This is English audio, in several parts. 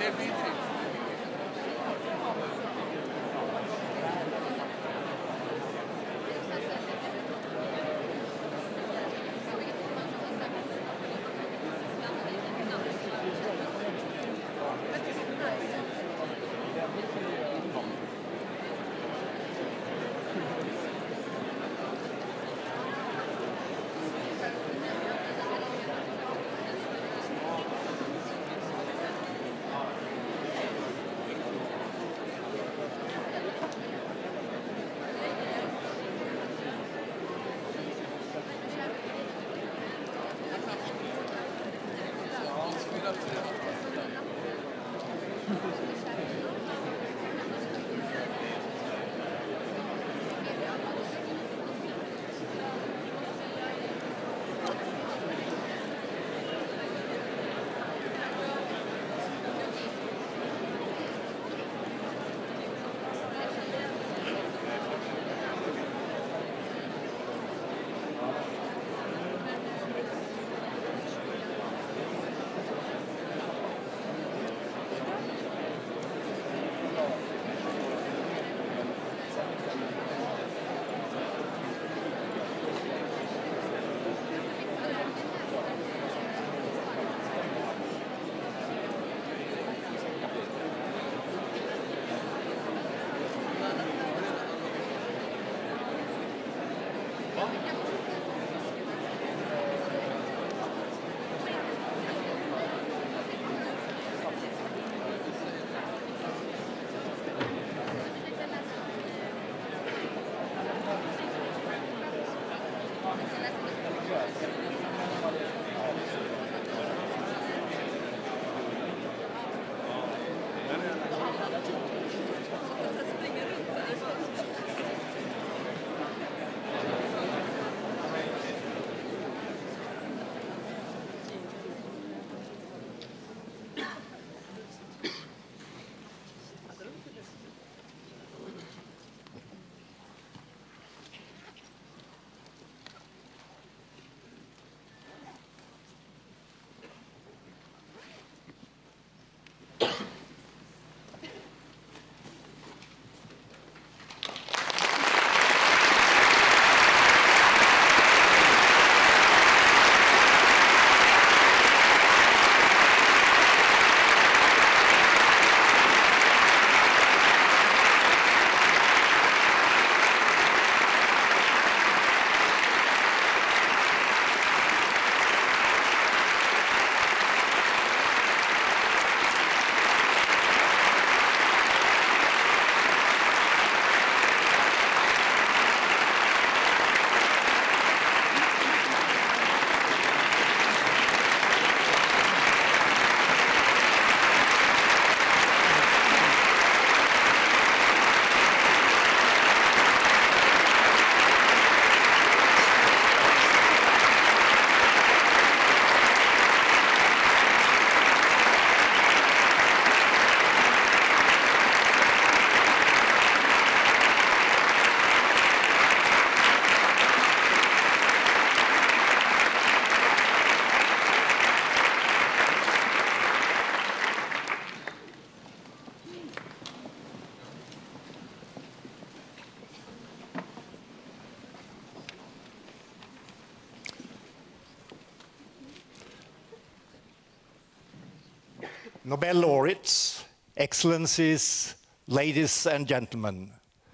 Nobel laureates, excellencies, ladies and gentlemen,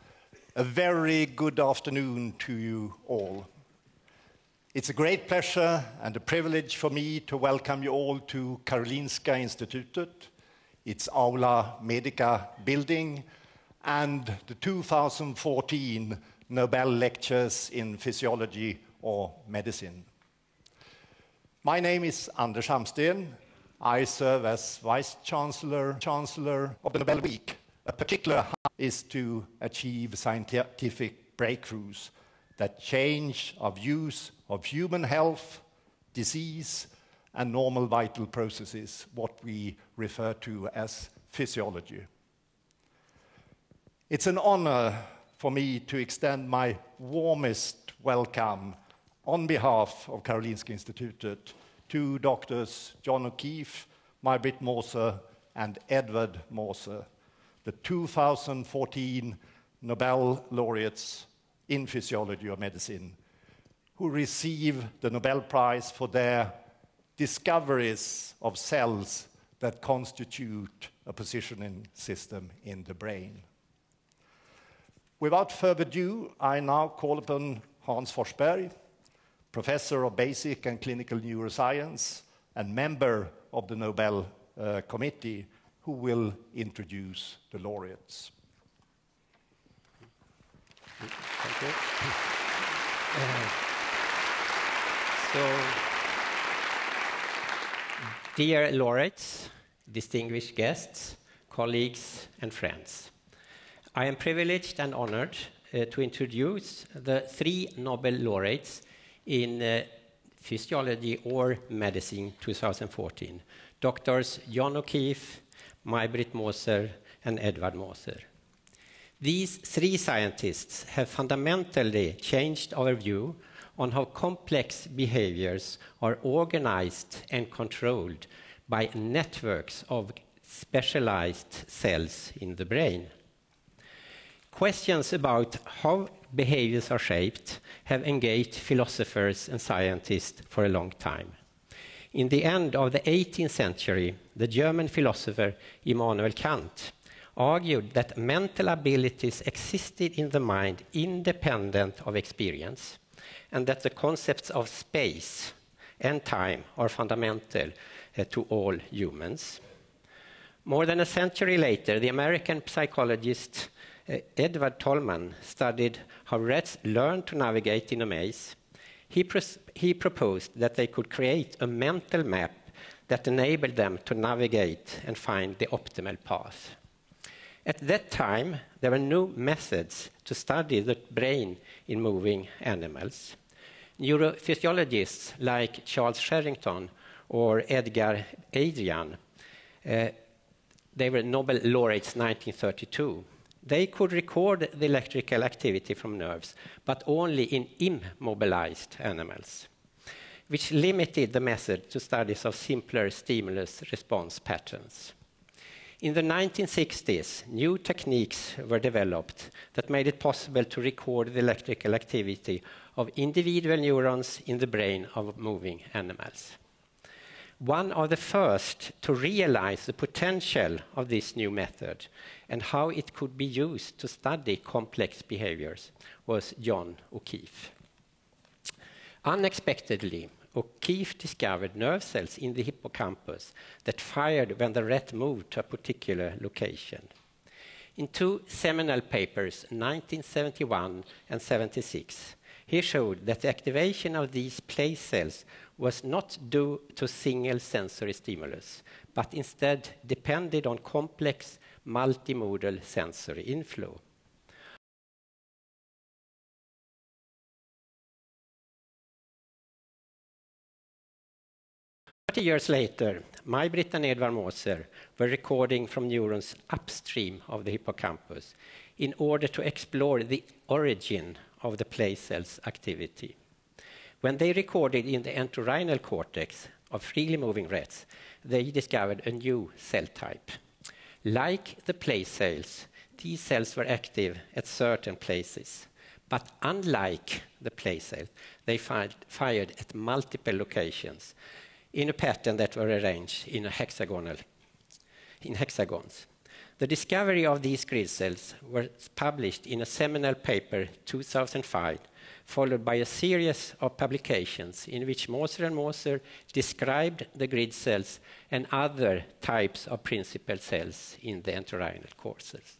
a very good afternoon to you all. It's a great pleasure and a privilege for me to welcome you all to Karolinska Institutet, its Aula Medica building, and the 2014 Nobel Lectures in Physiology or Medicine. My name is Anders Hamsten. I serve as Vice-Chancellor of the Nobel Week. A particular is to achieve scientific breakthroughs that change our views of human health, disease, and normal vital processes, what we refer to as physiology. It's an honor for me to extend my warmest welcome on behalf of Karolinska Institutet to Doctors John O'Keefe, May-Britt Moser, and Edvard Moser, the 2014 Nobel laureates in physiology or medicine, who receive the Nobel Prize for their discoveries of cells that constitute a positioning system in the brain. Without further ado, I now call upon Hans Forsberg, Professor of Basic and Clinical Neuroscience and member of the Nobel Committee, who will introduce the laureates. Thank you. Dear laureates, distinguished guests, colleagues, and friends, I am privileged and honored to introduce the 3 Nobel laureates in physiology or medicine 2014, Doctors John O'Keefe, May-Britt Moser, and Edvard Moser. These 3 scientists have fundamentally changed our view on how complex behaviors are organized and controlled by networks of specialized cells in the brain. Questions about how behaviors are shaped have engaged philosophers and scientists for a long time. In the end of the 18th century, the German philosopher Immanuel Kant argued that mental abilities existed in the mind independent of experience, and that the concepts of space and time are fundamental to all humans. More than a century later, the American psychologist Edward Tolman studied how rats learn to navigate in a maze. He proposed that they could create a mental map that enabled them to navigate and find the optimal path. At that time, there were no methods to study the brain in moving animals. Neurophysiologists like Charles Sherrington or Edgar Adrian, they were Nobel laureates 1932. They could record the electrical activity from nerves, but only in immobilized animals, which limited the method to studies of simpler stimulus response patterns. In the 1960s, new techniques were developed that made it possible to record the electrical activity of individual neurons in the brain of moving animals. One of the first to realize the potential of this new method and how it could be used to study complex behaviors was John O'Keefe. Unexpectedly, O'Keefe discovered nerve cells in the hippocampus that fired when the rat moved to a particular location. In 2 seminal papers, 1971 and 76, he showed that the activation of these place cells was not due to single sensory stimulus, but instead depended on complex multimodal sensory inflow. 30 years later, May-Britt and Edvard Moser were recording from neurons upstream of the hippocampus in order to explore the origin of the place cell's activity. When they recorded in the entorhinal cortex of freely moving rats, they discovered a new cell type. Like the place cells, these cells were active at certain places. But unlike the place cells, they fired at multiple locations in a pattern that were arranged in hexagons. The discovery of these grid cells was published in a seminal paper 2005, followed by a series of publications in which Moser and Moser described the grid cells and other types of principal cells in the entorhinal cortex.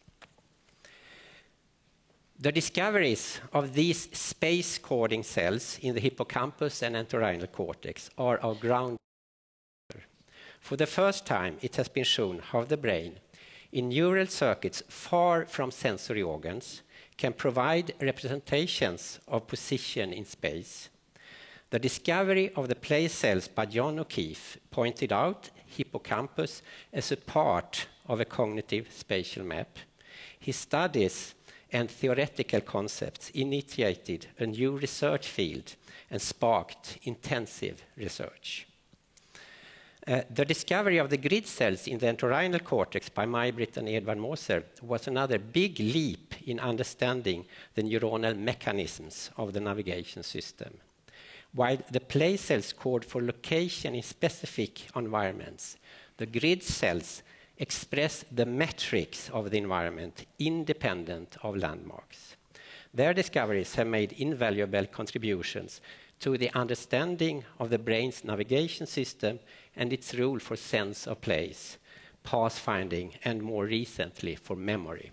The discoveries of these space-coding cells in the hippocampus and entorhinal cortex are of ground. For the first time, it has been shown how the brain, in neural circuits far from sensory organs, can provide representations of position in space. The discovery of the place cells by John O'Keefe pointed out hippocampus as a part of a cognitive spatial map. His studies and theoretical concepts initiated a new research field and sparked intensive research. The discovery of the grid cells in the entorhinal cortex by May-Britt and Edvard Moser was another big leap in understanding the neuronal mechanisms of the navigation system. While the play cells code for location in specific environments, the grid cells express the metrics of the environment independent of landmarks. Their discoveries have made invaluable contributions to the understanding of the brain's navigation system and its role for sense of place, pathfinding, and more recently for memory.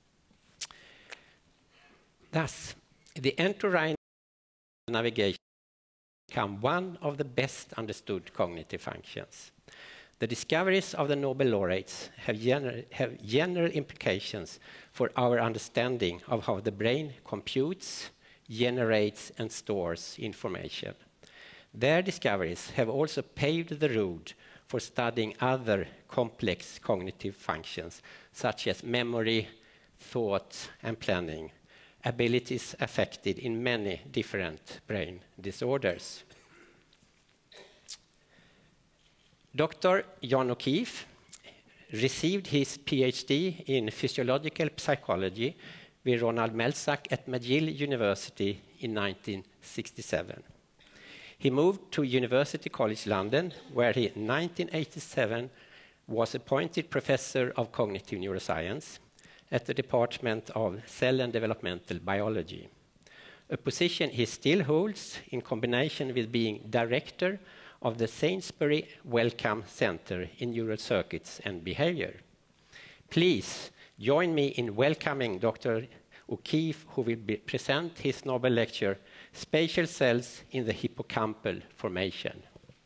Thus, the entorhinal navigation become one of the best understood cognitive functions. The discoveries of the Nobel laureates have general implications for our understanding of how the brain computes, generates, and stores information. Their discoveries have also paved the road for studying other complex cognitive functions, such as memory, thought, and planning, abilities affected in many different brain disorders. Dr. John O'Keefe received his PhD in physiological psychology with Ronald Melzack at McGill University in 1967. He moved to University College London, where he in 1987 was appointed Professor of Cognitive Neuroscience at the Department of Cell and Developmental Biology, a position he still holds in combination with being Director of the Sainsbury Wellcome Center in Neural Circuits and Behavior. Please join me in welcoming Dr. O'Keefe, who will present his Nobel lecture, Spatial Cells in the Hippocampal Formation.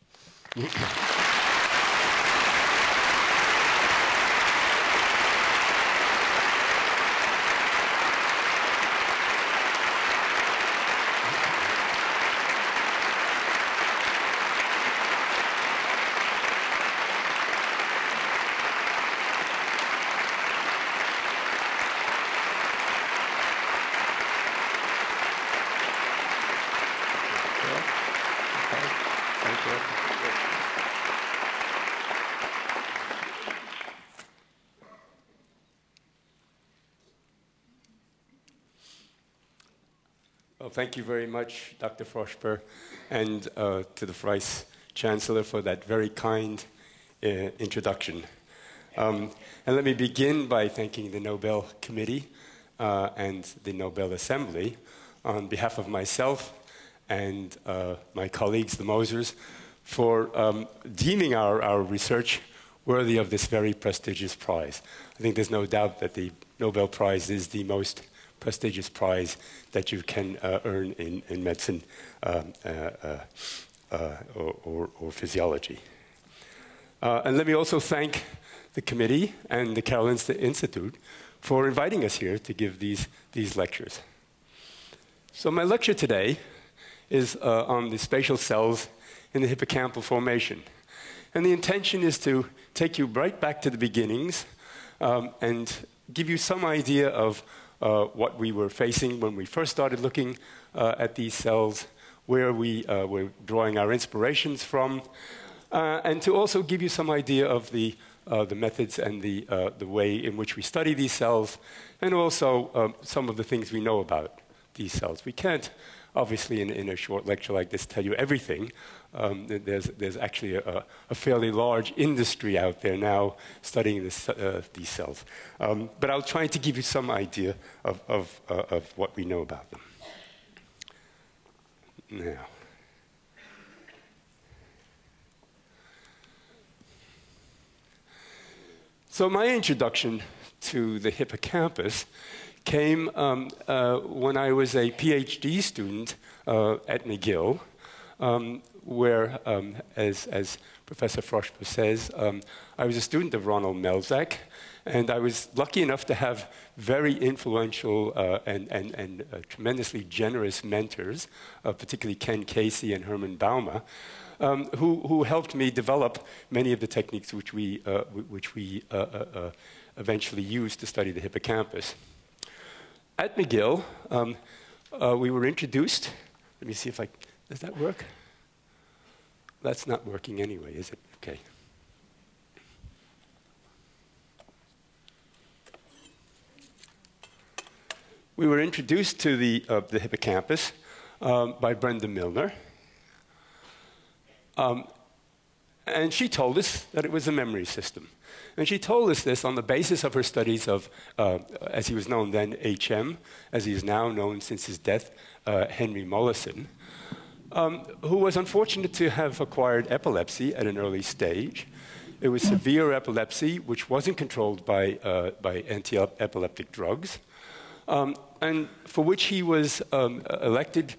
Well, thank you very much, Dr. Forsberg, and to the Vice Chancellor for that very kind introduction. And let me begin by thanking the Nobel Committee and the Nobel Assembly on behalf of myself and my colleagues, the Mosers, for deeming our research worthy of this very prestigious prize. I think there's no doubt that the Nobel Prize is the most prestigious prize that you can earn in medicine or physiology. And let me also thank the committee and the Karolinska Institutet for inviting us here to give these lectures. So my lecture today is on the spatial cells in the hippocampal formation. And the intention is to take you right back to the beginnings and give you some idea of what we were facing when we first started looking at these cells, where we were drawing our inspirations from, and to also give you some idea of the methods and the way in which we study these cells, and also some of the things we know about these cells. We can't, obviously, in a short lecture like this, tell you everything. There's actually a fairly large industry out there now studying these cells. But I'll try to give you some idea of what we know about them. Now. So my introduction to the hippocampus came when I was a PhD student at McGill, where, as Professor Forsberg says, I was a student of Ronald Melzack, and I was lucky enough to have very influential and tremendously generous mentors, particularly Ken Casey and Herman Baumer, who helped me develop many of the techniques which we eventually used to study the hippocampus. At McGill, we were introduced. Let me see if does that work? That's not working anyway, is it? Okay. We were introduced to the hippocampus by Brenda Milner. And she told us that it was a memory system. And she told us this on the basis of her studies of, as he was known then, HM, as he is now known since his death, Henry Mollison, who was unfortunate to have acquired epilepsy at an early stage. It was severe epilepsy, which wasn't controlled by anti-epileptic drugs, and for which he was elected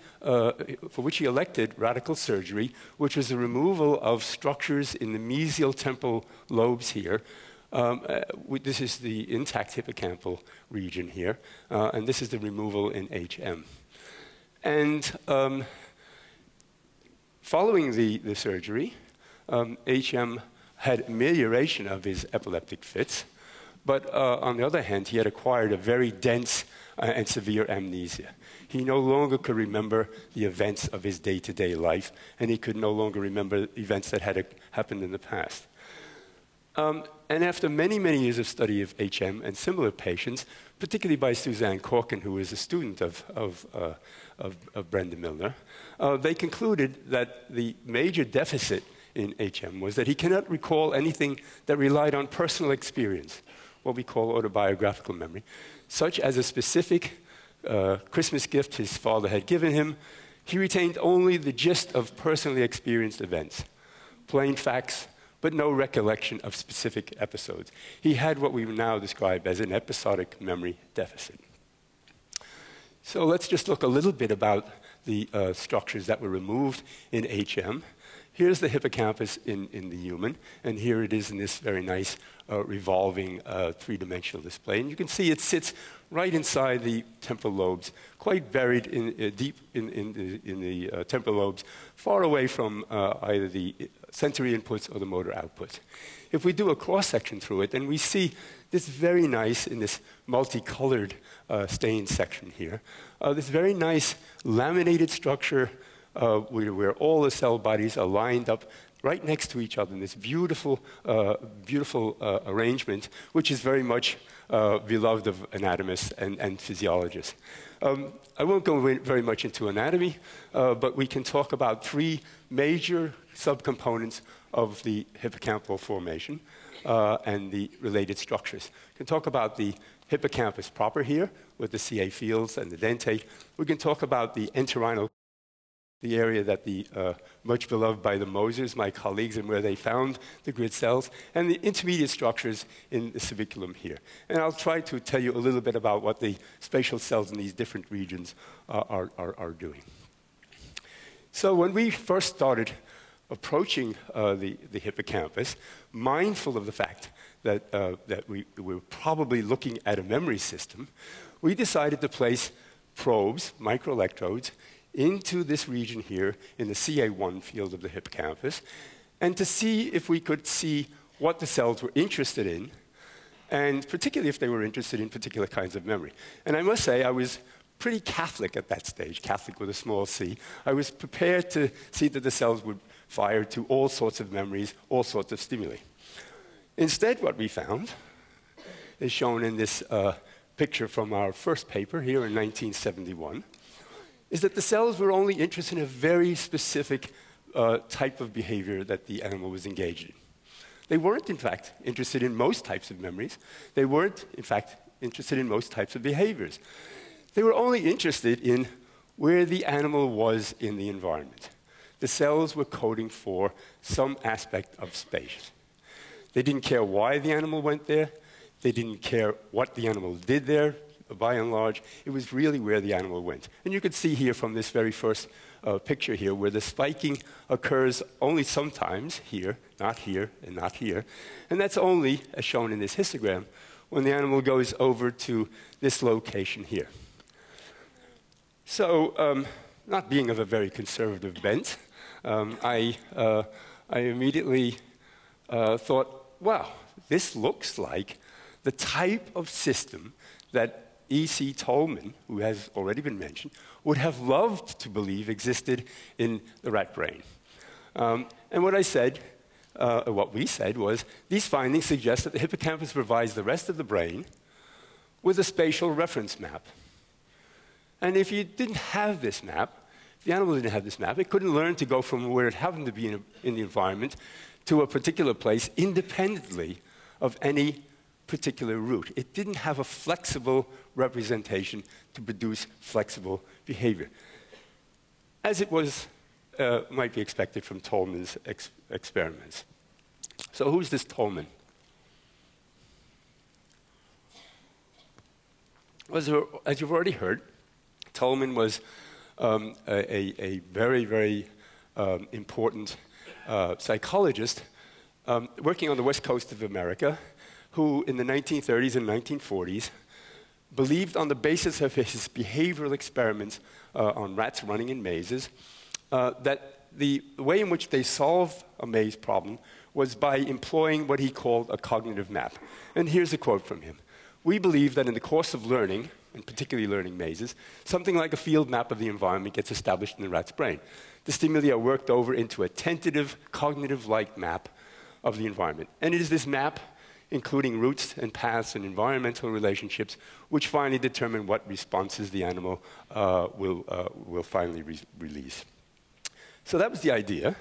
radical surgery, which was the removal of structures in the mesial temporal lobes here. This is the intact hippocampal region here, and this is the removal in HM. And following the surgery, HM had amelioration of his epileptic fits, but on the other hand, he had acquired a very dense and severe amnesia. He no longer could remember the events of his day-to-day life, and he could no longer remember events that had happened in the past. And after many, many years of study of HM and similar patients, particularly by Suzanne Corkin, who was a student of Brenda Milner, they concluded that the major deficit in HM was that he cannot recall anything that relied on personal experience, what we call autobiographical memory, such as a specific Christmas gift his father had given him. He retained only the gist of personally experienced events, plain facts, but no recollection of specific episodes. He had what we now describe as an episodic memory deficit. So let's just look a little bit about the structures that were removed in HM. Here's the hippocampus in the human, and here it is in this very nice revolving three-dimensional display. And you can see it sits right inside the temporal lobes, quite buried deep in the temporal lobes, far away from either the sensory inputs or the motor outputs. If we do a cross-section through it, then we see this very nice, in this multicolored stain section here, this very nice laminated structure where all the cell bodies are lined up right next to each other in this beautiful, beautiful arrangement, which is very much beloved of anatomists and physiologists. I won't go very much into anatomy, but we can talk about three major subcomponents of the hippocampal formation and the related structures. We can talk about the hippocampus proper here, with the CA fields and the dentate. We can talk about the entorhinal, the area that much beloved by the Mosers, my colleagues, and where they found the grid cells, and the intermediate structures in the cerviculum here. And I'll try to tell you a little bit about what the spatial cells in these different regions are doing. So when we first started approaching the hippocampus, mindful of the fact that we were probably looking at a memory system, we decided to place probes, microelectrodes, into this region here in the CA1 field of the hippocampus, and to see if we could see what the cells were interested in, and particularly if they were interested in particular kinds of memory. And I must say, I was pretty Catholic at that stage, Catholic with a small c. I was prepared to see that the cells would fire to all sorts of memories, all sorts of stimuli. Instead, what we found is shown in this picture from our first paper here in 1971, is that the cells were only interested in a very specific type of behavior that the animal was engaged in. They weren't, in fact, interested in most types of memories. They weren't, in fact, interested in most types of behaviors. They were only interested in where the animal was in the environment. The cells were coding for some aspect of space. They didn't care why the animal went there. They didn't care what the animal did there. By and large, it was really where the animal went. And you can see here from this very first picture here where the spiking occurs only sometimes here, not here, and not here. And that's only, as shown in this histogram, when the animal goes over to this location here. So, not being of a very conservative bent, I immediately thought, wow, this looks like the type of system that E.C. Tolman, who has already been mentioned, would have loved to believe existed in the rat brain. And what I said, what we said was, these findings suggest that the hippocampus provides the rest of the brain with a spatial reference map. And if you didn't have this map, if the animal didn't have this map, it couldn't learn to go from where it happened to be in the environment to a particular place independently of any particular route. It didn't have a flexible representation to produce flexible behavior, as it was might be expected from Tolman's experiments. So who's this Tolman? As you've already heard, Tolman was a very, very important psychologist working on the west coast of America, who in the 1930s and 1940s believed, on the basis of his behavioral experiments on rats running in mazes, that the way in which they solved a maze problem was by employing what he called a cognitive map. And here's a quote from him. "We believe that in the course of learning, and particularly learning mazes, something like a field map of the environment gets established in the rat's brain. The stimuli are worked over into a tentative, cognitive-like map of the environment. And it is this map, including routes and paths and environmental relationships, which finally determine what responses the animal will finally release." So that was the idea.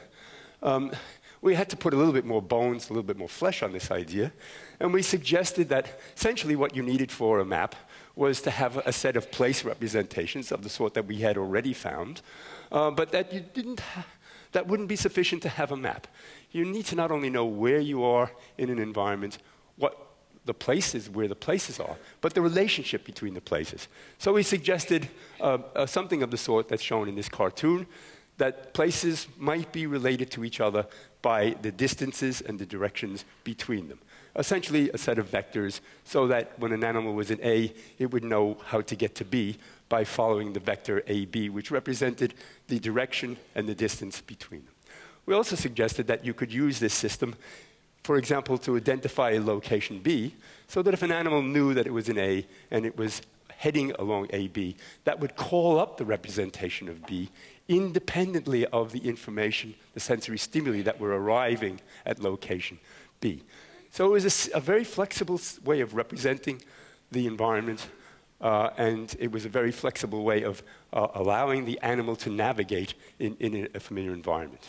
We had to put a little bit more bones, a little bit more flesh on this idea, and we suggested that essentially what you needed for a map was to have a set of place representations of the sort that we had already found, but that that wouldn't be sufficient to have a map. You need to not only know where you are in an environment, what the places, where the places are, but the relationship between the places. So we suggested something of the sort that's shown in this cartoon, that places might be related to each other by the distances and the directions between them. Essentially a set of vectors, so that when an animal was in A, it would know how to get to B by following the vector AB, which represented the direction and the distance between them. We also suggested that you could use this system, for example, to identify a location B, so that if an animal knew that it was in A and it was heading along AB, that would call up the representation of B independently of the information, the sensory stimuli that were arriving at location B. So it was a very flexible way of representing the environment, and it was a very flexible way of allowing the animal to navigate in a familiar environment.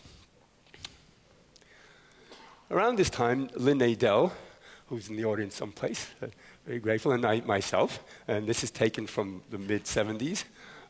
Around this time, Lynn Adel, who's in the audience someplace, very grateful, and I myself, and this is taken from the mid-70s,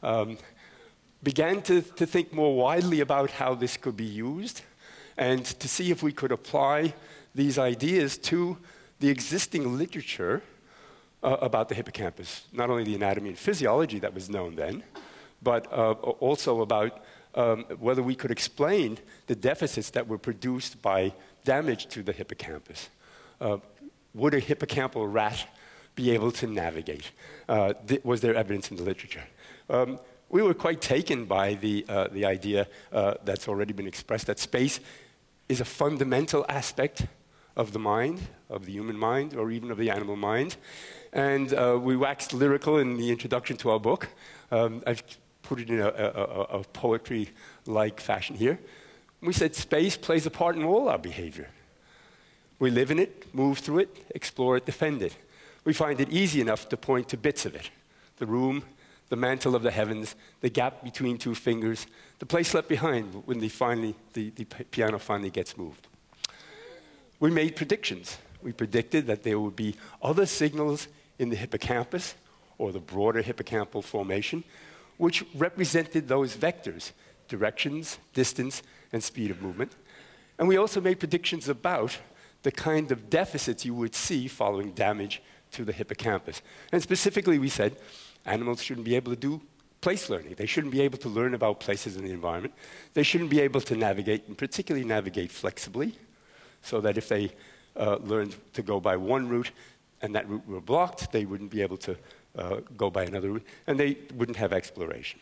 began to think more widely about how this could be used and to see if we could apply these ideas to the existing literature about the hippocampus, not only the anatomy and physiology that was known then, but also about whether we could explain the deficits that were produced by damage to the hippocampus. Would a hippocampal rat be able to navigate? Was there evidence in the literature? We were quite taken by the idea that's already been expressed, that space is a fundamental aspect of the mind, of the human mind, or even of the animal mind. And we waxed lyrical in the introduction to our book. I've put it in a poetry-like fashion here. We said space plays a part in all our behavior. We live in it, move through it, explore it, defend it. We find it easy enough to point to bits of it. The room, the mantle of the heavens, the gap between two fingers, the place left behind when the piano finally gets moved. We made predictions. We predicted that there would be other signals in the hippocampus, or the broader hippocampal formation, which represented those vectors, directions, distance, and speed of movement. And we also made predictions about the kind of deficits you would see following damage to the hippocampus. And specifically, we said animals shouldn't be able to do place learning. They shouldn't be able to learn about places in the environment. They shouldn't be able to navigate, and particularly navigate flexibly, so that if they learned to go by one route and that route were blocked, they wouldn't be able to go by another route, and they wouldn't have exploration.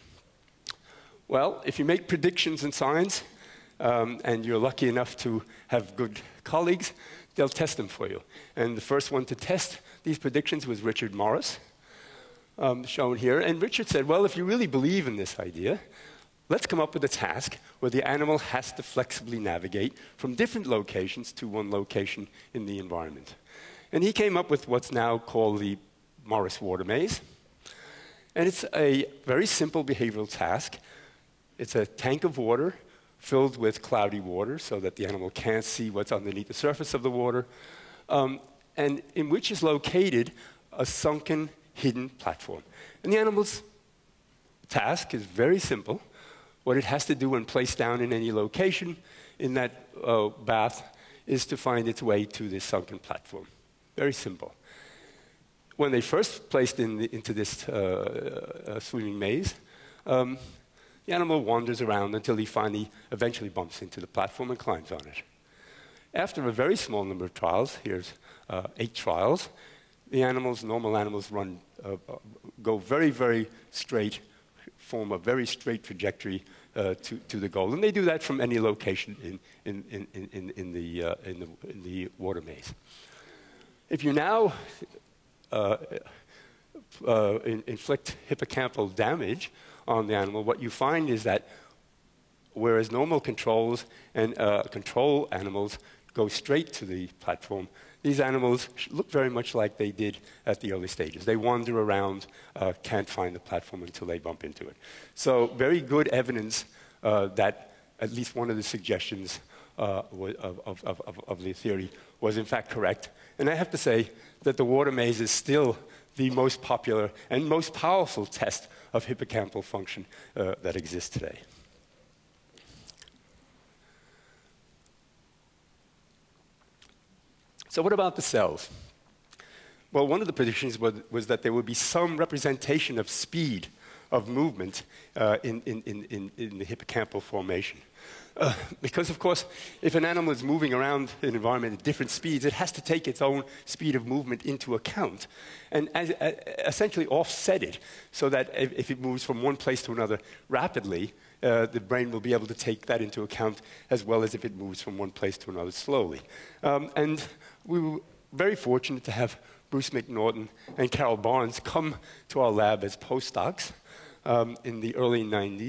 Well, if you make predictions in science, and you're lucky enough to have good colleagues, they'll test them for you. And the first one to test these predictions was Richard Morris, shown here. And Richard said, well, if you really believe in this idea, let's come up with a task where the animal has to flexibly navigate from different locations to one location in the environment. And he came up with what's now called the Morris water maze. And it's a very simple behavioral task. It's a tank of water filled with cloudy water so that the animal can't see what's underneath the surface of the water, and in which is located a sunken, hidden platform. And the animal's task is very simple. What it has to do when placed down in any location in that bath is to find its way to this sunken platform. Very simple. When they first placed into this swimming maze, the animal wanders around until he finally eventually bumps into the platform and climbs on it. After a very small number of trials, here's 8 trials, the normal animals go very, very straight, form a very straight trajectory to the goal. And they do that from any location in the water maze. If you now inflict hippocampal damage on the animal, what you find is that whereas normal controls and control animals go straight to the platform, these animals look very much like they did at the early stages. They wander around, can't find the platform until they bump into it. So very good evidence that at least one of the suggestions of the theory was in fact correct. And I have to say that the water maze is still the most popular and most powerful test of hippocampal function that exists today. So what about the cells? Well, one of the predictions was that there would be some representation of speed of movement in the hippocampal formation. Because, of course, if an animal is moving around an environment at different speeds, it has to take its own speed of movement into account and essentially offset it so that if it moves from one place to another rapidly, the brain will be able to take that into account as well as if it moves from one place to another slowly. And we were very fortunate to have Bruce McNaughton and Carol Barnes come to our lab as postdocs in the early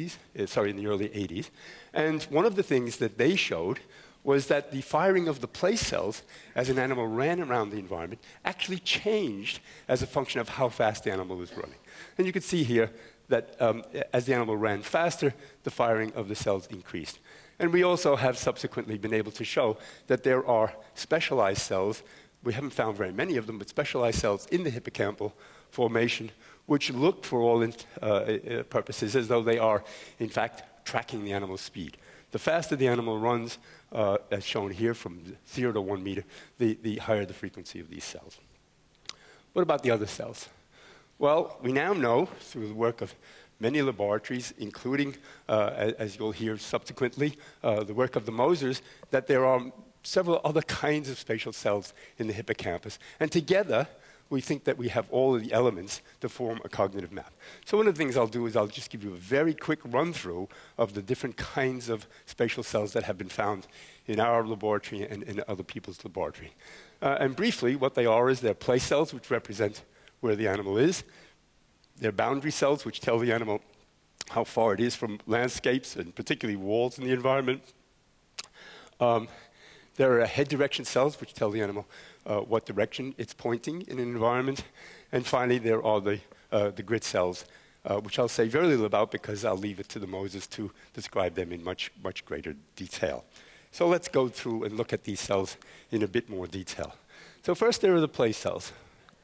80s. And one of the things that they showed was that the firing of the place cells as an animal ran around the environment actually changed as a function of how fast the animal was running. And you can see here that as the animal ran faster, the firing of the cells increased. And we also have subsequently been able to show that there are specialized cells, we haven't found very many of them, but specialized cells in the hippocampal formation which look for all purposes as though they are, in fact, tracking the animal's speed. The faster the animal runs, as shown here from 0 to 1 meter, the higher the frequency of these cells. What about the other cells? Well, we now know through the work of many laboratories, including, as you'll hear subsequently, the work of the Mosers, that there are several other kinds of spatial cells in the hippocampus. And together, we think that we have all of the elements to form a cognitive map. So one of the things I'll do is I'll just give you a very quick run-through of the different kinds of spatial cells that have been found in our laboratory and in other people's laboratory. And briefly, what they are is they're place cells, which represent where the animal is. They're boundary cells, which tell the animal how far it is from landscapes, and particularly walls in the environment. There are head direction cells, which tell the animal what direction it's pointing in an environment. And finally, there are the grid cells, which I'll say very little about because I'll leave it to the Mosers to describe them in much, much greater detail. So let's go through and look at these cells in a bit more detail. So first, there are the place cells.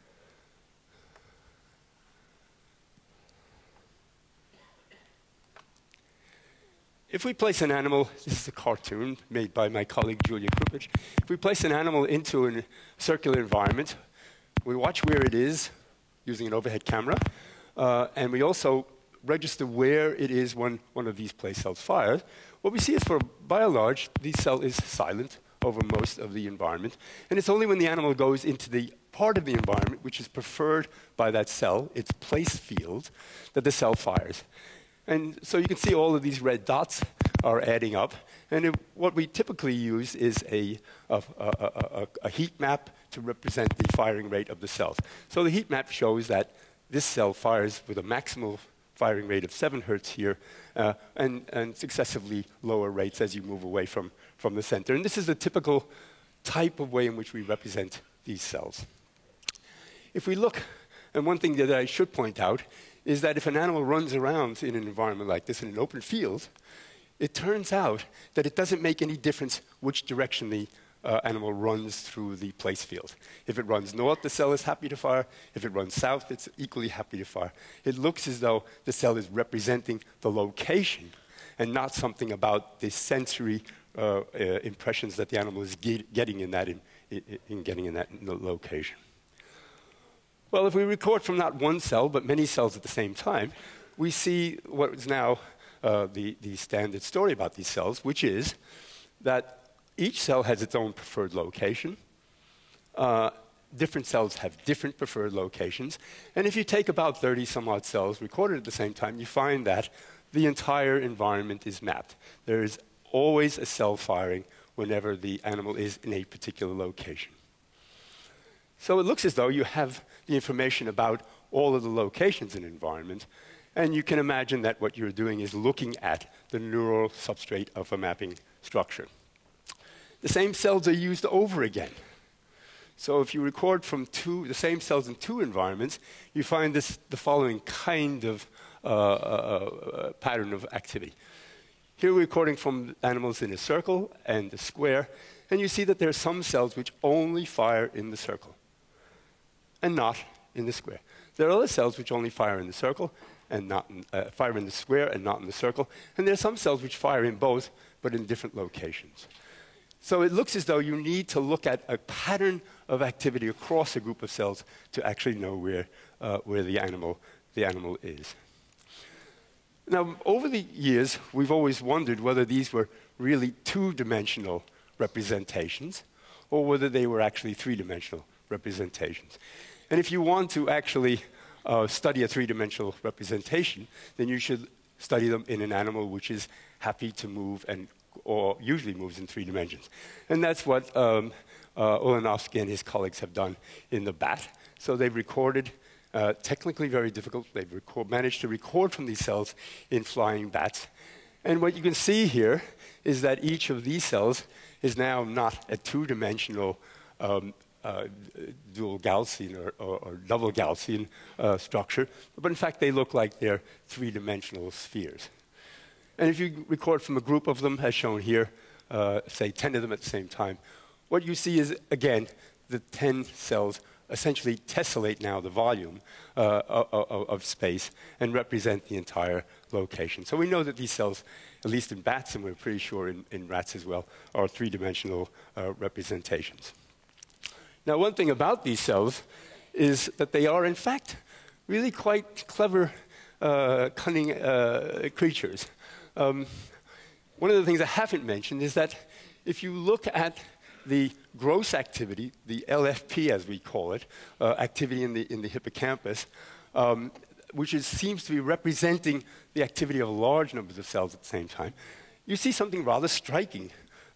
If we place an animal, this is a cartoon made by my colleague Julia Krupich. If we place an animal into a circular environment, we watch where it is using an overhead camera, and we also register where it is when one of these place cells fires. What we see is, by and large, the cell is silent over most of the environment, and it's only when the animal goes into the part of the environment which is preferred by that cell, its place field, that the cell fires. And so you can see all of these red dots are adding up. And what we typically use is a heat map to represent the firing rate of the cells. So the heat map shows that this cell fires with a maximal firing rate of 7 hertz here, and successively lower rates as you move away from the center. And this is the typical type of way in which we represent these cells. If we look, and one thing that I should point out is that if an animal runs around in an environment like this in an open field, it turns out that it doesn't make any difference which direction the animal runs through the place field. If it runs north, the cell is happy to fire. If it runs south, it's equally happy to fire. It looks as though the cell is representing the location and not something about the sensory impressions that the animal is getting in that location. Well, if we record from not one cell, but many cells at the same time, we see what is now the standard story about these cells, which is that each cell has its own preferred location. Different cells have different preferred locations. And if you take about 30 some odd cells recorded at the same time, you find that the entire environment is mapped. There is always a cell firing whenever the animal is in a particular location. So it looks as though you have the information about all of the locations in an environment, and you can imagine that what you're doing is looking at the neural substrate of a mapping structure. The same cells are used over again. So if you record from the same cells in 2 environments, you find the following kind of pattern of activity. Here we're recording from animals in a circle and a square, and you see that there are some cells which only fire in the circle and not in the square. There are other cells which only fire in the circle and not fire in the square and not in the circle, and there are some cells which fire in both, but in different locations. So it looks as though you need to look at a pattern of activity across a group of cells to actually know where the animal is. Now, over the years, we've always wondered whether these were really 2-dimensional representations or whether they were actually 3-dimensional representations. And if you want to actually study a 3-dimensional representation, then you should study them in an animal which is happy to move or usually moves in 3 dimensions. And that's what Olanovsky and his colleagues have done in the bat. So they've recorded, technically very difficult, they've managed to record from these cells in flying bats. And what you can see here is that each of these cells is now not a 2-dimensional dual Gaussian or double Gaussian structure, but in fact they look like they're 3-dimensional spheres. And if you record from a group of them, as shown here, say 10 of them at the same time, what you see is, again, the 10 cells essentially tessellate now the volume of space and represent the entire location. So we know that these cells, at least in bats, and we're pretty sure in rats as well, are 3-dimensional representations. Now, one thing about these cells is that they are, in fact, really quite clever, cunning creatures. One of the things I haven't mentioned is that if you look at the gross activity, the LFP as we call it, activity in the hippocampus, which seems to be representing the activity of large numbers of cells at the same time, you see something rather striking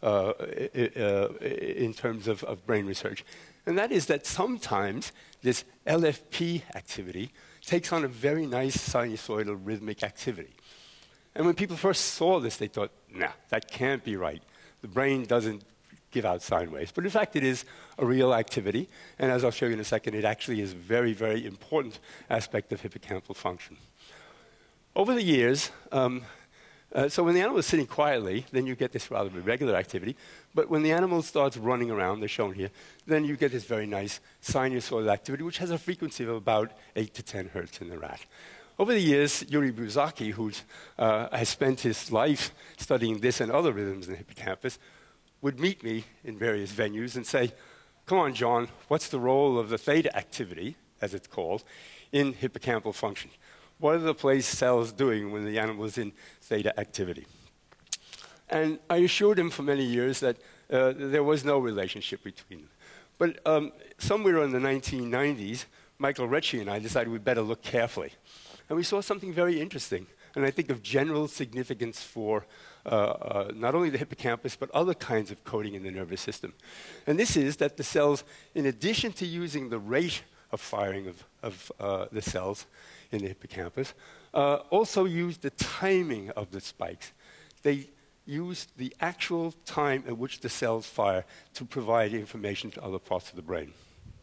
in terms of brain research. And that is that sometimes this LFP activity takes on a very nice sinusoidal rhythmic activity. And when people first saw this, they thought, nah, that can't be right. The brain doesn't give out sine waves. But in fact, it is a real activity. And as I'll show you in a second, it actually is a very, very important aspect of hippocampal function. Over the years, so when the animal is sitting quietly, then you get this rather irregular activity. But when the animal starts running around, they're shown here, then you get this very nice sinusoidal activity, which has a frequency of about 8 to 10 hertz in the rat. Over the years, Yuri Buzaki, who has spent his life studying this and other rhythms in the hippocampus, would meet me in various venues and say, come on, John, what's the role of the theta activity, as it's called, in hippocampal function? What are the place cells doing when the animal is in theta activity? And I assured him for many years that there was no relationship between them. But somewhere in the 1990s, Michael Recchi and I decided we'd better look carefully. And we saw something very interesting, and I think of general significance for not only the hippocampus, but other kinds of coding in the nervous system. And this is that the cells, in addition to using the rate of firing of the cells in the hippocampus, also used the timing of the spikes. They used the actual time at which the cells fire to provide information to other parts of the brain.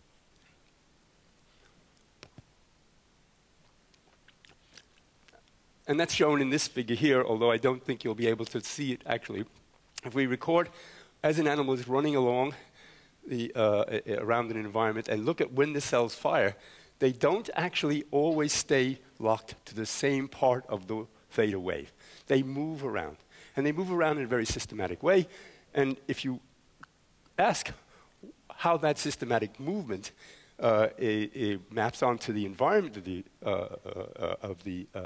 And that's shown in this figure here, although I don't think you'll be able to see it actually. If we record as an animal is running along around an environment and look at when the cells fire, they don't actually always stay locked to the same part of the theta wave. They move around. And they move around in a very systematic way. And if you ask how that systematic movement maps onto the environment of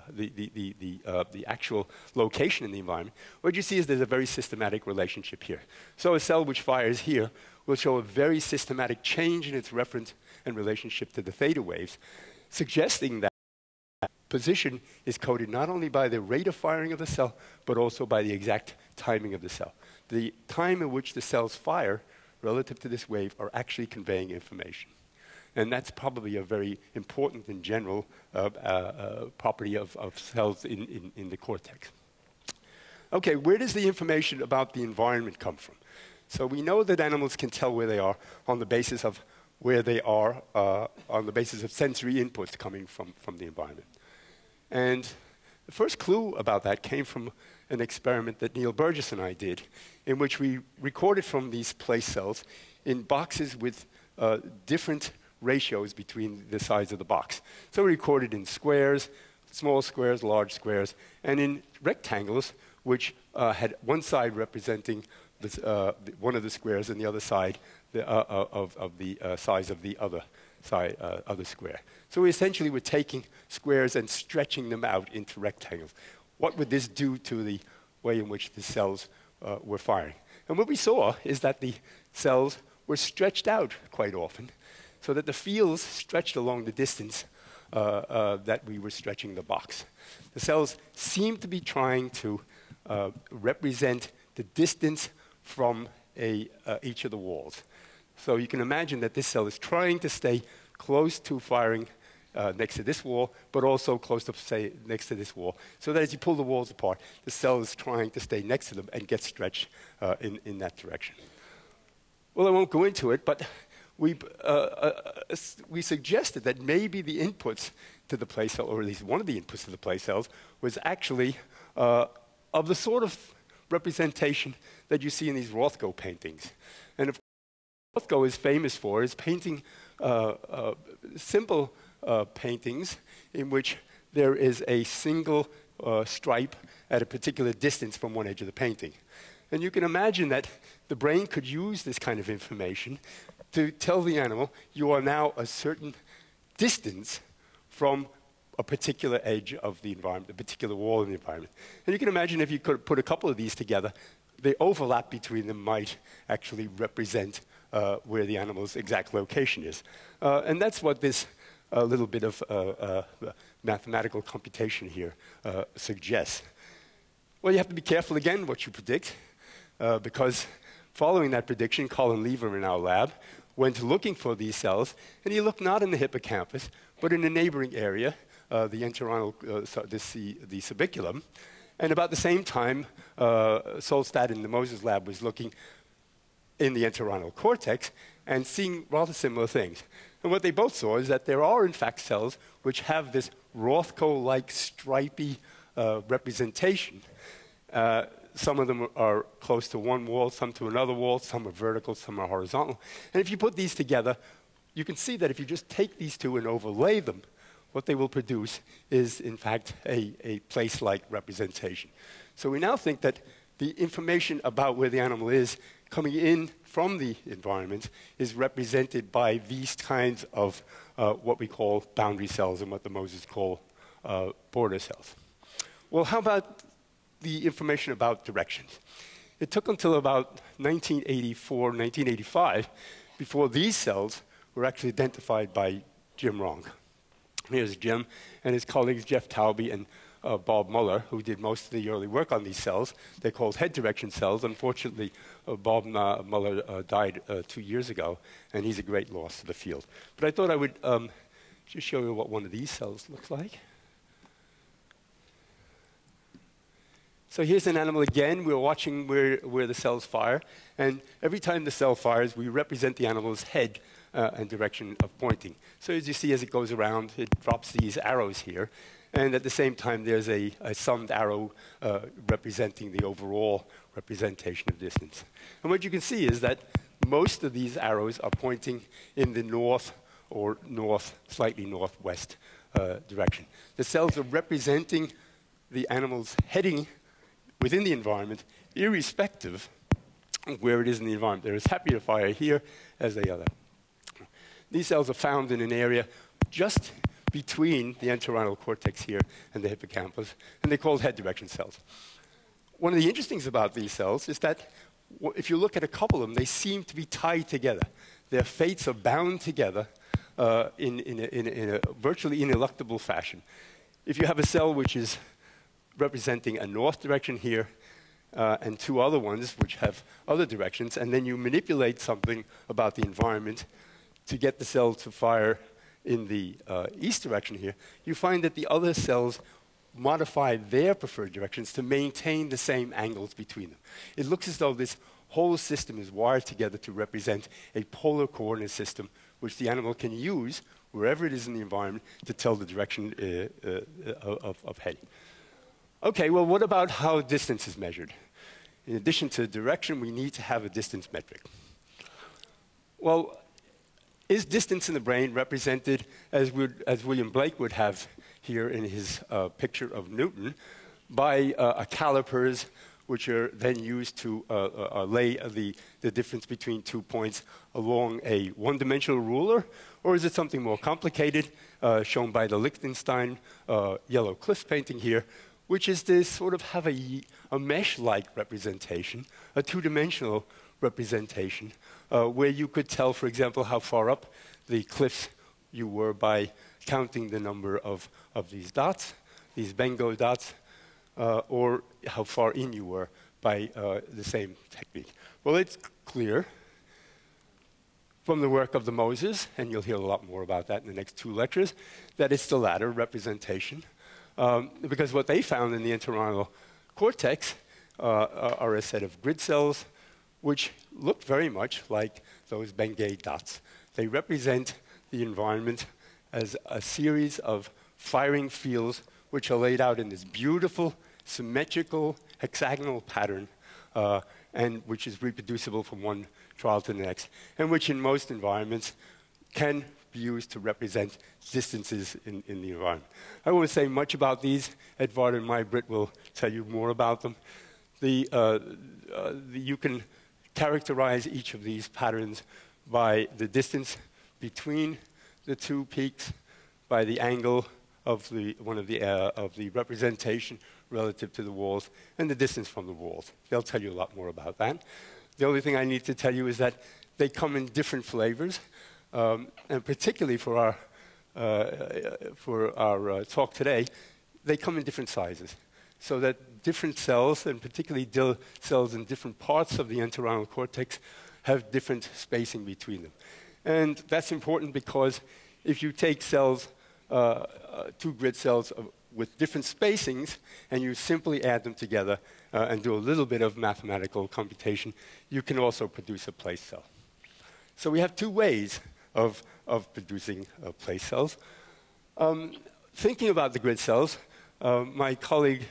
the actual location in the environment, what you see is there's a very systematic relationship here. So a cell which fires here will show a very systematic change in its reference and relationship to the theta waves, suggesting that position is coded not only by the rate of firing of the cell, but also by the exact timing of the cell. The time at which the cells fire relative to this wave are actually conveying information. And that's probably a very important and general property of cells in the cortex. Okay, where does the information about the environment come from? So we know that animals can tell where they are on the basis of where they are, on the basis of sensory inputs coming from the environment. And the first clue about that came from an experiment that Neil Burgess and I did, in which we recorded from these place cells in boxes with different ratios between the sides of the box. So we recorded in squares, small squares, large squares, and in rectangles, which had one side representing this, one of the squares and the other side of the size of the other side, other square. So we essentially were taking squares and stretching them out into rectangles. What would this do to the way in which the cells were firing? And what we saw is that the cells were stretched out quite often, so that the fields stretched along the distance that we were stretching the box. The cells seemed to be trying to represent the distance from each of the walls. So you can imagine that this cell is trying to stay close to firing next to this wall, but also close to, say, next to this wall, so that as you pull the walls apart, the cell is trying to stay next to them and get stretched in that direction. Well, I won't go into it, but we suggested that maybe the inputs to the place cell, or at least one of the inputs to the place cells, was actually of the sort of representation that you see in these Rothko paintings. And of course, Rothko is famous for is painting simple paintings in which there is a single stripe at a particular distance from one edge of the painting. And you can imagine that the brain could use this kind of information to tell the animal, you are now a certain distance from a particular edge of the environment, a particular wall in the environment. And you can imagine if you could put a couple of these together, the overlap between them might actually represent where the animal's exact location is. And that's what this little bit of mathematical computation here suggests. Well, you have to be careful again what you predict, because following that prediction, Colin Lever in our lab went looking for these cells, and he looked not in the hippocampus, but in a neighboring area, the entorhinal, the subiculum. And about the same time, Solstad in the Moser's lab was looking in the entorhinal cortex and seeing rather similar things. And what they both saw is that there are, in fact, cells which have this Rothko-like stripy representation. Some of them are close to one wall, some to another wall, some are vertical, some are horizontal. And if you put these together, you can see that if you just take these two and overlay them, what they will produce is, in fact, a place-like representation. So we now think that the information about where the animal is coming in from the environment is represented by these kinds of what we call boundary cells and what the Mosers call border cells. Well, how about the information about directions? It took until about 1984, 1985 before these cells were actually identified by Jim Ronk. Here's Jim and his colleagues Jeff Taube and Bob Muller, who did most of the early work on these cells. They're called head direction cells. Unfortunately, Bob Muller died 2 years ago, and he's a great loss to the field. But I thought I would just show you what one of these cells looks like. So here's an animal again. We're watching where the cells fire. And every time the cell fires, we represent the animal's head and direction of pointing. So as you see, as it goes around, it drops these arrows here. And at the same time, there's a summed arrow representing the overall representation of distance. And what you can see is that most of these arrows are pointing in the north or north, slightly northwest direction. The cells are representing the animal's heading within the environment, irrespective of where it is in the environment. They're as happy to fire here as they are there. These cells are found in an area just between the entorhinal cortex here and the hippocampus, and they're called head direction cells. One of the interesting things about these cells is that if you look at a couple of them, they seem to be tied together. Their fates are bound together in a virtually ineluctable fashion. If you have a cell which is representing a north direction here, and two other ones which have other directions, and then you manipulate something about the environment to get the cell to fire in the east direction here, you find that the other cells modify their preferred directions to maintain the same angles between them. It looks as though this whole system is wired together to represent a polar coordinate system which the animal can use wherever it is in the environment to tell the direction of heading. Okay, well, what about how distance is measured? In addition to direction, we need to have a distance metric. Well, is distance in the brain represented as William Blake would have here in his picture of Newton by calipers, which are then used to lay the difference between 2 points along a one-dimensional ruler? Or is it something more complicated, shown by the Liechtenstein yellow cliff painting here, which is to sort of have a mesh-like representation, a two-dimensional representation, where you could tell, for example, how far up the cliffs you were by counting the number of these dots, these Bengo dots, or how far in you were by the same technique. Well, it's clear from the work of the Mosers, and you'll hear a lot more about that in the next 2 lectures, that it's the latter representation. Because what they found in the entorhinal cortex are a set of grid cells which look very much like those Bengay dots. They represent the environment as a series of firing fields which are laid out in this beautiful, symmetrical, hexagonal pattern, and which is reproducible from one trial to the next, and which in most environments can be used to represent distances in the environment. I won't say much about these. Edvard and May-Britt will tell you more about them. You can characterize each of these patterns by the distance between the 2 peaks, by the angle of the representation relative to the walls, and the distance from the walls. They'll tell you a lot more about that. The only thing I need to tell you is that they come in different flavors. And particularly for our talk today, they come in different sizes. So that different cells, and particularly cells in different parts of the entorhinal cortex, have different spacing between them. And that's important because if you take cells, 2 grid cells with different spacings, and you simply add them together and do a little bit of mathematical computation, you can also produce a place cell. So we have 2 ways of producing place cells. Thinking about the grid cells, my colleagues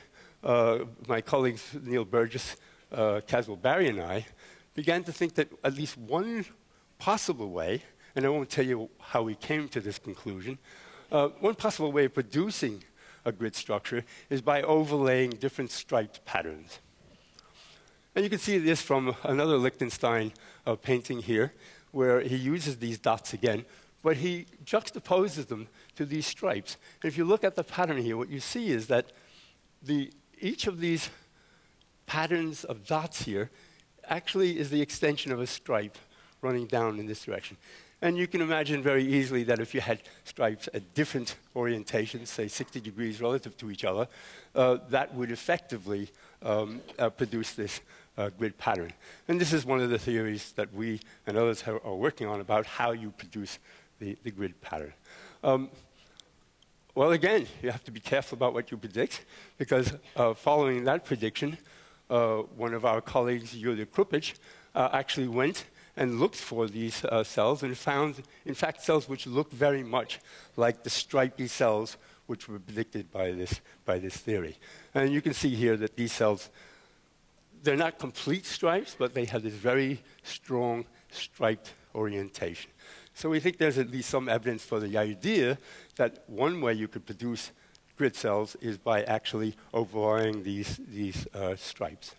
Neil Burgess, Caswell Barry, and I began to think that at least one possible way, and I won't tell you how we came to this conclusion, one possible way of producing a grid structure is by overlaying different striped patterns. And you can see this from another Liechtenstein painting here, where he uses these dots again, but he juxtaposes them to these stripes. And if you look at the pattern here, what you see is that each of these patterns of dots here actually is the extension of a stripe running down in this direction. And you can imagine very easily that if you had stripes at different orientations, say 60 degrees relative to each other, that would effectively produce this grid pattern. And this is one of the theories that we and others are working on about how you produce the grid pattern. Well, again, you have to be careful about what you predict, because following that prediction, one of our colleagues, Julia Krupic, actually went and looked for these cells and found, in fact, cells which look very much like the stripy cells which were predicted by this theory. And you can see here that these cells, they're not complete stripes, but they have this very strong striped orientation. So we think there's at least some evidence for the idea that one way you could produce grid cells is by actually overlaying these stripes.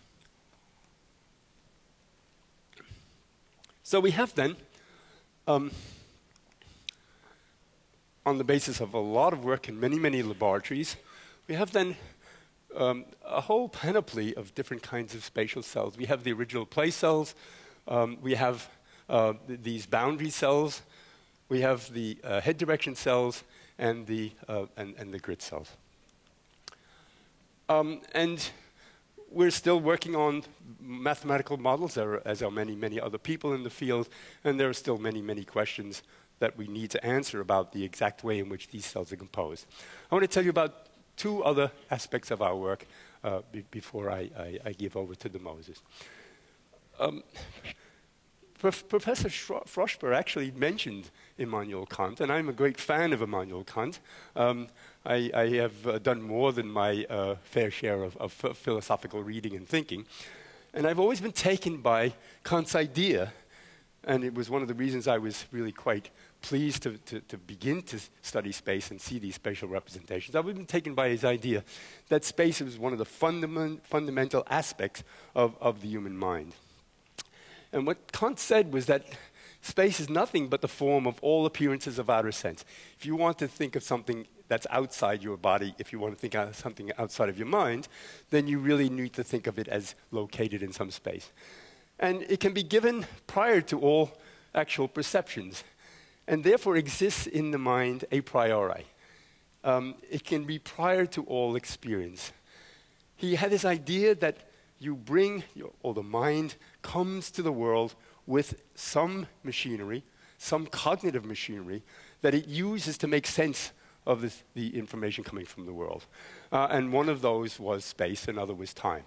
So we have then, on the basis of a lot of work in many, many laboratories, we have then a whole panoply of different kinds of spatial cells. We have the original place cells, we have these boundary cells, we have the head direction cells, and the grid cells. And we're still working on mathematical models, as are many, many other people in the field, and there are still many, many questions that we need to answer about the exact way in which these cells are composed. I want to tell you about two other aspects of our work before I give over to the Moses. Professor Froschber actually mentioned Immanuel Kant, and I'm a great fan of Immanuel Kant. I have done more than my fair share of philosophical reading and thinking. And I've always been taken by Kant's idea, and it was one of the reasons I was really quite pleased to begin to study space and see these spatial representations. I've been taken by his idea that space is one of the fundamental aspects of the human mind. And what Kant said was that space is nothing but the form of all appearances of outer sense. If you want to think of something that's outside your body, if you want to think of something outside of your mind, then you really need to think of it as located in some space. And it can be given prior to all actual perceptions, and therefore exists in the mind a priori. It can be prior to all experience. He had this idea that you bring, or the mind comes to the world with some machinery, some cognitive machinery, that it uses to make sense of the information coming from the world. And one of those was space, another was time.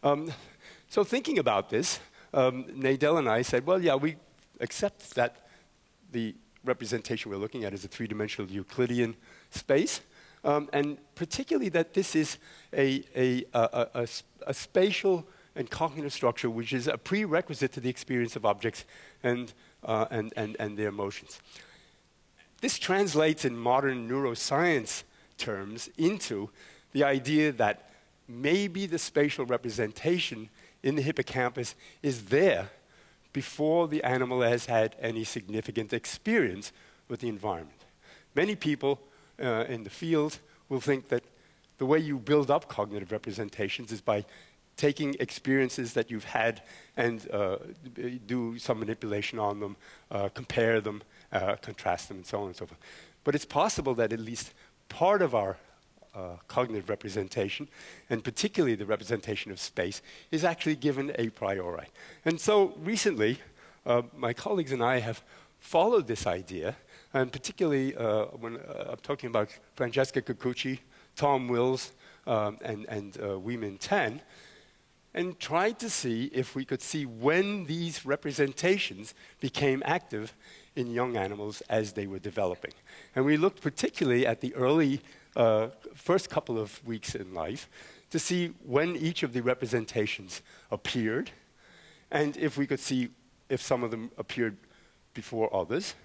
So thinking about this, Nadel and I said, well, yeah, we accept that the representation we're looking at is a three-dimensional Euclidean space, and particularly that this is a spatial and cognitive structure which is a prerequisite to the experience of objects and their motions. This translates in modern neuroscience terms into the idea that maybe the spatial representation in the hippocampus is there before the animal has had any significant experience with the environment. Many people in the field will think that the way you build up cognitive representations is by taking experiences that you've had and do some manipulation on them, compare them, contrast them, and so on and so forth. But it's possible that at least part of our cognitive representation, and particularly the representation of space, is actually given a priori. And so recently, my colleagues and I have followed this idea, and particularly when I'm talking about Francesca Kikuchi, Tom Wills, and Wei-Min Tan, and tried to see if we could see when these representations became active in young animals as they were developing. And we looked particularly at the early first couple of weeks in life to see when each of the representations appeared, and if we could see if some of them appeared before others,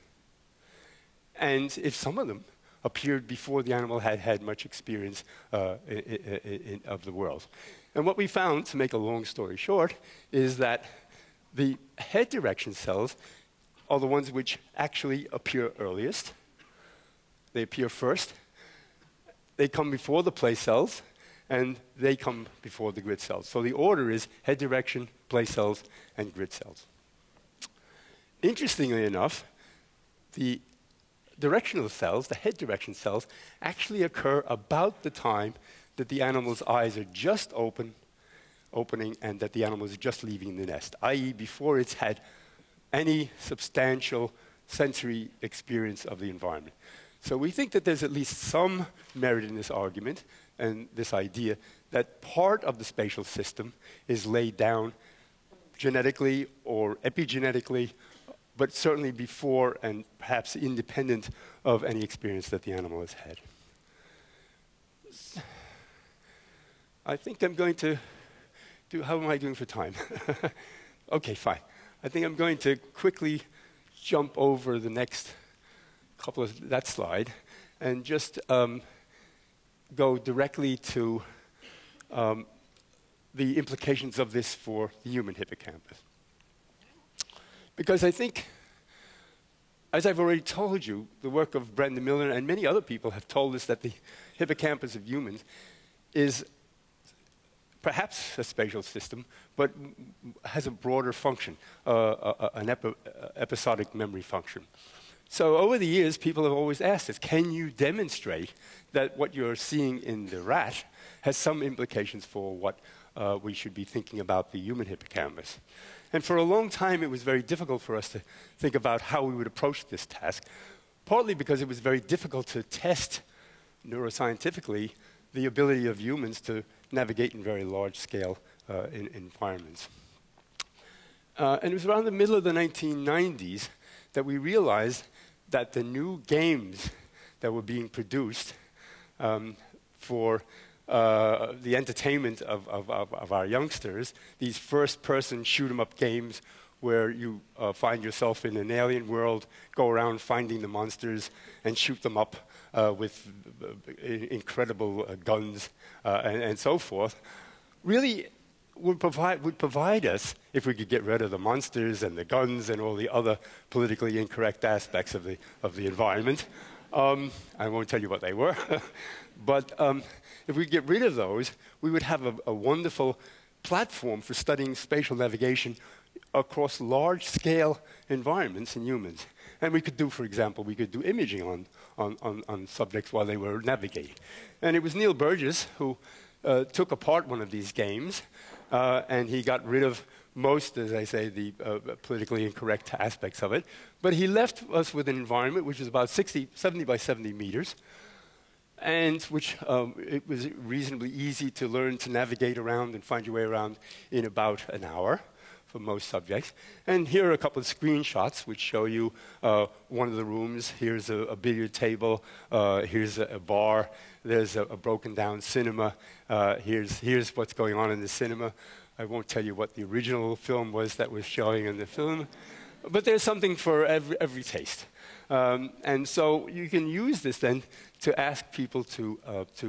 and if some of them appeared before the animal had had much experience of the world. And what we found, to make a long story short, is that the head direction cells are the ones which actually appear earliest. They appear first. They come before the place cells, and they come before the grid cells. So the order is head direction, place cells, and grid cells. Interestingly enough, the directional cells, the head direction cells, actually occur about the time that the animal's eyes are just opening and that the animal is just leaving the nest, i.e. before it's had any substantial sensory experience of the environment. So we think that there's at least some merit in this argument and this idea that part of the spatial system is laid down genetically or epigenetically, but certainly before and perhaps independent of any experience that the animal has had. I think I'm going to do, how am I doing for time? Okay, fine. I think I'm going to quickly jump over the next couple of that slide and just go directly to the implications of this for the human hippocampus. Because I think, as I've already told you, the work of Brendan Miller and many other people have told us that the hippocampus of humans is perhaps a spatial system, but has a broader function, an episodic memory function. So over the years, people have always asked us, can you demonstrate that what you're seeing in the rat has some implications for what we should be thinking about the human hippocampus? And for a long time, it was very difficult for us to think about how we would approach this task, partly because it was very difficult to test neuroscientifically the ability of humans to navigate in very large-scale environments. And it was around the middle of the 1990s that we realized that the new games that were being produced for the entertainment of our youngsters, these first-person shoot-'em-up games where you find yourself in an alien world, go around finding the monsters and shoot them up with incredible guns and so forth, really would provide us, if we could get rid of the monsters and the guns and all the other politically incorrect aspects of the environment. I won't tell you what they were. But if we get rid of those, we would have a wonderful platform for studying spatial navigation across large-scale environments in humans. And we could do, for example, we could do imaging on subjects while they were navigating. And it was Neil Burgess who took apart one of these games, and he got rid of most, as I say, the politically incorrect aspects of it. But he left us with an environment which was about 70 by 70 meters, and which it was reasonably easy to learn to navigate around and find your way around in about an hour for most subjects. And here are a couple of screenshots which show you one of the rooms. Here's a billiard table. Here's a bar. There's a broken down cinema. Here's what's going on in the cinema. I won't tell you what the original film was that was showing in the film, but there's something for every taste. And so you can use this then to ask people to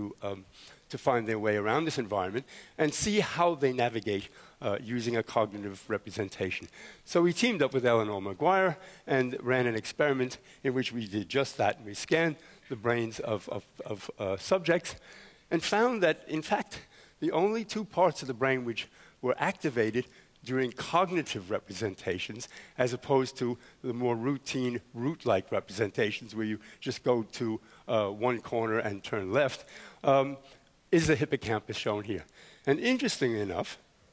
find their way around this environment and see how they navigate using a cognitive representation. So we teamed up with Eleanor Maguire and ran an experiment in which we did just that. We scanned the brains of subjects and found that, in fact, the only two parts of the brain which were activated during cognitive representations, as opposed to the more routine root-like representations where you just go to one corner and turn left, is the hippocampus shown here. And interestingly enough,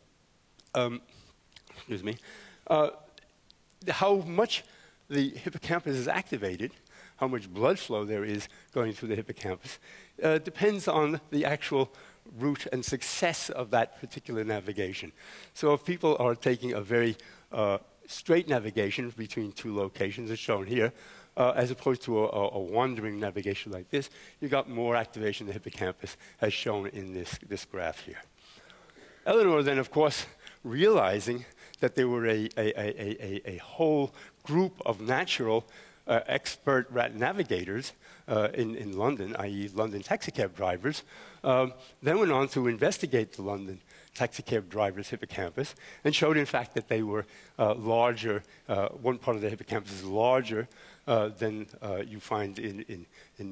how much the hippocampus is activated, how much blood flow there is going through the hippocampus, depends on the actual route and success of that particular navigation. So if people are taking a very straight navigation between two locations, as shown here, as opposed to a wandering navigation like this, you got more activation of the hippocampus, as shown in this graph here. Eleanor then, of course, realizing that there were a whole group of natural expert rat navigators in London, i.e. London taxicab drivers, then went on to investigate the London taxicab drivers' hippocampus and showed, in fact, that they were larger. One part of the hippocampus is larger than you find in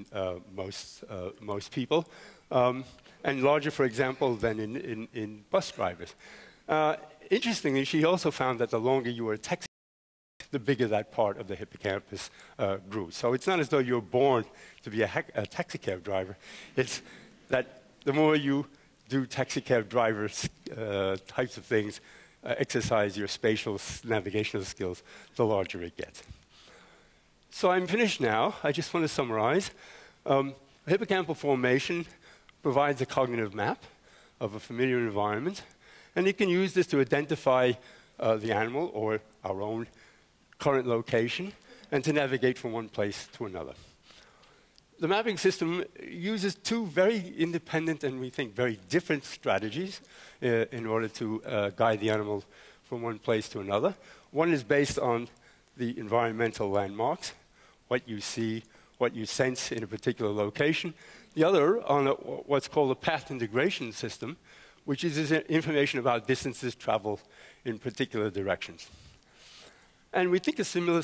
most people, and larger, for example, than in bus drivers. Interestingly, she also found that the longer you were a taxi, the bigger that part of the hippocampus grew. So it's not as though you're born to be a taxicab driver. It's that the more you do taxicab driver types of things, exercise your spatial navigational skills, the larger it gets. So I'm finished now. I just want to summarize. Hippocampal formation provides a cognitive map of a familiar environment, and you can use this to identify the animal or our own current location and to navigate from one place to another. The mapping system uses two very independent and we think very different strategies in order to guide the animal from one place to another. One is based on the environmental landmarks, what you see, what you sense in a particular location. The other on what's called a path integration system, which is information about distances traveled in particular directions. And we think a similar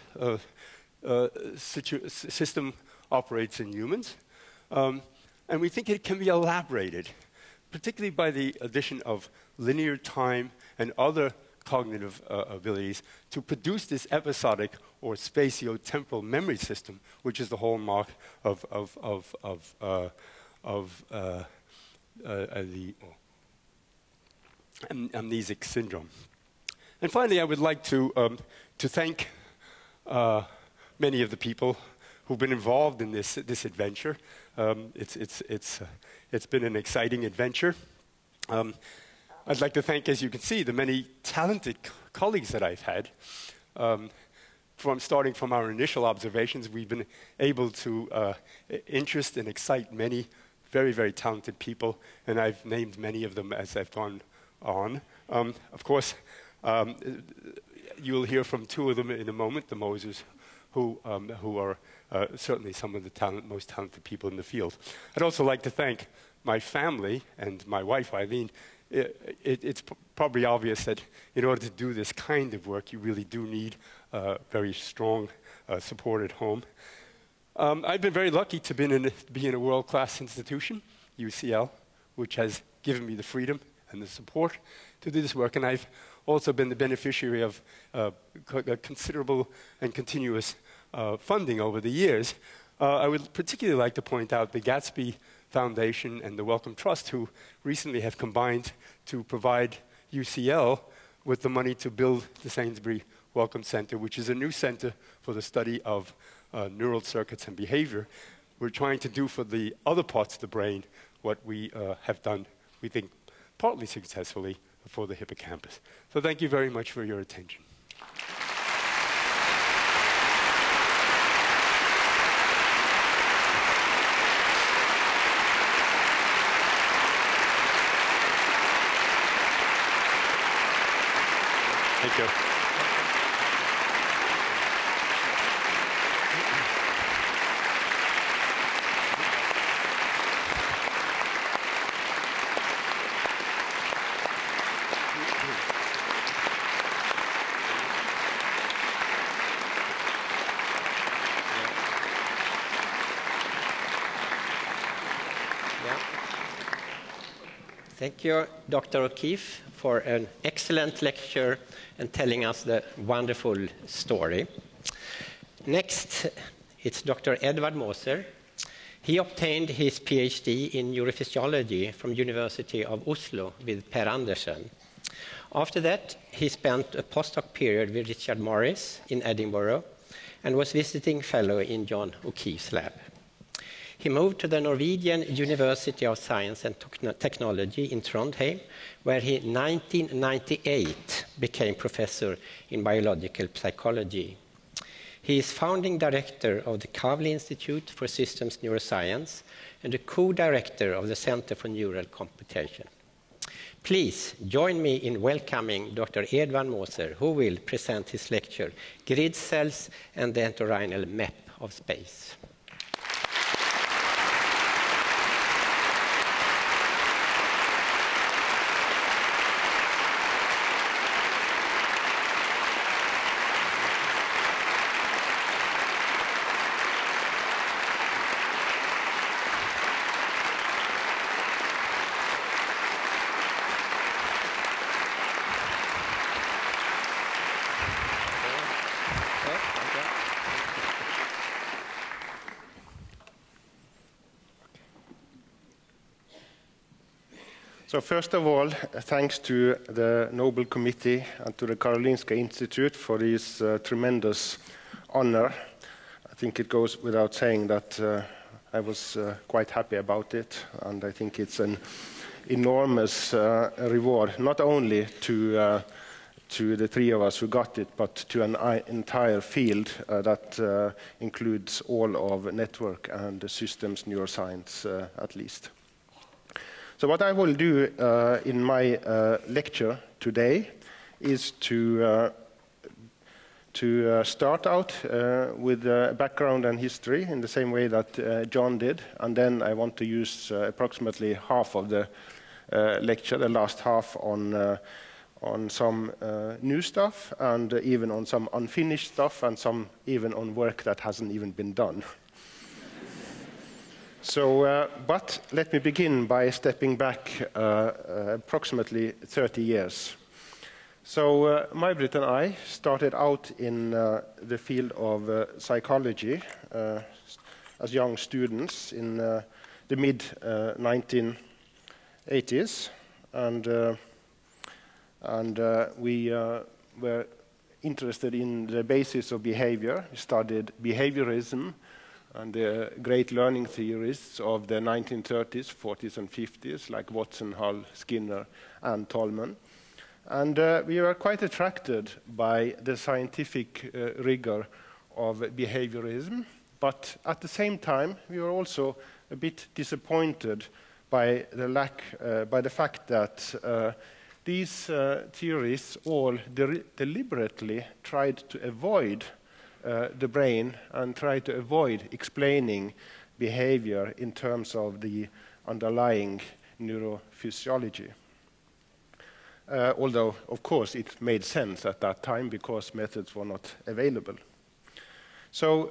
system operates in humans. And we think it can be elaborated, particularly by the addition of linear time and other cognitive abilities to produce this episodic or spatio-temporal memory system, which is the hallmark of the amnesic syndrome. And finally, I would like to thank many of the people who've been involved in this adventure. It's been an exciting adventure. I'd like to thank, as you can see, the many talented colleagues that I've had. Starting from our initial observations, we've been able to interest and excite many very, very talented people, and I've named many of them as I've gone on. Of course, you'll hear from two of them in a moment, the Mosers, who are certainly some of the most talented people in the field. I'd also like to thank my family and my wife, Eileen. It's probably obvious that in order to do this kind of work, you really do need very strong support at home. I've been very lucky to be in a world-class institution, UCL, which has given me the freedom and the support to do this work. And I've also been the beneficiary of considerable and continuous funding over the years. I would particularly like to point out the Gatsby Foundation and the Wellcome Trust, who recently have combined to provide UCL with the money to build the Sainsbury Wellcome Center, which is a new center for the study of neural circuits and behavior. We're trying to do for the other parts of the brain what we have done, we think, partly successfully for the hippocampus. So thank you very much for your attention. Thank you. Thank you, Dr. O'Keefe, for an excellent lecture and telling us the wonderful story. Next, it's Dr. Edvard Moser. He obtained his PhD in neurophysiology from University of Oslo with Per Andersen. After that, he spent a postdoc period with Richard Morris in Edinburgh and was visiting fellow in John O'Keefe's lab. He moved to the Norwegian University of Science and Technology in Trondheim, where he in 1998 became professor in biological psychology. He is founding director of the Karolinska Institutet for Systems Neuroscience and a co-director of the Center for Neural Computation. Please join me in welcoming Dr. Edvard Moser, who will present his lecture, Grid Cells and the Entorhinal Map of Space. So first of all, thanks to the Nobel Committee and to the Karolinska Institutet for this tremendous honor. think it goes without saying that I was quite happy about it, and I think it's an enormous reward, not only to the three of us who got it, but to an entire field that includes all of network and systems neuroscience, at least. So what I will do in my lecture today is to start out with background and history in the same way that John did, and then I want to use approximately half of the lecture, the last half, on some new stuff, and even on some unfinished stuff, and some even on work that hasn't even been done. So, but let me begin by stepping back approximately 30 years. So May-Britt and I started out in the field of psychology as young students in the mid-1980s, and we were interested in the basis of behavior. We studied behaviorism and the great learning theorists of the 1930s, 40s, and 50s, like Watson, Hull, Skinner, and Tolman. And we were quite attracted by the scientific rigor of behaviorism, but at the same time, we were also a bit disappointed by the fact that these theorists all deliberately tried to avoid the brain and tried to avoid explaining behavior in terms of the underlying neurophysiology. Although, of course, it made sense at that time because methods were not available. So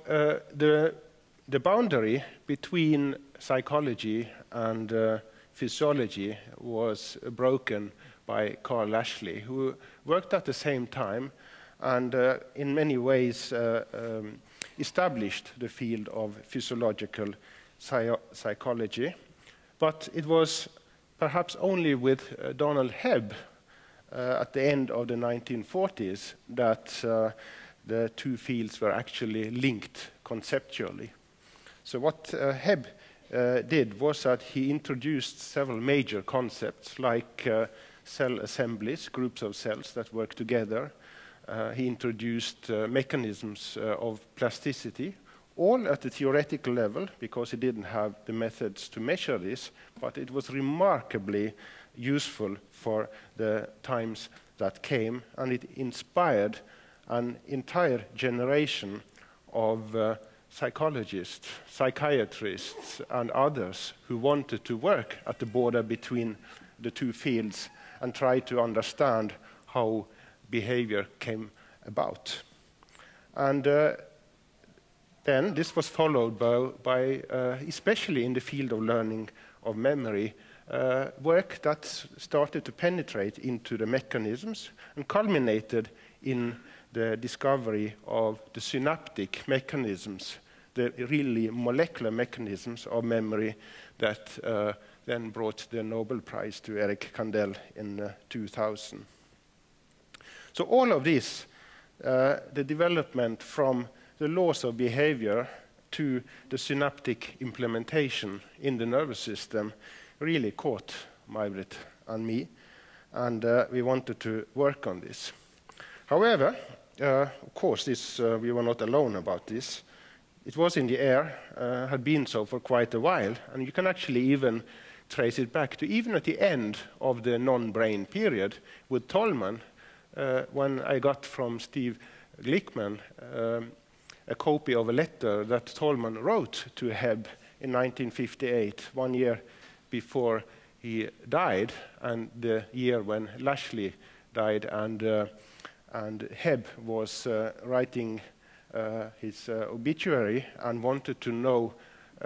the boundary between psychology and physiology was broken by Carl Ashley, who worked at the same time and in many ways established the field of physiological psychology. But it was perhaps only with Donald Hebb at the end of the 1940s that the two fields were actually linked conceptually. So what Hebb did was that he introduced several major concepts like cell assemblies, groups of cells that work together. He introduced mechanisms of plasticity, all at the theoretical level, because he didn't have the methods to measure this, but it was remarkably useful for the times that came, and it inspired an entire generation of psychologists, psychiatrists, and others who wanted to work at the border between the two fields and try to understand how behavior came about. And then this was followed by especially in the field of learning of memory, work that started to penetrate into the mechanisms and culminated in the discovery of the synaptic mechanisms, the really molecular mechanisms of memory that then brought the Nobel Prize to Eric Kandel in 2000. So all of this, the development from the laws of behavior to the synaptic implementation in the nervous system, really caught May-Britt and me, and we wanted to work on this. However, of course, we were not alone about this. It was in the air, had been so for quite a while, and you can actually even trace it back to even at the end of the non-brain period with Tolman, when I got from Steve Glickman a copy of a letter that Tolman wrote to Hebb in 1958, 1 year before he died, and the year when Lashley died, and Hebb was writing his obituary and wanted to know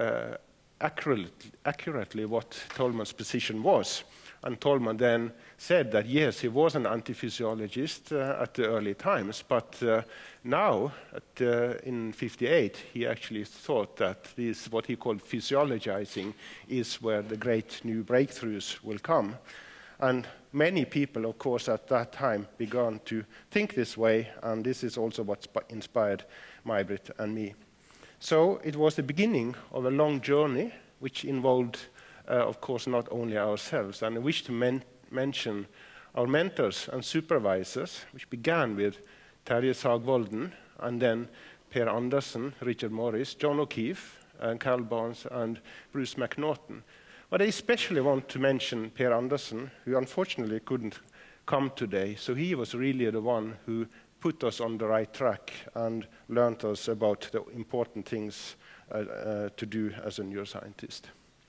accurately what Tolman's position was. And Tolman then said that, yes, he was an anti-physiologist at the early times, but now, in 58, he actually thought that this, what he called physiologizing, is where the great new breakthroughs will come. And many people, of course, at that time began to think this way, and this is also what inspired May-Britt and me. So it was the beginning of a long journey, which involved, of course, not only ourselves. And I wish to mention our mentors and supervisors, which began with Terje Sagvolden, and then Per Andersen, Richard Morris, John O'Keefe, and Carl Barnes, and Bruce McNaughton. But I especially want to mention Per Andersen, who unfortunately couldn't come today. So he was really the one who put us on the right track and learned us about the important things to do as a neuroscientist.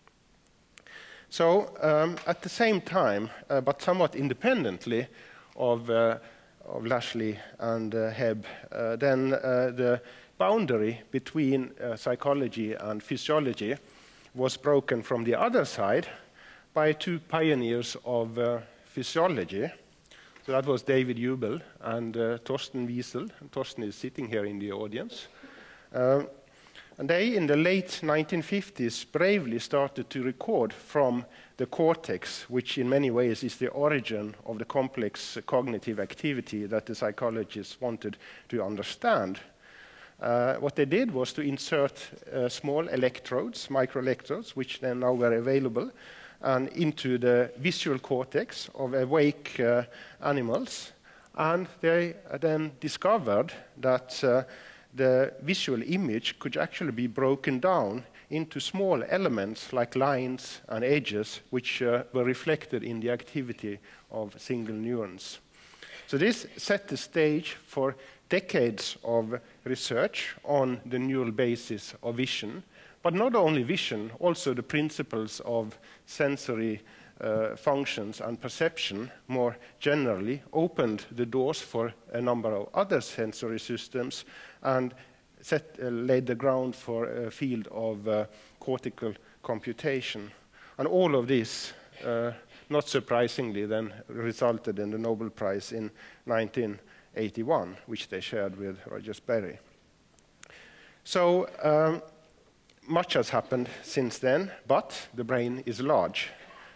So at the same time, but somewhat independently of Lashley and Hebb, then the boundary between psychology and physiology was broken from the other side by two pioneers of physiology. So that was David Jubel and Torsten Wiesel. Torsten is sitting here in the audience. And they, in the late 1950s, bravely started to record from the cortex, which in many ways is the origin of the complex cognitive activity that the psychologists wanted to understand. What they did was to insert small electrodes, microelectrodes, which then now were available, and into the visual cortex of awake animals. And they then discovered that the visual image could actually be broken down into small elements like lines and edges, which were reflected in the activity of single neurons. So this set the stage for decades of research on the neural basis of vision, but not only vision, also the principles of sensory functions and perception more generally opened the doors for a number of other sensory systems and laid the ground for a field of cortical computation. And all of this, not surprisingly, then resulted in the Nobel Prize in 1981, which they shared with Roger Sperry. So much has happened since then, but the brain is large.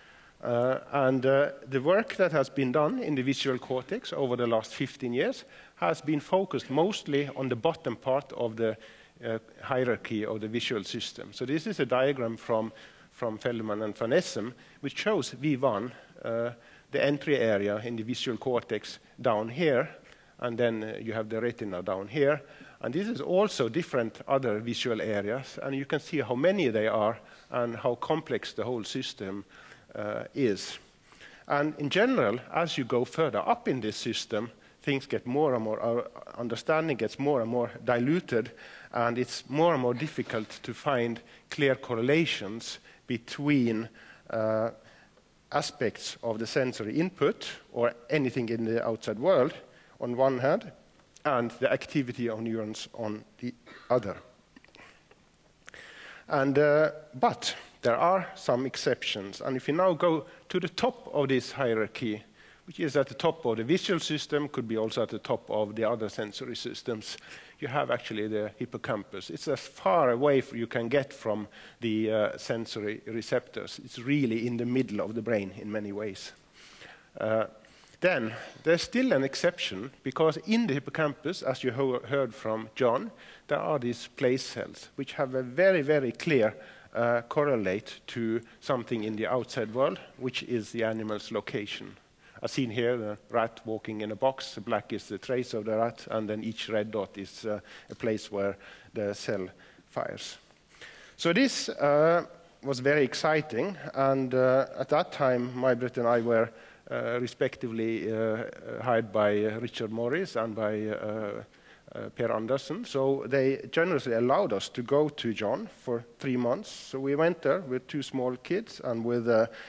The work that has been done in the visual cortex over the last 15 years has been focused mostly on the bottom part of the hierarchy of the visual system. So this is a diagram from Felleman and Van Essem, which shows V1, the entry area in the visual cortex down here, and then you have the retina down here. And this is also different other visual areas, and you can see how many they are and how complex the whole system is. And in general, as you go further up in this system, things get more and more, our understanding gets more and more diluted, and it's more and more difficult to find clear correlations between aspects of the sensory input or anything in the outside world on one hand, and the activity of neurons on the other. And but there are some exceptions. And if you now go to the top of this hierarchy, which is at the top of the visual system, could be also at the top of the other sensory systems, you have actually the hippocampus. It's as far away as you can get from the sensory receptors. It's really in the middle of the brain in many ways. Then there's still an exception, because in the hippocampus, as you heard from John, there are these place cells, which have a very, very clear correlate to something in the outside world, which is the animal's location. As seen here, the rat walking in a box, the black is the trace of the rat, and then each red dot is a place where the cell fires. So this was very exciting, and at that time, May-Britt and I were respectively hired by Richard Morris and by Per Andersen. So they generously allowed us to go to John for 3 months. So we went there with 2 small kids and with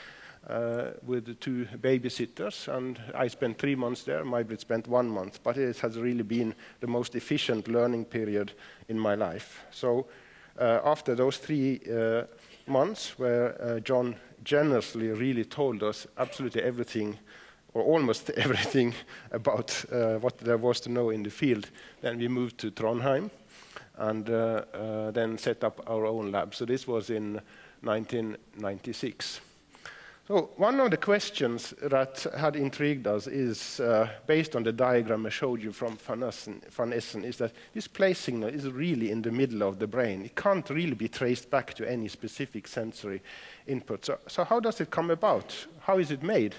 2 babysitters. And I spent 3 months there. May-Britt spent 1 month. But it has really been the most efficient learning period in my life. So after those 3 months, where John generously really told us absolutely everything, or almost everything, about what there was to know in the field, then we moved to Trondheim and then set up our own lab. So this was in 1996. So one of the questions that had intrigued us is, based on the diagram I showed you from Van Essen, is that this place signal is really in the middle of the brain. It can't really be traced back to any specific sensory input. So how does it come about? How is it made?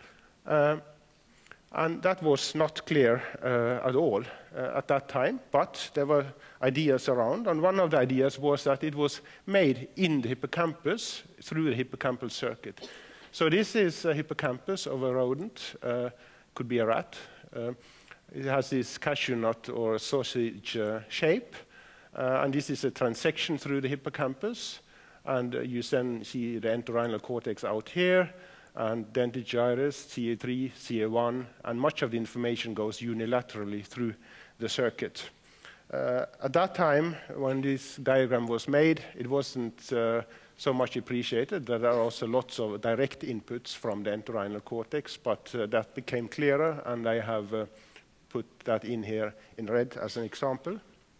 And that was not clear at all at that time, but there were ideas around. And one of the ideas was that it was made in the hippocampus through the hippocampal circuit. So this is a hippocampus of a rodent, could be a rat. It has this cashew nut or sausage shape, and this is a transection through the hippocampus. And you then see the entorhinal cortex out here, and dentate gyrus, CA3, CA1, and much of the information goes unilaterally through the circuit. At that time, when this diagram was made, it wasn't so much appreciated that there are also lots of direct inputs from the entorhinal cortex, but that became clearer, and I have put that in here in red as an example.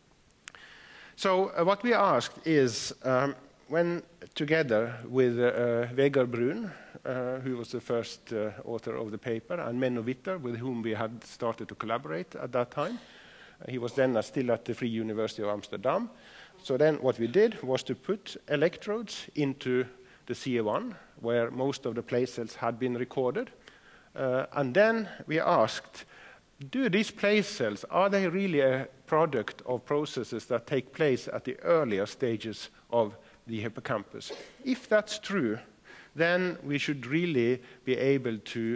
So what we asked is, when together with Vegard Brun, who was the first author of the paper, and Menno Witter, with whom we had started to collaborate at that time. He was then still at the Free University of Amsterdam. So then what we did was to put electrodes into the CA1, where most of the place cells had been recorded. And then we asked, do these place cells, are they really a product of processes that take place at the earlier stages of the hippocampus? If that's true, then we should really be able to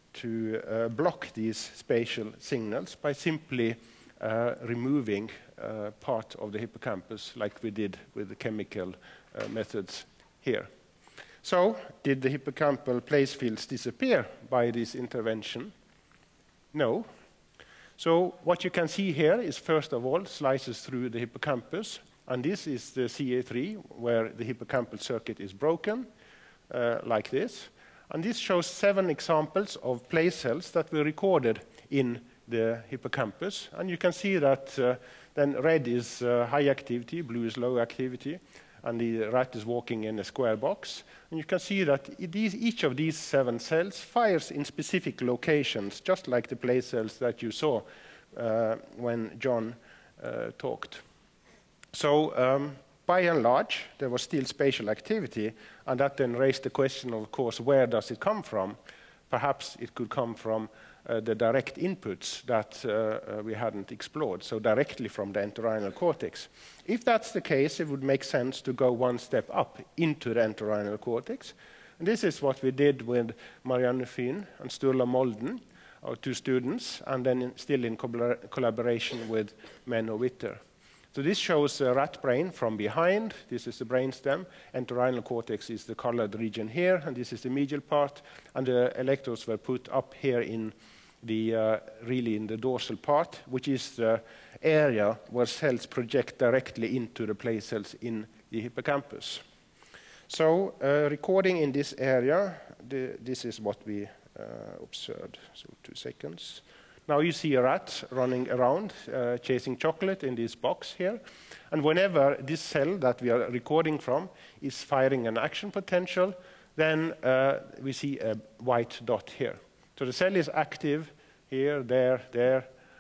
block these spatial signals by simply removing part of the hippocampus, like we did with the chemical methods here. So, did the hippocampal place fields disappear by this intervention? No. So, what you can see here is, first of all, slices through the hippocampus, and this is the CA3, where the hippocampal circuit is broken, like this. And this shows 7 examples of place cells that were recorded in the hippocampus. And you can see that then red is high activity, blue is low activity, and the rat is walking in a square box. And you can see that each of these 7 cells fires in specific locations, just like the place cells that you saw when John talked. So by and large, there was still spatial activity, and that then raised the question, of course, where does it come from? Perhaps it could come from the direct inputs that we hadn't explored, so directly from the entorhinal cortex. If that's the case, it would make sense to go one step up into the entorhinal cortex. And this is what we did with Marianne Fyn and Sturla Molden, our 2 students, and then still in collaboration with Menno Witter. So this shows a rat brain from behind. This is the brainstem. Entorhinal cortex is the colored region here, and this is the medial part. And the electrodes were put up here in the really in the dorsal part, which is the area where cells project directly into the place cells in the hippocampus. So recording in this area, this is what we observed. So 2 seconds. Now you see a rat running around, chasing chocolate in this box here. And whenever this cell that we are recording from is firing an action potential, then we see a white dot here. So the cell is active here, there,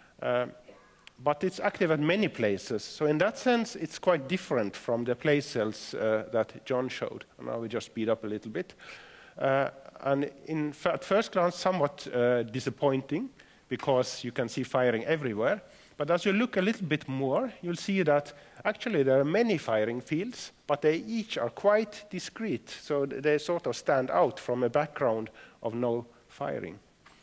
but it's active at many places. So in that sense, it's quite different from the place cells that John showed. And now we just speed up a little bit. And at first glance, somewhat disappointing, because you can see firing everywhere. But as you look a little bit more, you'll see that actually there are many firing fields, but they each are quite discrete. So they sort of stand out from a background of no firing.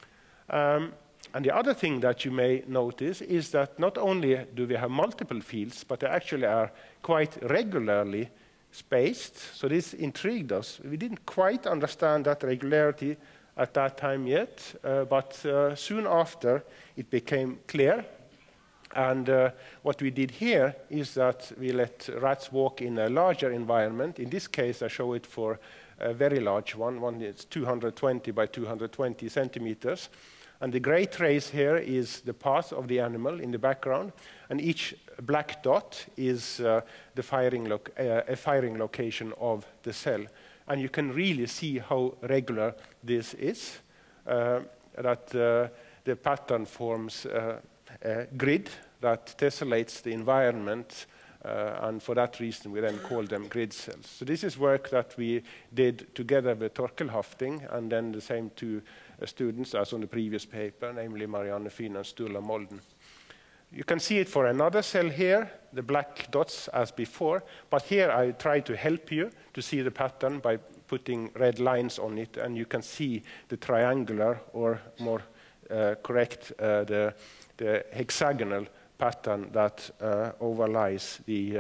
And the other thing that you may notice is that not only do we have multiple fields, but they actually are quite regularly spaced. So this intrigued us. We didn't quite understand that regularity at that time yet, but soon after it became clear. And what we did here is that we let rats walk in a larger environment. In this case, I show it for a very large one. One is 220 by 220 centimeters. And the gray trace here is the path of the animal in the background. And each black dot is a firing location of the cell. and you can really see how regular this is, that the pattern forms a grid that tessellates the environment, and for that reason we then call them grid cells. So this is work that we did together with Torkel Hafting, and then the same two students as on the previous paper, namely Marianne Fyn and Sturla Molden. You can see it for another cell here, the black dots as before, but here I try to help you to see the pattern by putting red lines on it, and you can see the triangular, or more correct, the hexagonal pattern that overlies the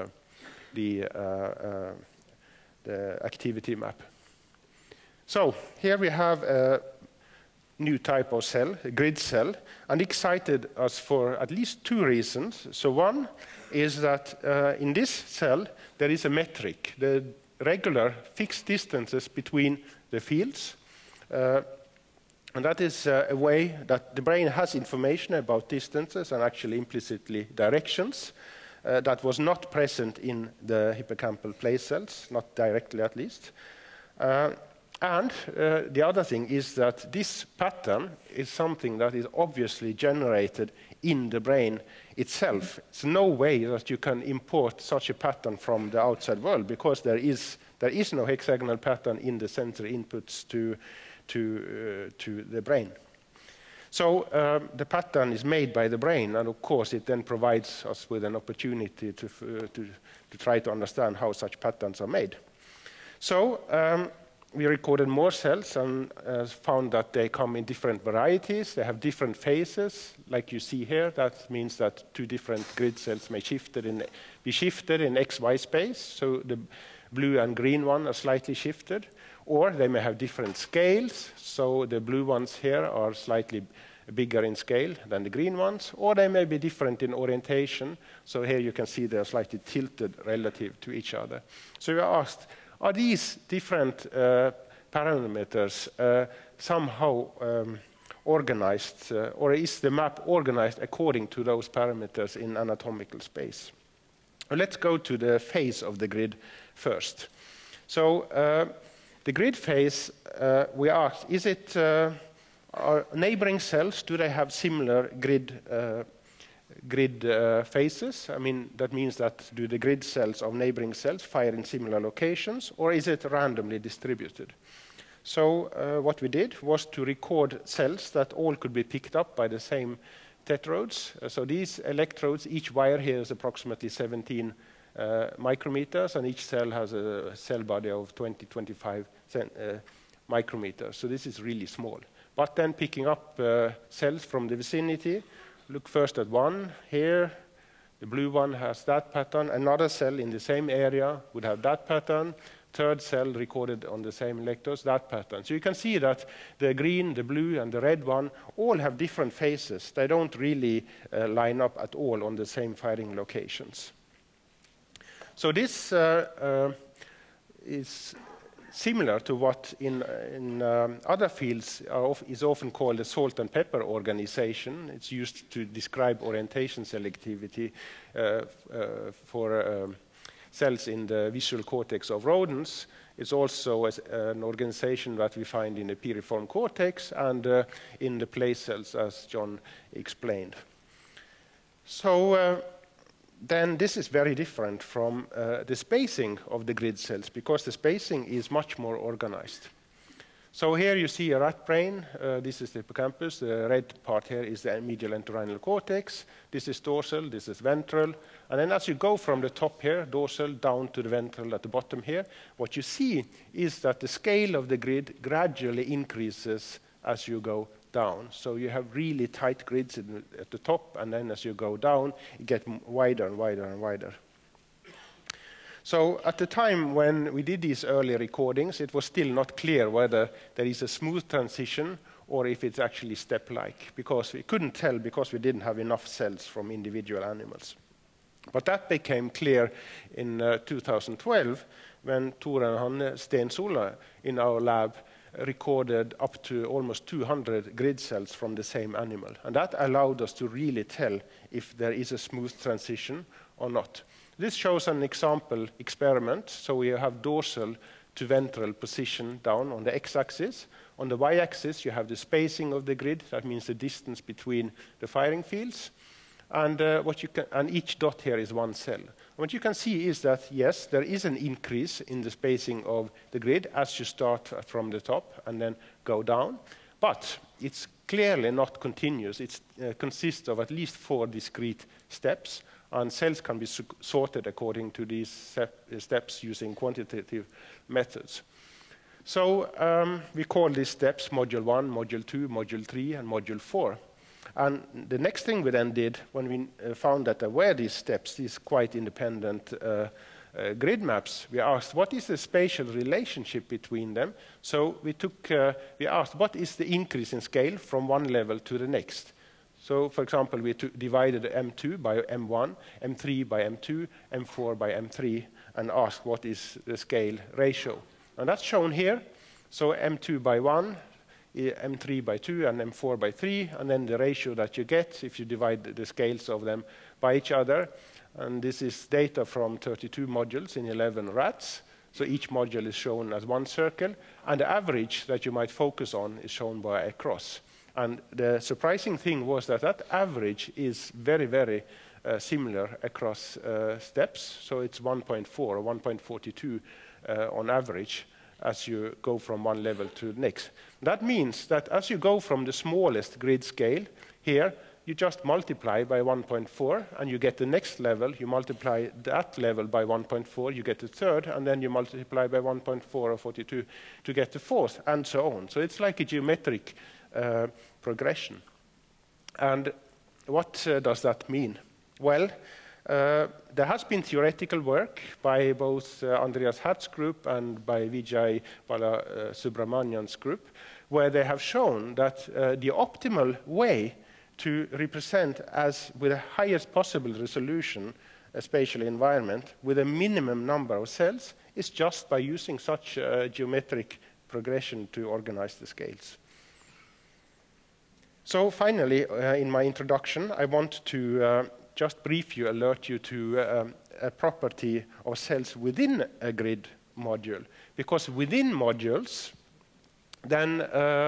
activity map. So here we have a new type of cell, a grid cell, and excited us for at least two reasons. So one is that in this cell there is a metric, the regular fixed distances between the fields. And that is a way that the brain has information about distances and actually implicitly directions that was not present in the hippocampal place cells, not directly at least. And the other thing is that this pattern is something that is obviously generated in the brain itself. It's no way that you can import such a pattern from the outside world, because there is no hexagonal pattern in the sensory inputs to the brain. So the pattern is made by the brain, and of course it then provides us with an opportunity to try to understand how such patterns are made. So we recorded more cells and found that they come in different varieties. They have different phases, like you see here. That means that two different grid cells may be shifted in XY space. So the blue and green one are slightly shifted. Or they may have different scales, so the blue ones here are slightly bigger in scale than the green ones, or they may be different in orientation, so here you can see they're slightly tilted relative to each other. So we asked, are these different parameters somehow organized, or is the map organized according to those parameters in anatomical space? Well, let's go to the phase of the grid first. So the grid phase, we asked, is it are neighboring cells, do they have similar grid phases? I mean, that means that do the grid cells of neighboring cells fire in similar locations, or is it randomly distributed? So what we did was to record cells that all could be picked up by the same tetrodes. So these electrodes, each wire here is approximately 17 micrometers, and each cell has a cell body of 20-25 micrometers. So this is really small. But then picking up cells from the vicinity, look first at one here. The blue one has that pattern. Another cell in the same area would have that pattern. Third cell recorded on the same electrodes, that pattern. So you can see that the green, the blue, and the red one all have different phases. They don't really line up at all on the same firing locations. So this is similar to what in other fields is often called a salt and pepper organization. It's used to describe orientation selectivity for cells in the visual cortex of rodents. It's also an organization that we find in the piriform cortex and in the place cells, as John explained. So then this is very different from the spacing of the grid cells, because the spacing is much more organized. So here you see a rat brain. This is the hippocampus. The red part here is the medial entorhinal cortex. This is dorsal, this is ventral. And then as you go from the top here, dorsal, down to the ventral at the bottom here, what you see is that the scale of the grid gradually increases as you go down. So you have really tight grids at the top, and then as you go down, you get wider and wider and wider. So at the time when we did these early recordings, it was still not clear whether there is a smooth transition or if it's actually step-like, because we couldn't tell because we didn't have enough cells from individual animals. But that became clear in 2012 when Tore and Hanne Stensola in our lab recorded up to almost 200 grid cells from the same animal. And that allowed us to really tell if there is a smooth transition or not. This shows an example experiment. So we have dorsal to ventral position down on the x-axis. On the y-axis, you have the spacing of the grid. That means the distance between the firing fields. And, and each dot here is one cell. What you can see is that, yes, there is an increase in the spacing of the grid as you start from the top and then go down. But it's clearly not continuous. It consists of at least 4 discrete steps, and cells can be sorted according to these steps using quantitative methods. So we call these steps Module 1, Module 2, Module 3, and Module 4. And the next thing we then did, when we found that there were these steps, these quite independent grid maps, we asked, what is the spatial relationship between them? So we asked, what is the increase in scale from one level to the next? So, for example, we divided M2 by M1, M3 by M2, M4 by M3, and asked what is the scale ratio. And that's shown here. So M2 by 1, M3 by 2, and M4 by 3, and then the ratio that you get if you divide the scales of them by each other. And this is data from 32 modules in 11 rats. So each module is shown as one circle, and the average that you might focus on is shown by a cross. And the surprising thing was that that average is very, very similar across steps. So it's 1.4 or 1.42 on average as you go from one level to the next. That means that as you go from the smallest grid scale here, you just multiply by 1.4, and you get the next level. You multiply that level by 1.4, you get the third, and then you multiply by 1.4 or 42 to get the fourth, and so on. So it's like a geometric progression. And what does that mean? Well, there has been theoretical work by both Andreas Hart's group and by Vijay Balasubramanian's group, where they have shown that the optimal way to represent as with the highest possible resolution a spatial environment with a minimum number of cells is just by using such a geometric progression to organize the scales. So finally, in my introduction, I want to just briefly alert you to a property of cells within a grid module. Because within modules, then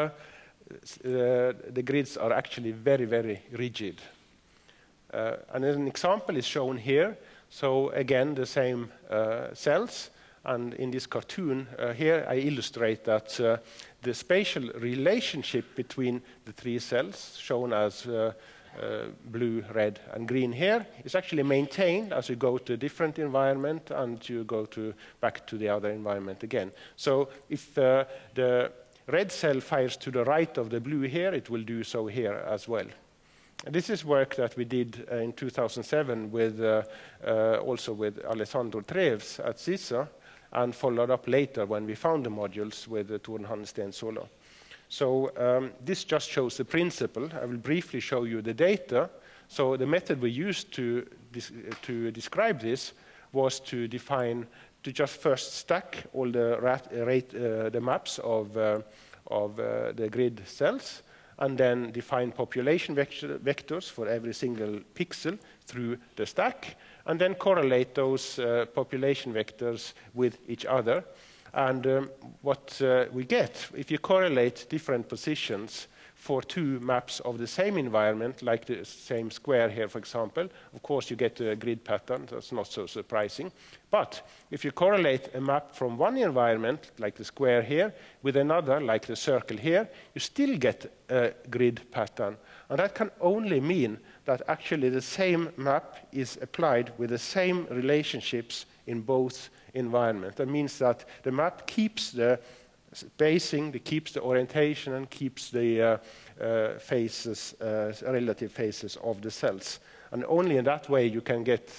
the grids are actually very, very rigid. And an example is shown here. So again, the same cells. And in this cartoon here, I illustrate that the spatial relationship between the 3 cells, shown as blue, red, and green here, is actually maintained as you go to a different environment and you go back to the other environment again. So if the red cell fires to the right of the blue here, it will do so here as well. And this is work that we did in 2007 with also with Alessandro Treves at CISA, and followed up later when we found the modules with Torn Hansten Solo. So this just shows the principle. I will briefly show you the data. So the method we used to describe this was to just first stack all the maps of the grid cells, and then define population vectors for every single pixel through the stack, and then correlate those population vectors with each other. And what we get, if you correlate different positions for 2 maps of the same environment, like the same square here, for example, of course you get a grid pattern. That's not so surprising. But if you correlate a map from one environment, like the square here, with another, like the circle here, you still get a grid pattern. And that can only mean that actually the same map is applied with the same relationships in both environments. That means that the map keeps the spacing, it keeps the orientation, and keeps the phases, relative phases of the cells. And only in that way you can get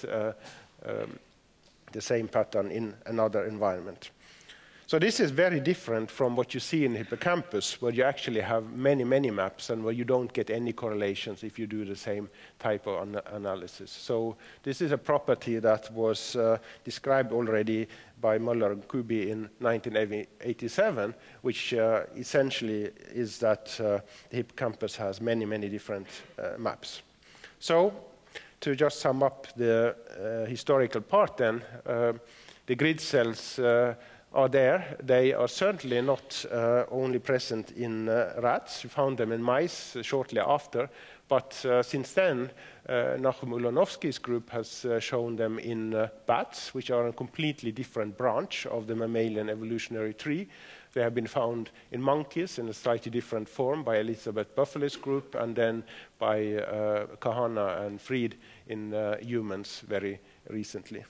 the same pattern in another environment. So this is very different from what you see in hippocampus, where you actually have many, many maps and where you don't get any correlations if you do the same type of analysis. So this is a property that was described already by Möller and Kubi in 1987, which essentially is that the hippocampus has many, many different maps. So to just sum up the historical part then, the grid cells are there. They are certainly not only present in rats. We found them in mice shortly after. But since then, Nachum Ulanovsky's group has shown them in bats, which are a completely different branch of the mammalian evolutionary tree. They have been found in monkeys in a slightly different form by Elizabeth Buffele's group, and then by Kahana and Fried in humans very recently.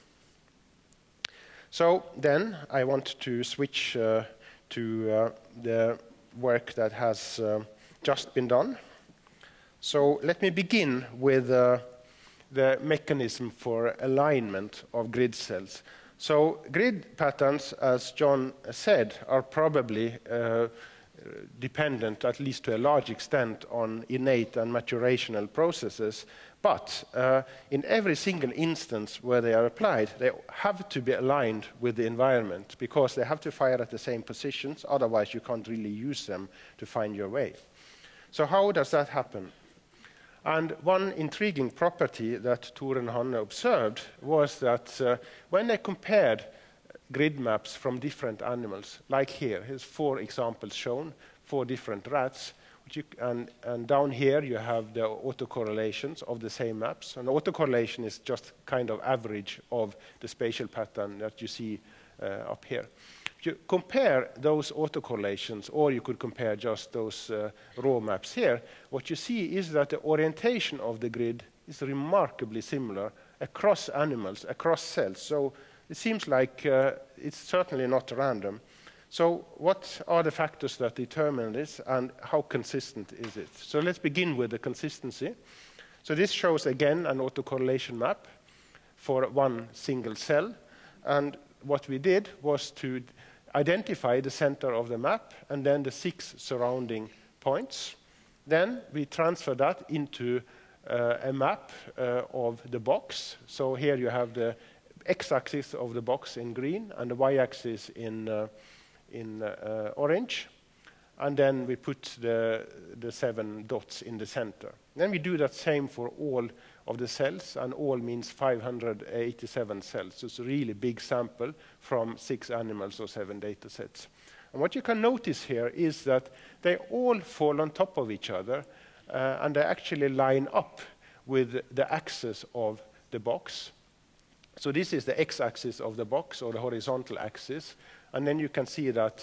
So then I want to switch to the work that has just been done. So let me begin with the mechanism for alignment of grid cells. So grid patterns, as John said, are probably dependent, at least to a large extent, on innate and maturational processes. But in every single instance where they are applied, they have to be aligned with the environment because they have to fire at the same positions. Otherwise, you can't really use them to find your way. So how does that happen? And one intriguing property that Tore and Hanne observed was that when they compared grid maps from different animals, like here, here's 4 examples shown, 4 different rats, and down here you have the autocorrelations of the same maps. And autocorrelation is just kind of average of the spatial pattern that you see up here. If you compare those autocorrelations, or you could compare just those raw maps here, what you see is that the orientation of the grid is remarkably similar across animals, across cells. So it seems like it's certainly not random. So what are the factors that determine this, and how consistent is it? So let's begin with the consistency. So this shows, again, an autocorrelation map for one single cell. And what we did was to identify the center of the map and then the 6 surrounding points. Then we transfer that into a map of the box. So here you have the x-axis of the box in green and the y-axis in orange. And then we put the 7 dots in the center. Then we do that same for all of the cells, and all means 587 cells. So it's a really big sample from 6 animals or 7 data sets. And what you can notice here is that they all fall on top of each other, and they actually line up with the axis of the box. So this is the x-axis of the box, or the horizontal axis. And then you can see that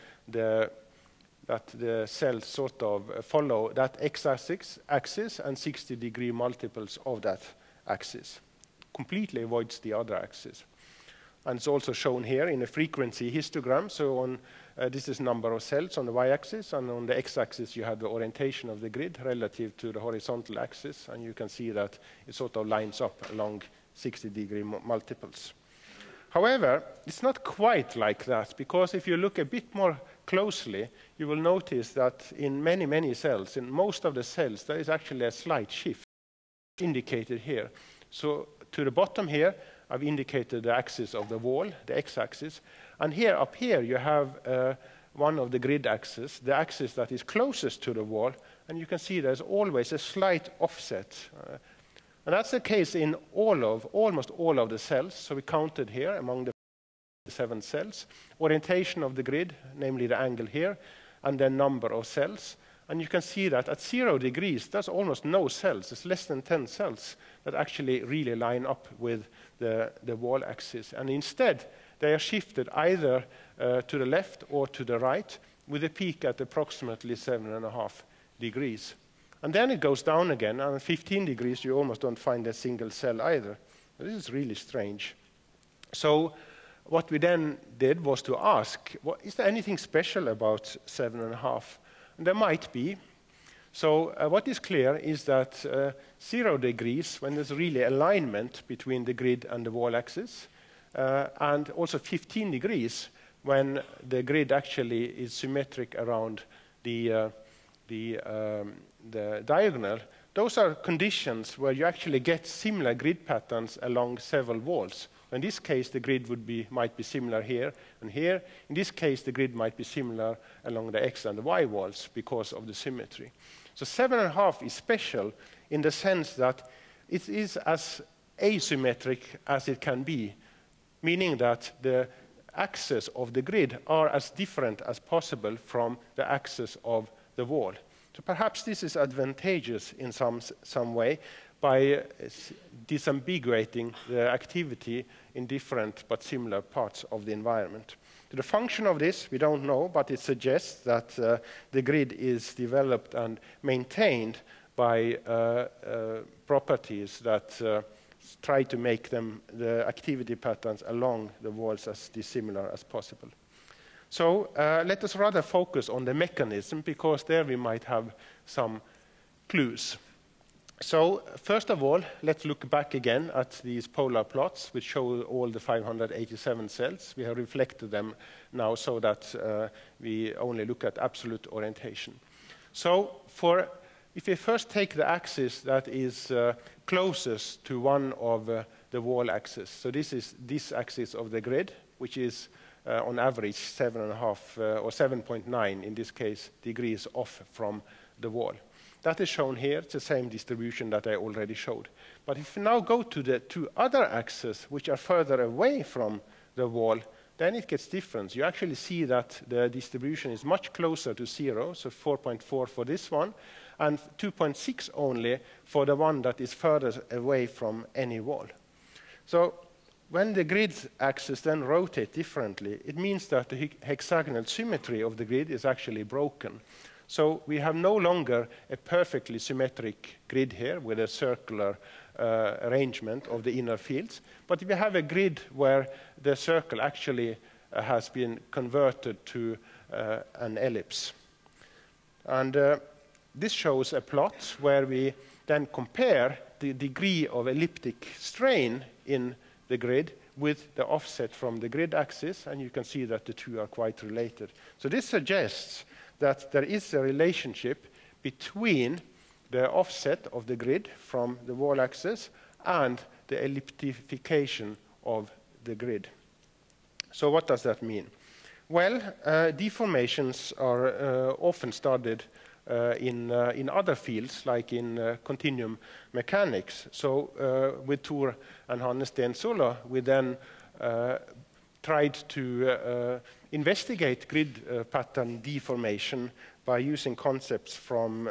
the cells sort of follow that x-axis and 60-degree multiples of that axis. Completely avoids the other axis. And it's also shown here in a frequency histogram. So on this is number of cells on the y-axis, and on the x-axis you have the orientation of the grid relative to the horizontal axis, and you can see that it sort of lines up along 60-degree multiples. However, it's not quite like that, because if you look a bit more closely, you will notice that in many, many cells, in most of the cells, there is actually a slight shift indicated here. So to the bottom here, I've indicated the axis of the wall, the x-axis. And here, up here, you have one of the grid axes, the axis that is closest to the wall. And you can see there's always a slight offset. And that's the case in almost all of the cells. So we counted here among the 7 cells. Orientation of the grid, namely the angle here, and then number of cells. And you can see that at 0 degrees, there's almost no cells. It's less than 10 cells that actually really line up with the wall axis. And instead, they are shifted either to the left or to the right, with a peak at approximately 7.5 degrees. And then it goes down again, and at 15 degrees, you almost don't find a single cell either. This is really strange. So what we then did was to ask, is there anything special about 7.5? And there might be. So what is clear is that 0 degrees, when there's really alignment between the grid and the wall axis, and also 15 degrees, when the grid actually is symmetric around the diagonal, those are conditions where you actually get similar grid patterns along several walls. In this case, the grid might be similar here and here. In this case, the grid might be similar along the x and the y walls because of the symmetry. So 7.5 is special in the sense that it is as asymmetric as it can be, meaning that the axes of the grid are as different as possible from the axis of the wall. So perhaps this is advantageous in some way by disambiguating the activity in different but similar parts of the environment. The function of this, we don't know, but it suggests that the grid is developed and maintained by properties that try to make the activity patterns along the walls as dissimilar as possible. So let us rather focus on the mechanism, because there we might have some clues. So first of all, let's look back again at these polar plots, which show all the 587 cells. We have reflected them now so that we only look at absolute orientation. So if we first take the axis that is closest to one of the wall axes, so this is this axis of the grid, which is on average 7.5 or 7.9 in this case degrees off from the wall. That is shown here. It's the same distribution that I already showed. But if you now go to the two other axes, which are further away from the wall, then it gets different. You actually see that the distribution is much closer to 0, so 4.4 for this one, and 2.6 only for the one that is further away from any wall. So when the grid axes then rotate differently, it means that the hexagonal symmetry of the grid is actually broken. So we have no longer a perfectly symmetric grid here with a circular arrangement of the inner fields, but we have a grid where the circle actually has been converted to an ellipse. And this shows a plot where we then compare the degree of elliptic strain in the grid with the offset from the grid axis, and you can see that the two are quite related. So this suggests that there is a relationship between the offset of the grid from the wall axis and the elliptification of the grid. So what does that mean? Well, deformations are often studied in other fields, like in continuum mechanics. So with Thor and Hanne Stensola, we then tried to investigate grid pattern deformation by using concepts from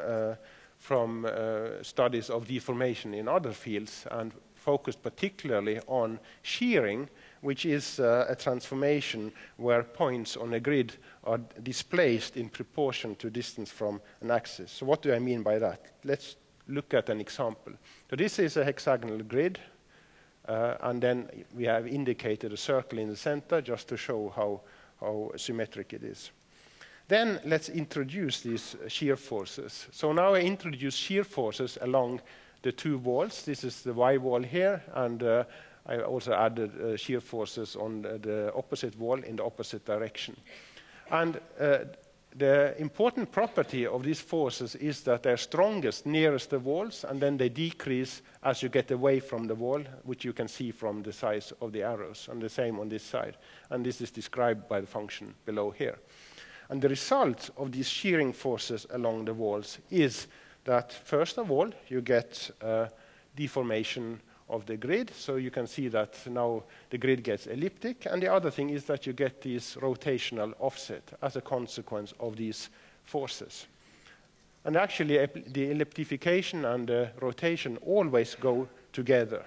studies of deformation in other fields, and focused particularly on shearing, which is a transformation where points on a grid are displaced in proportion to distance from an axis. So what do I mean by that? Let's look at an example. So this is a hexagonal grid, and then we have indicated a circle in the center just to show how symmetric it is. Then let's introduce these shear forces. So now I introduce shear forces along the two walls. This is the Y wall here, and I also added shear forces on the opposite wall in the opposite direction. And the important property of these forces is that they're strongest nearest the walls, and then they decrease as you get away from the wall, which you can see from the size of the arrows, and the same on this side. And this is described by the function below here. And the result of these shearing forces along the walls is that, first of all, you get deformation of the grid. So you can see that now the grid gets elliptic. And the other thing is that you get this rotational offset as a consequence of these forces. And actually, the elliptification and the rotation always go together.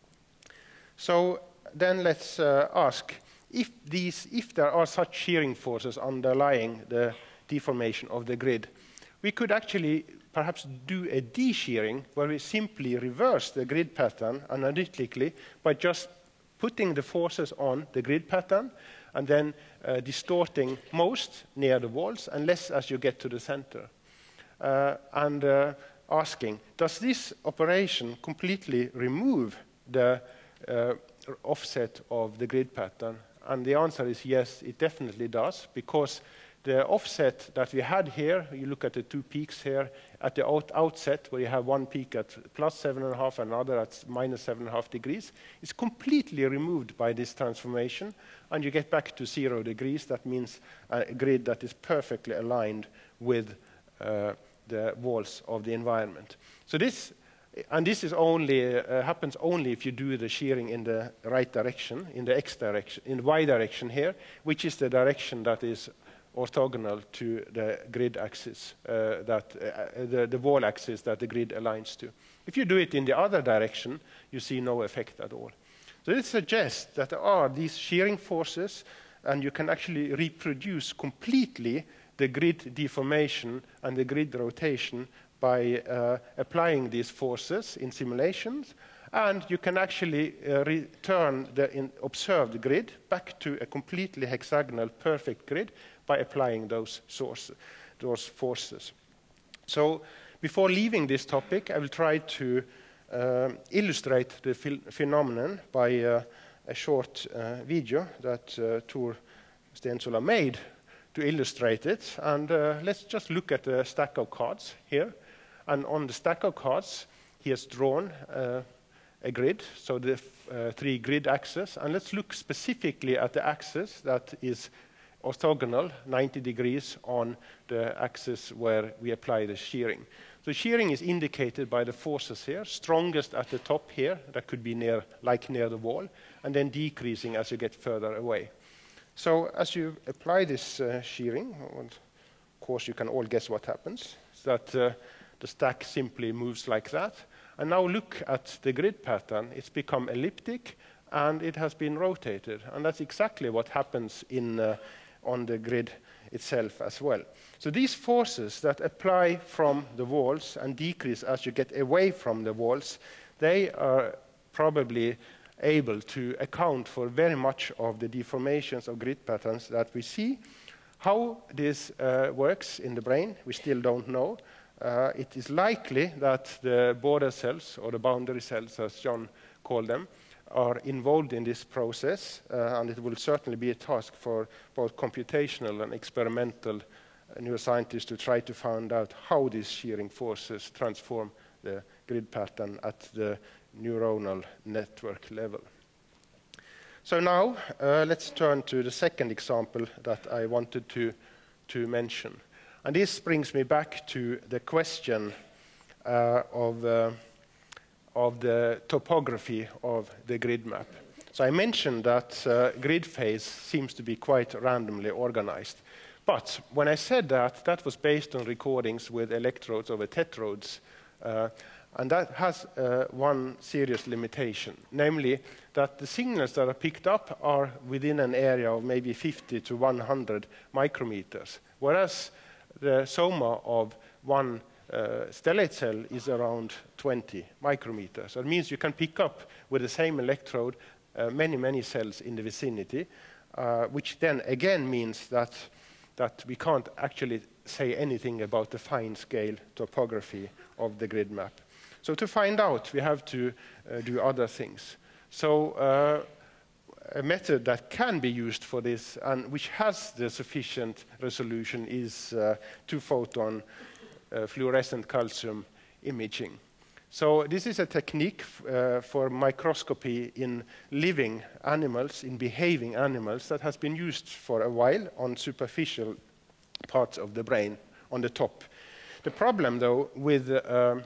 So then let's ask, if there are such shearing forces underlying the deformation of the grid, we could actually perhaps do a de-shearing where we simply reverse the grid pattern analytically by just putting the forces on the grid pattern and then distorting most near the walls and less as you get to the center. And asking, does this operation completely remove the offset of the grid pattern? And the answer is yes, it definitely does, because the offset that we had here, you look at the two peaks here, at the outset, where you have one peak at plus 7.5 and another at minus 7.5 degrees, is completely removed by this transformation, and you get back to 0 degrees. That means a grid that is perfectly aligned with the walls of the environment. So this And this is only happens only if you do the shearing in the right direction, in the X direction, in the Y direction here, which is the direction that is orthogonal to the grid axis, the wall axis that the grid aligns to. If you do it in the other direction, you see no effect at all. So this suggests that there are these shearing forces, and you can actually reproduce completely the grid deformation and the grid rotation by applying these forces in simulations, and you can actually return the observed grid back to a completely hexagonal perfect grid by applying those forces. So before leaving this topic, I will try to illustrate the phenomenon by a short video that Tor Stensula made to illustrate it. And let's just look at the stack of cards here. And on the stack of cards, he has drawn a grid, so the 3 grid axes. And let's look specifically at the axis that is orthogonal, 90 degrees, on the axis where we apply the shearing. So shearing is indicated by the forces here, strongest at the top here, that could be near the wall, and then decreasing as you get further away. So as you apply this shearing, of course you can all guess what happens, that the stack simply moves like that. And now look at the grid pattern. It's become elliptic, and it has been rotated. And that's exactly what happens on the grid itself as well. So these forces that apply from the walls and decrease as you get away from the walls, they are probably able to account for very much of the deformations of grid patterns that we see. How this works in the brain, we still don't know. It is likely that the border cells, or the boundary cells, as John called them, are involved in this process, and it will certainly be a task for both computational and experimental neuroscientists to try to find out how these shearing forces transform the grid pattern at the neuronal network level. So now let's turn to the second example that I wanted to mention. And this brings me back to the question of the topography of the grid map. So I mentioned that grid phase seems to be quite randomly organized. But when I said that, that was based on recordings with electrodes over tetrodes. And that has one serious limitation, namely that the signals that are picked up are within an area of maybe 50 to 100 micrometers, whereas the soma of one stellate cell is around 20 micrometers. So it means you can pick up with the same electrode many, many cells in the vicinity, which then again means that we can't actually say anything about the fine-scale topography of the grid map. So to find out, we have to do other things. So a method that can be used for this, and which has the sufficient resolution, is two-photon fluorescent calcium imaging. So this is a technique for microscopy in living animals, in behaving animals, that has been used for a while on superficial parts of the brain on the top. The problem, though, with the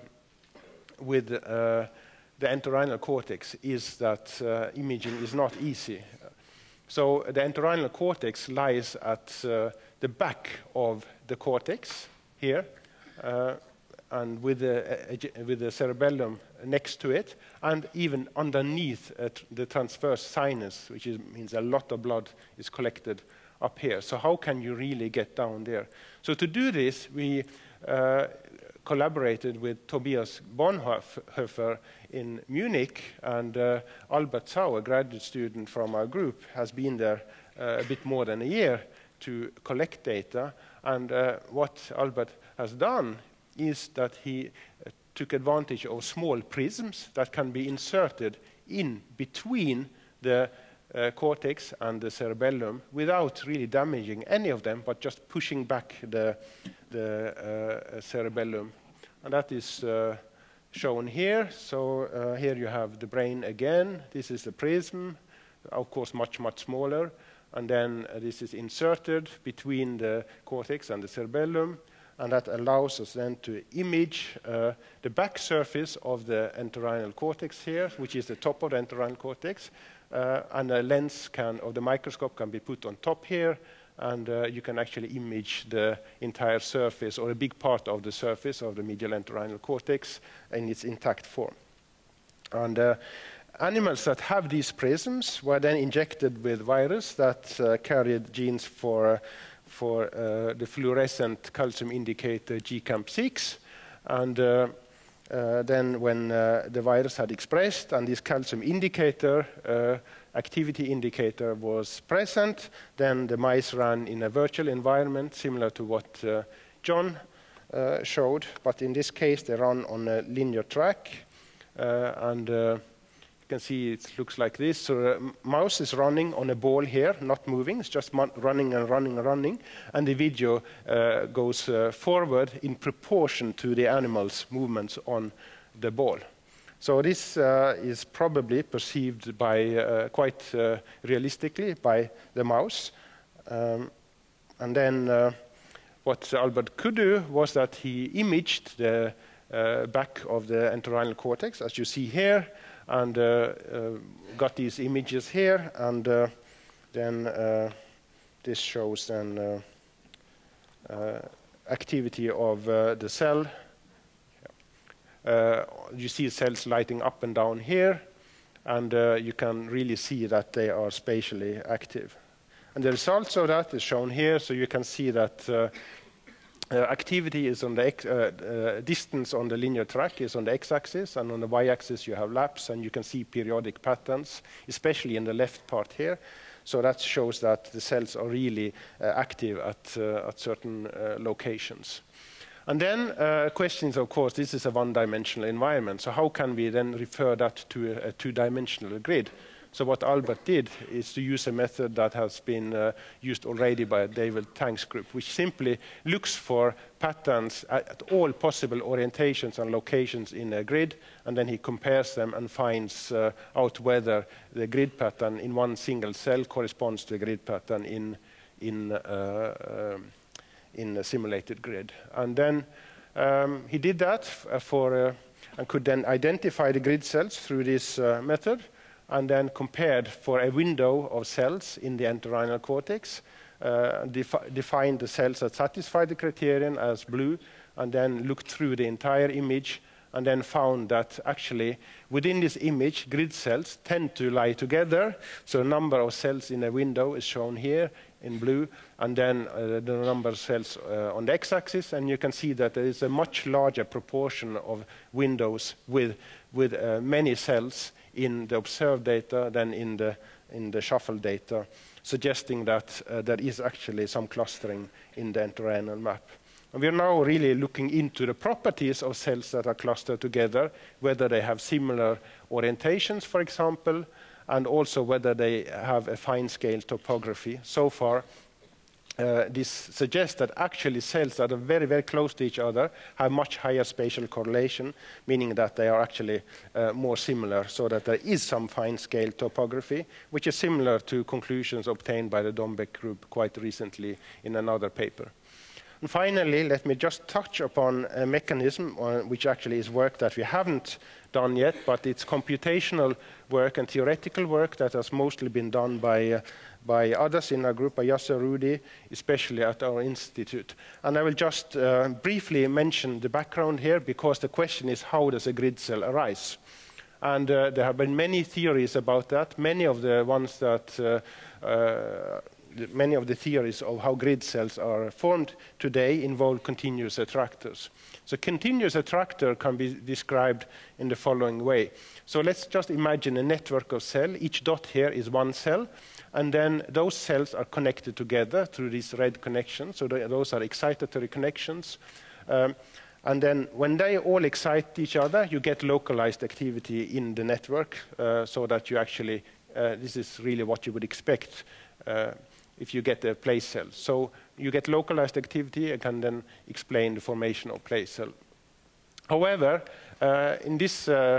entorhinal cortex is that imaging is not easy. So the entorhinal cortex lies at the back of the cortex here, and with the cerebellum next to it, and even underneath the transverse sinus, which means a lot of blood is collected up here. So how can you really get down there? So to do this, we collaborated with Tobias Bonhoeffer in Munich, and Albert Zhao, a graduate student from our group, has been there a bit more than a year to collect data. And what Albert has done is that he took advantage of small prisms that can be inserted in between the cortex and the cerebellum without really damaging any of them, but just pushing back the cerebellum. And that is shown here. So here you have the brain again. This is the prism, of course much, much smaller. And then this is inserted between the cortex and the cerebellum. and that allows us then to image the back surface of the entorhinal cortex here, which is the top of the entorhinal cortex, and a lens of the microscope can be put on top here, and you can actually image the entire surface or a big part of the surface of the medial entorhinal cortex in its intact form. And animals that have these prisms were then injected with virus that carried genes for the fluorescent calcium indicator GCAMP6, and then when the virus had expressed and this calcium indicator, activity indicator was present, then the mice ran in a virtual environment similar to what John showed, but in this case they run on a linear track, and you can see it looks like this. So a mouse is running on a ball here, not moving. It's just running and running and running. And the video goes forward in proportion to the animal's movements on the ball. So this is probably perceived by quite realistically by the mouse. And then what Albert could do was that he imaged the back of the entorhinal cortex, as you see here, and got these images here, and then this shows then activity of the cell. You see cells lighting up and down here, and you can really see that they are spatially active. And the results of that is shown here, so you can see that activity is on the distance on the linear track is on the x-axis, and on the y-axis you have laps, and you can see periodic patterns, especially in the left part here. So that shows that the cells are really active at certain locations. And then questions, of course, this is a one-dimensional environment, so how can we then refer that to a two-dimensional grid? So what Albert did is to use a method that has been used already by David Tang's group, which simply looks for patterns at all possible orientations and locations in a grid, and then he compares them and finds out whether the grid pattern in one single cell corresponds to the grid pattern in a simulated grid. And then he did that and could then identify the grid cells through this method, and then compared for a window of cells in the entorhinal cortex, defined the cells that satisfy the criterion as blue, and then looked through the entire image, and then found that actually within this image, grid cells tend to lie together. So the number of cells in a window is shown here in blue, and then the number of cells on the x-axis, and you can see that there is a much larger proportion of windows with many cells in the observed data than in the shuffle data, suggesting that there is actually some clustering in the entorhinal map. And we are now really looking into the properties of cells that are clustered together, whether they have similar orientations, for example, and also whether they have a fine-scale topography. So far, this suggests that actually cells that are very, very close to each other have much higher spatial correlation, meaning that they are actually more similar, so that there is some fine-scale topography, which is similar to conclusions obtained by the Dombeck group quite recently in another paper. And finally, let me just touch upon a mechanism which actually is work that we haven't done yet, but it's computational work and theoretical work that has mostly been done by others in our group, by Yasser Rudi, especially at our institute. And I will just briefly mention the background here, because the question is, how does a grid cell arise? And there have been many theories about that. Many of the ones that many of the theories of how grid cells are formed today involve continuous attractors. So continuous attractor can be described in the following way. So let's just imagine a network of cells. Each dot here is one cell, and then those cells are connected together through these red connections. So those are excitatory connections. And then when they all excite each other, you get localized activity in the network, so that you actually, this is really what you would expect if you get a place cell. So you get localized activity and can then explain the formation of place cell. However, in this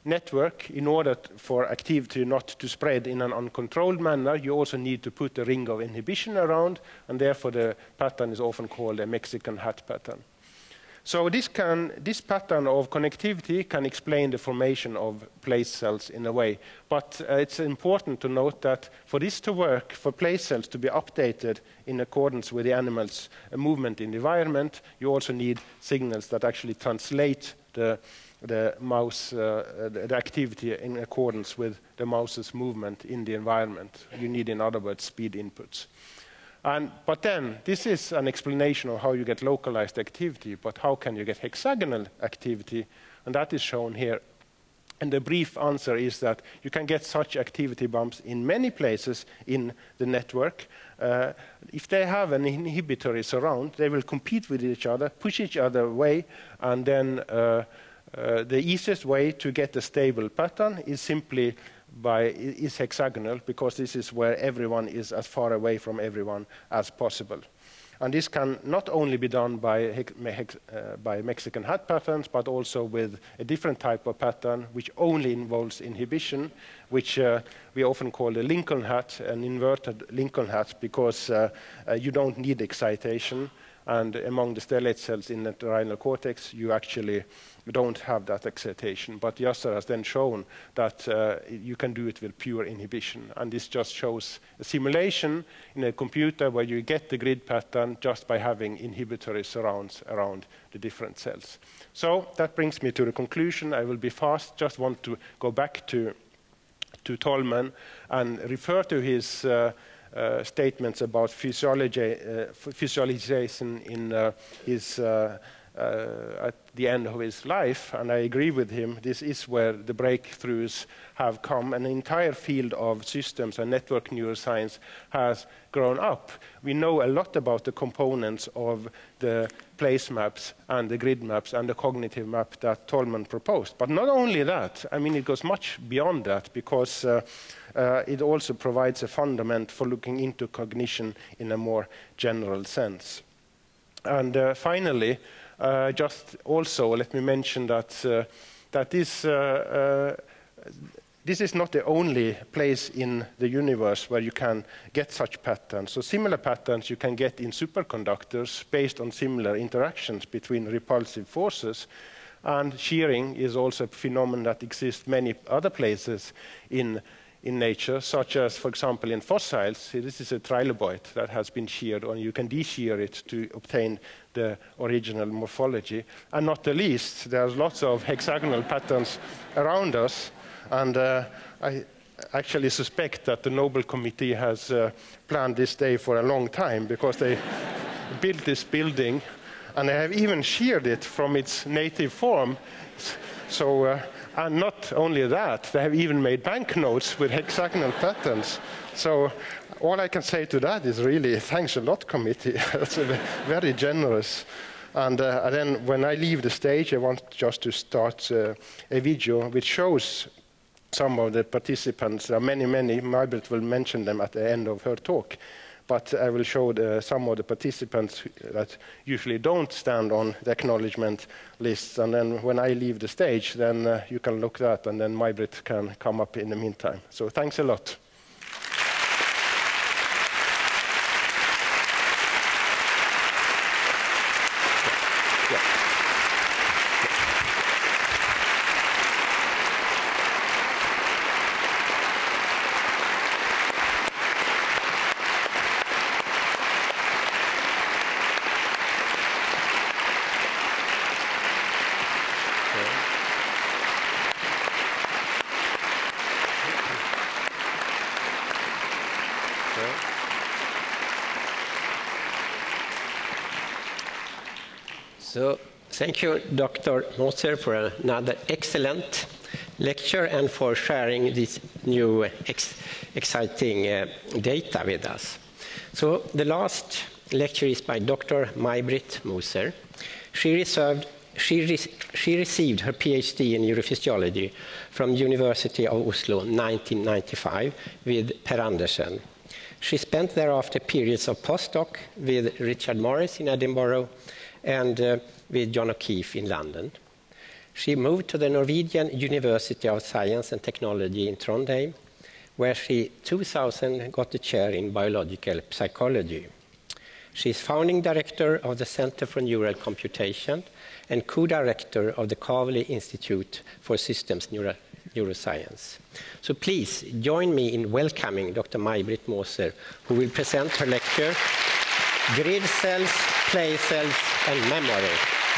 network, in order for activity not to spread in an uncontrolled manner, you also need to put a ring of inhibition around, and therefore the pattern is often called a Mexican hat pattern. So this pattern of connectivity can explain the formation of place cells in a way. But it's important to note that for this to work, for place cells to be updated in accordance with the animal's movement in the environment, you also need signals that actually translate the mouse, the activity in accordance with the mouse's movement in the environment. You need, in other words, speed inputs. But then, this is an explanation of how you get localized activity, but how can you get hexagonal activity? And that is shown here. And the brief answer is that you can get such activity bumps in many places in the network. If they have an inhibitory surround, they will compete with each other, push each other away, and then the easiest way to get a stable pattern is simply is hexagonal, because this is where everyone is as far away from everyone as possible. And this can not only be done by Mexican hat patterns, but also with a different type of pattern which only involves inhibition, which we often call the Lincoln hat, an inverted Lincoln hat, because you don't need excitation. And among the stellate cells in the rhinal cortex, you actually don't have that excitation. But Yasser has then shown that you can do it with pure inhibition. And this just shows a simulation in a computer where you get the grid pattern just by having inhibitory surrounds around the different cells. So that brings me to the conclusion. I will be fast. Just want to go back to Tolman and refer to his statements about visualization in his at the end of his life, and I agree with him. This is where the breakthroughs have come. An entire field of systems and network neuroscience has grown up. We know a lot about the components of the place maps and the grid maps and the cognitive map that Tolman proposed. But not only that, I mean, it goes much beyond that, because it also provides a fundament for looking into cognition in a more general sense. And finally, just also let me mention that this is not the only place in the universe where you can get such patterns. So similar patterns you can get in superconductors based on similar interactions between repulsive forces. And shearing is also a phenomenon that exists many other places in nature, such as, for example, in fossils. See, this is a triloboid that has been sheared, and you can de-shear it to obtain the original morphology. And not the least, there's lots of hexagonal patterns around us, and I actually suspect that the Nobel Committee has planned this day for a long time, because they built this building, and they have even sheared it from its native form. So, and not only that, they have even made banknotes with hexagonal patterns. So all I can say to that is really, thanks a lot, committee. That's very generous. And then when I leave the stage, I want just to start a video which shows some of the participants. There are many, many. May-Britt will mention them at the end of her talk. But I will show some of the participants that usually don't stand on the acknowledgement lists. And then when I leave the stage, then you can look at that, and then May-Britt can come up in the meantime. So thanks a lot. So, thank you, Dr. Moser, for another excellent lecture and for sharing this new exciting data with us. So, the last lecture is by Dr. May-Britt Moser. She received her PhD in neurophysiology from University of Oslo in 1995 with Per Andersen. She spent thereafter periods of postdoc with Richard Morris in Edinburgh and with John O'Keefe in London. She moved to the Norwegian University of Science and Technology in Trondheim, where she, 2000, got the chair in biological psychology. She is founding director of the Center for Neural Computation and co-director of the Karolinska Institutet for Systems Neuroscience. So please join me in welcoming Dr. May-Britt Moser, who will present her lecture, Grid Cells, Play Cells, and Memory.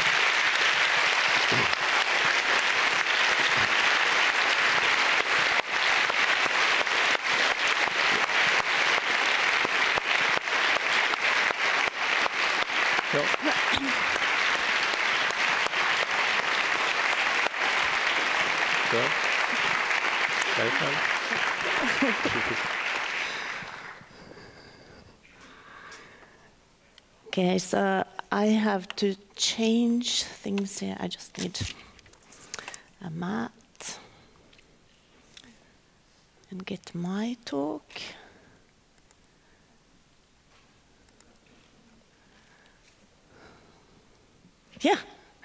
Okay, so I have to change things here. I just need a mat and get my talk. Yeah.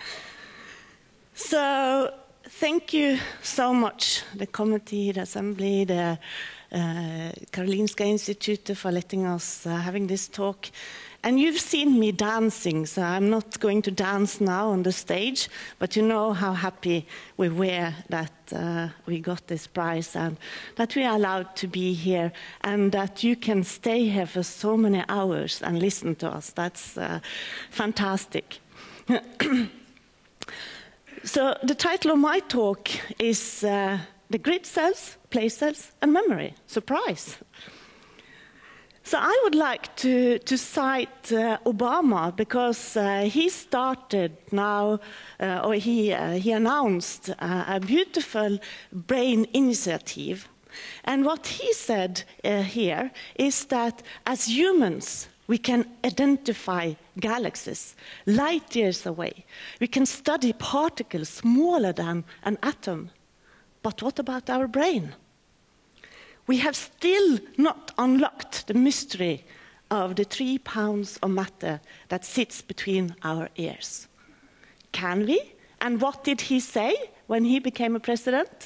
So thank you so much, the committee, the assembly, the Karolinska Institutet for letting us having this talk. And you've seen me dancing, so I'm not going to dance now on the stage, but you know how happy we were that we got this prize and that we are allowed to be here and that you can stay here for so many hours and listen to us. That's fantastic. So the title of my talk is The Grid Cells, Play Cells, and Memory. Surprise! So I would like to cite Obama because he started now, or he announced a beautiful brain initiative. And what he said here is that as humans, we can identify galaxies light years away. We can study particles smaller than an atom. But what about our brain? We have still not unlocked the mystery of the 3 pounds of matter that sits between our ears. Can we? And what did he say when he became a president?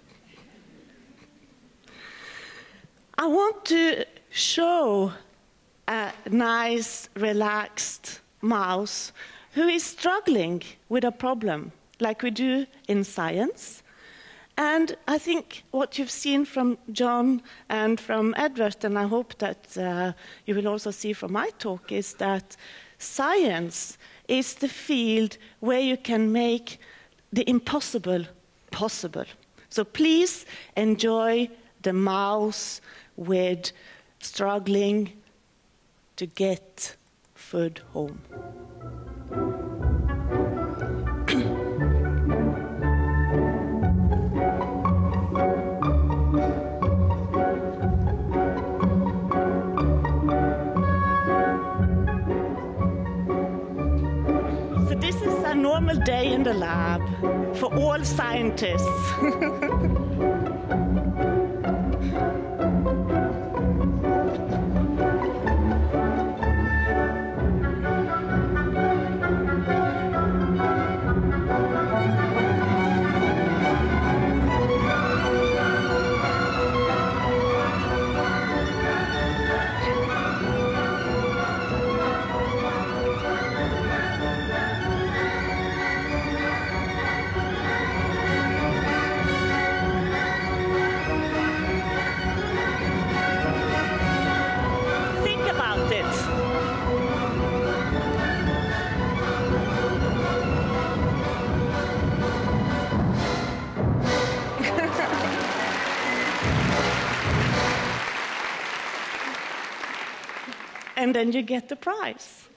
I want to show a nice, relaxed mouse who is struggling with a problem, like we do in science. And I think what you've seen from John and from Edvard, and I hope that you will also see from my talk, is that science is the field where you can make the impossible possible. So please enjoy the mouse with struggling to get food home. So this is a normal day in the lab for all scientists. And then you get the prize.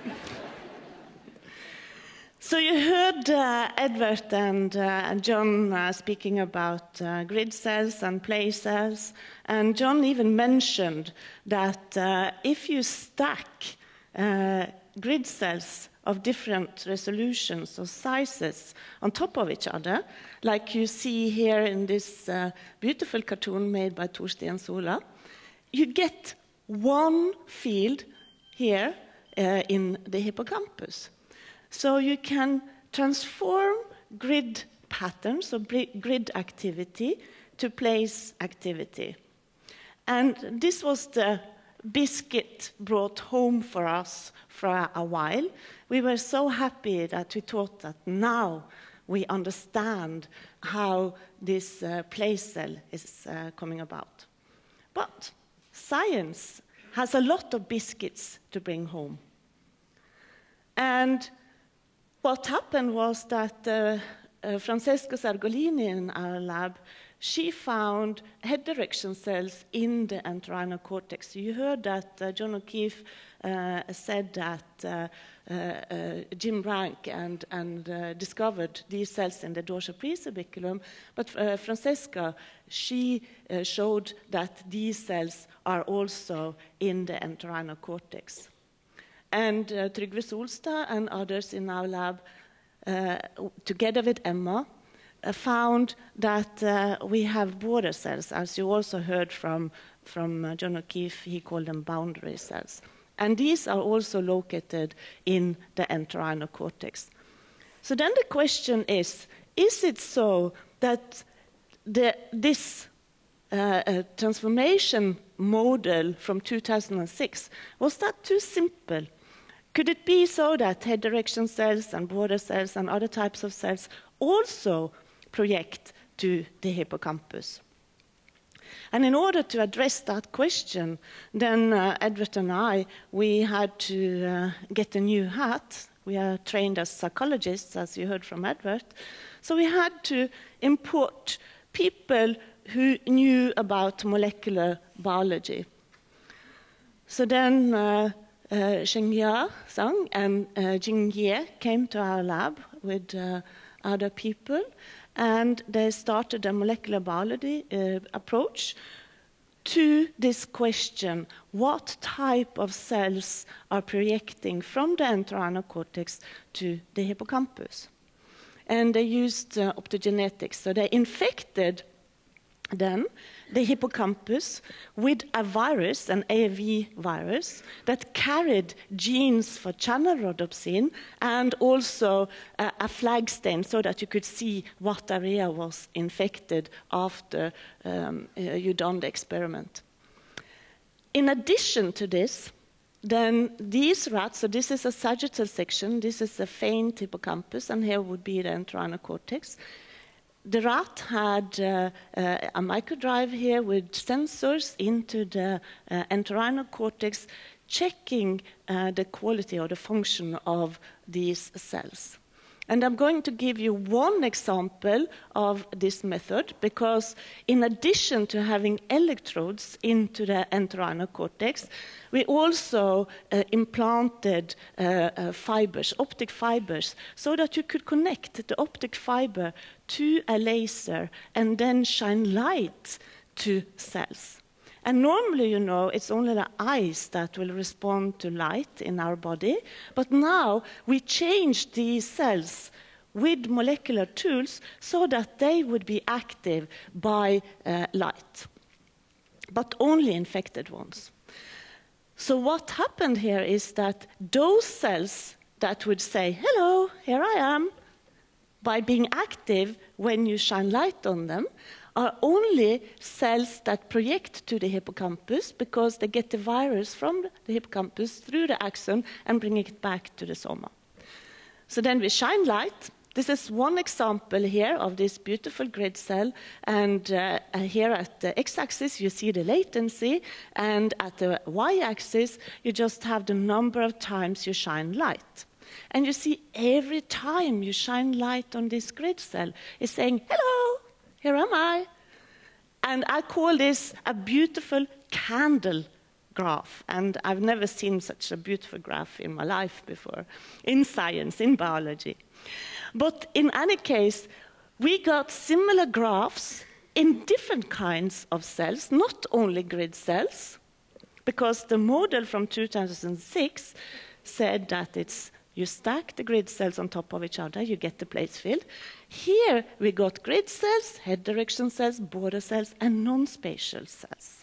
So you heard Edvard and John speaking about grid cells and play cells, and John even mentioned that if you stack grid cells of different resolutions or sizes on top of each other, like you see here in this beautiful cartoon made by Torsten Sola, you get one field here in the hippocampus. So you can transform grid patterns or grid activity to place activity. And this was the biscuit brought home for us for a while. We were so happy that we thought that now we understand how this place cell is coming about. But science has a lot of biscuits to bring home. And what happened was that Francesca Sergolini in our lab, she found head direction cells in the entorhinal cortex. You heard that John O'Keefe said that Jim Rank and discovered these cells in the dorsal presubiculum, but Francesca, she showed that these cells are also in the entorhinal cortex. And Trygve Solstad and others in our lab, together with Emma, found that we have border cells, as you also heard from John O'Keefe. He called them boundary cells. And these are also located in the entorhinal cortex. So then the question is it so that this transformation model from 2006, was that too simple? Could it be so that head direction cells and border cells and other types of cells also project to the hippocampus? And in order to address that question, then Edvard and I, we had to get a new hat. We are trained as psychologists, as you heard from Edvard. So we had to import people who knew about molecular biology. So then Shengjia Zhang and Jing Ye came to our lab with other people, and they started a molecular biology approach to this question: what type of cells are projecting from the entorhinal cortex to the hippocampus? And they used optogenetics, so they infected then the hippocampus with a virus, an AAV virus, that carried genes for channel rhodopsin and also a flag stain so that you could see what area was infected after you done the experiment. In addition to this, then these rats, so this is a sagittal section, this is a faint hippocampus, and here would be the entorhinal cortex. The rat had a microdrive here with sensors into the entorhinal cortex, checking the quality or the function of these cells. And I'm going to give you one example of this method, because in addition to having electrodes into the entorhinal cortex, we also implanted fibers, optic fibers, so that you could connect the optic fiber to a laser and then shine light to cells. And normally, you know, it's only the eyes that will respond to light in our body. But now we change these cells with molecular tools so that they would be active by light, but only infected ones. So what happened here is that those cells that would say, hello, here I am, by being active when you shine light on them, are only cells that project to the hippocampus, because they get the virus from the hippocampus through the axon and bring it back to the soma. So then we shine light. This is one example here of this beautiful grid cell, and here at the x-axis you see the latency, and at the y-axis you just have the number of times you shine light. And you see every time you shine light on this grid cell, it's saying, hello, here am I. And I call this a beautiful candle graph. And I've never seen such a beautiful graph in my life before, in science, in biology. But in any case, we got similar graphs in different kinds of cells, not only grid cells, because the model from 2006 said that you stack the grid cells on top of each other, you get the place field. Here we got grid cells, head direction cells, border cells, and non-spatial cells.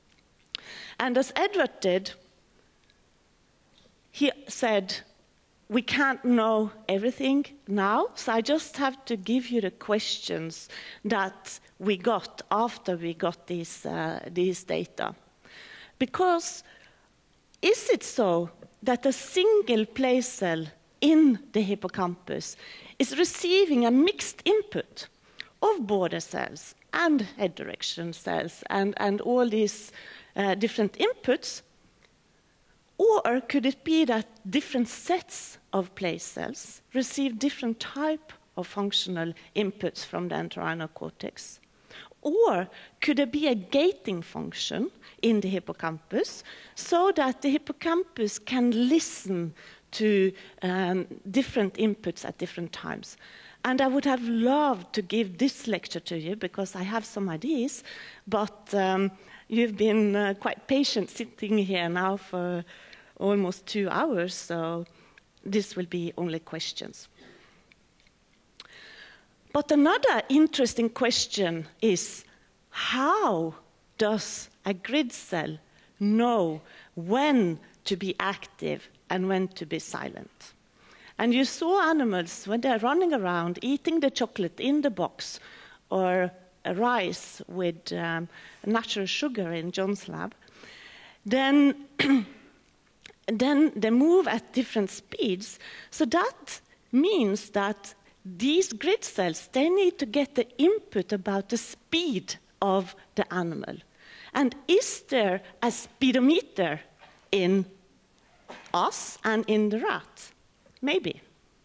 And as Edvard did, he said, we can't know everything now, so I just have to give you the questions that we got after we got these data. Because is it so that a single place cell in the hippocampus is receiving a mixed input of border cells and head direction cells and all these different inputs? Or could it be that different sets of place cells receive different type of functional inputs from the entorhinal cortex? Or could there be a gating function in the hippocampus so that the hippocampus can listen to different inputs at different times? And I would have loved to give this lecture to you because I have some ideas, but you've been quite patient sitting here now for almost 2 hours, so this will be only questions. But another interesting question is, how does a grid cell know when to be active and when to be silent? And you saw animals when they're running around eating the chocolate in the box or a rice with natural sugar in John's lab, then they move at different speeds. So that means that these grid cells, they need to get the input about the speed of the animal. And is there a speedometer in us and in the rat? Maybe.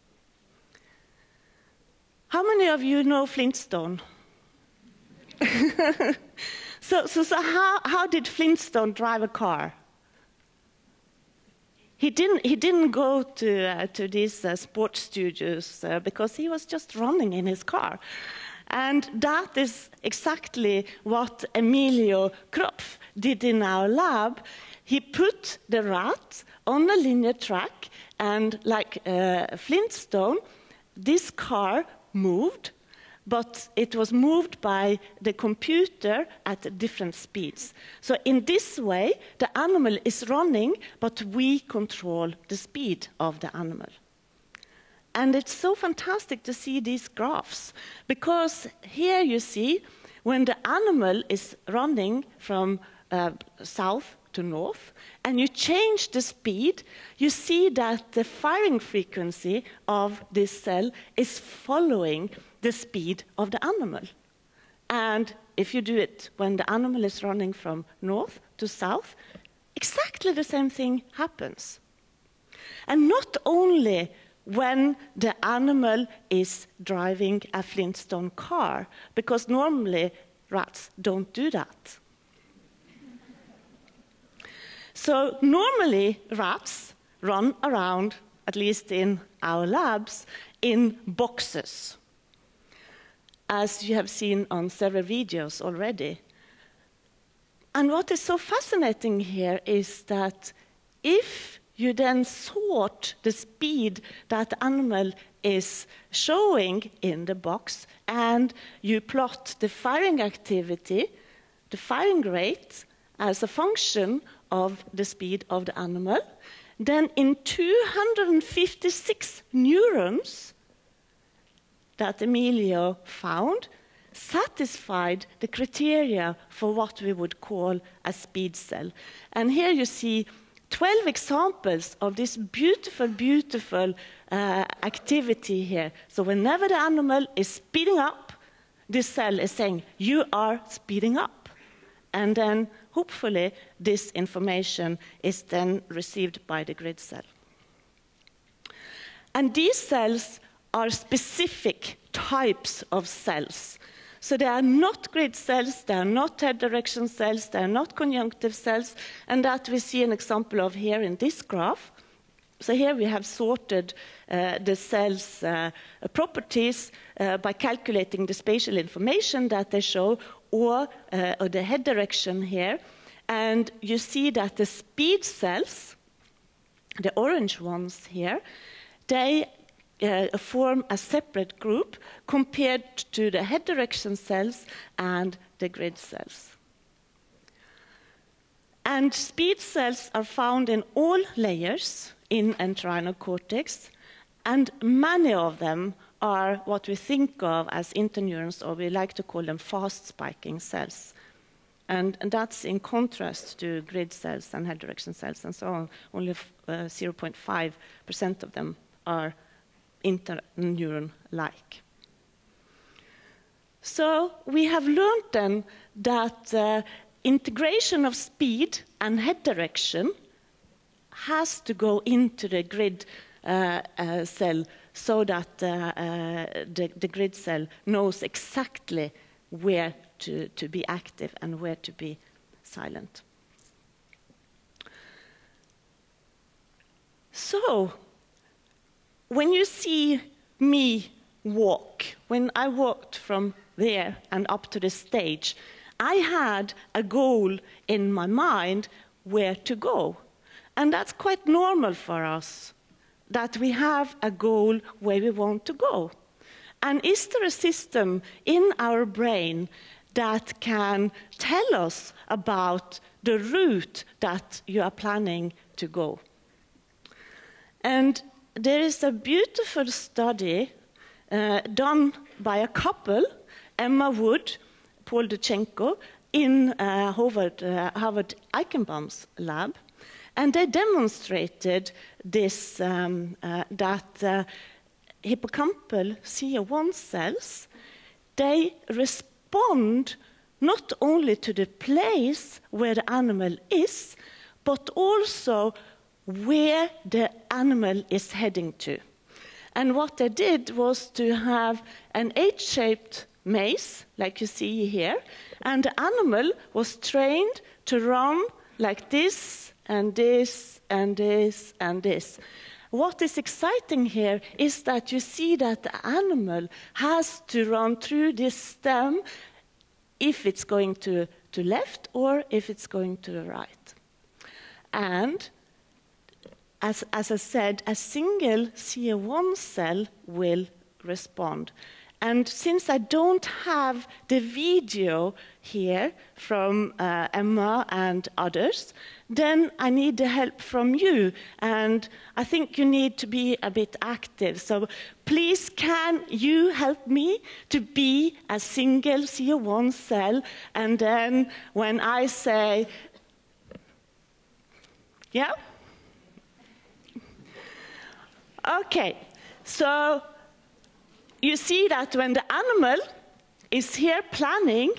How many of you know Flintstone? So how did Flintstone drive a car? He didn't go to these sports studios because he was just running in his car. And that is exactly what Emilio Kropf did in our lab. He put the rat on a linear track, and like Flintstone, this car moved, but it was moved by the computer at different speeds. So in this way, the animal is running, but we control the speed of the animal. And it's so fantastic to see these graphs, because here you see when the animal is running from south to north, and you change the speed, you see that the firing frequency of this cell is following the speed of the animal. And if you do it when the animal is running from north to south, exactly the same thing happens. And not only when the animal is driving a Flintstone car, because normally rats don't do that. So normally rats run around, at least in our labs, in boxes, as you have seen on several videos already. And what is so fascinating here is that if you then sort the speed that the animal is showing in the box, and you plot the firing activity, the firing rate, as a function of the speed of the animal, then in 256 neurons that Emilio found, satisfied the criteria for what we would call a speed cell. And here you see 12 examples of this beautiful, beautiful activity here. So whenever the animal is speeding up, this cell is saying, you are speeding up. And then, hopefully, this information is then received by the grid cell. And these cells are specific types of cells. So they are not grid cells, they are not head direction cells, they are not conjunctive cells, and that we see an example of here in this graph. So here we have sorted the cells' properties by calculating the spatial information that they show, or the head direction here. And you see that the speed cells, the orange ones here, they form a separate group compared to the head direction cells and the grid cells. And speed cells are found in all layers in entorhinal cortex, And many of them are what we think of as interneurons, or we like to call them fast-spiking cells. And that's in contrast to grid cells and head direction cells and so on. Only 0.5% of them are interneuron-like. So we have learned then that integration of speed and head direction has to go into the grid cell so that the grid cell knows exactly where to be active and where to be silent. So, when you see me walk, when I walked from there and up to the stage, I had a goal in my mind where to go. And that's quite normal for us, that we have a goal where we want to go. And is there a system in our brain that can tell us about the route that you are planning to go? And there is a beautiful study done by a couple, Emma Wood, Paul Duchenko, in Harvard Eichenbaum's lab. And they demonstrated this, that hippocampal CA1 cells, they respond not only to the place where the animal is, but also where the animal is heading to. And what they did was to have an H-shaped maze, like you see here, and the animal was trained to run like this, and this, and this, and this. What is exciting here is that you see that the animal has to run through this stem if it's going to left or if it's going to the right. And as I said, a single CA1 cell will respond. And since I don't have the video here from Emma and others, then I need the help from you. And I think you need to be a bit active. So please, can you help me to be a single CA1 cell? And then when I say, yeah? Okay, so you see that when the animal is here planning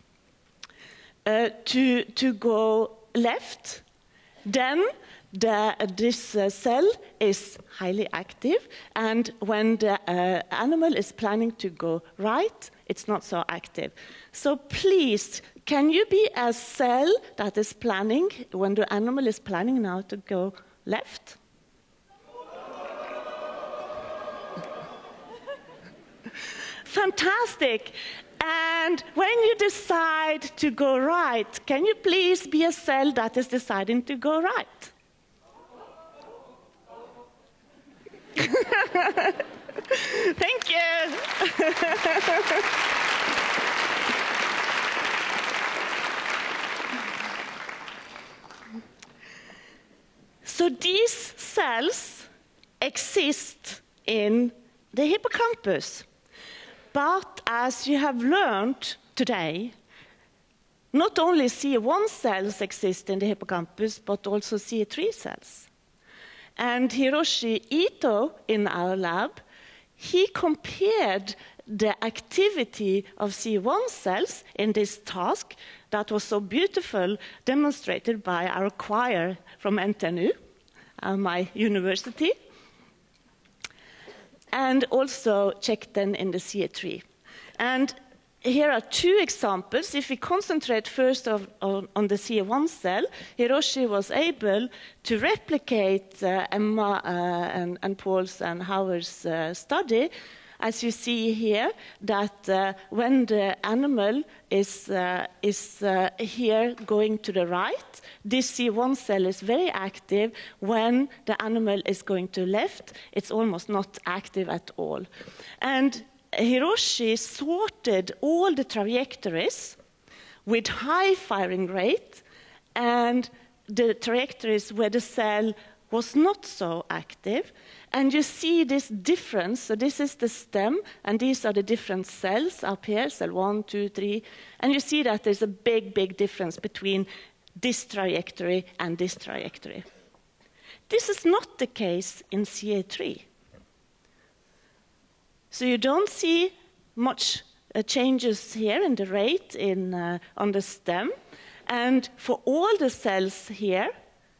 to go left, then this cell is highly active, and when the animal is planning to go right, it's not so active. So please, can you be a cell that is planning when the animal is planning now to go left? Fantastic. And when you decide to go right, can you please be a cell that is deciding to go right? Thank you. So these cells exist in the hippocampus. But as you have learned today, not only CA1 cells exist in the hippocampus, but also CA3 cells. And Hiroshi Ito in our lab, he compared the activity of CA1 cells in this task that was so beautiful, demonstrated by our choir from NTNU, my university, and also checked then in the CA3. And here are two examples. If we concentrate first on the CA1 cell, Hiroshi was able to replicate Emma and Paul's and Howard's study, as you see here, that when the animal is here going to the right, this C1 cell is very active. When the animal is going to left, it's almost not active at all. And Hiroshi sorted all the trajectories with high firing rate and the trajectories where the cell was not so active. And you see this difference. So this is the stem, and these are the different cells up here, cell 1, 2, 3. And you see that there's a big, big difference between this trajectory and this trajectory. This is not the case in CA3. So you don't see much changes here in the rate on the stem. And for all the cells here,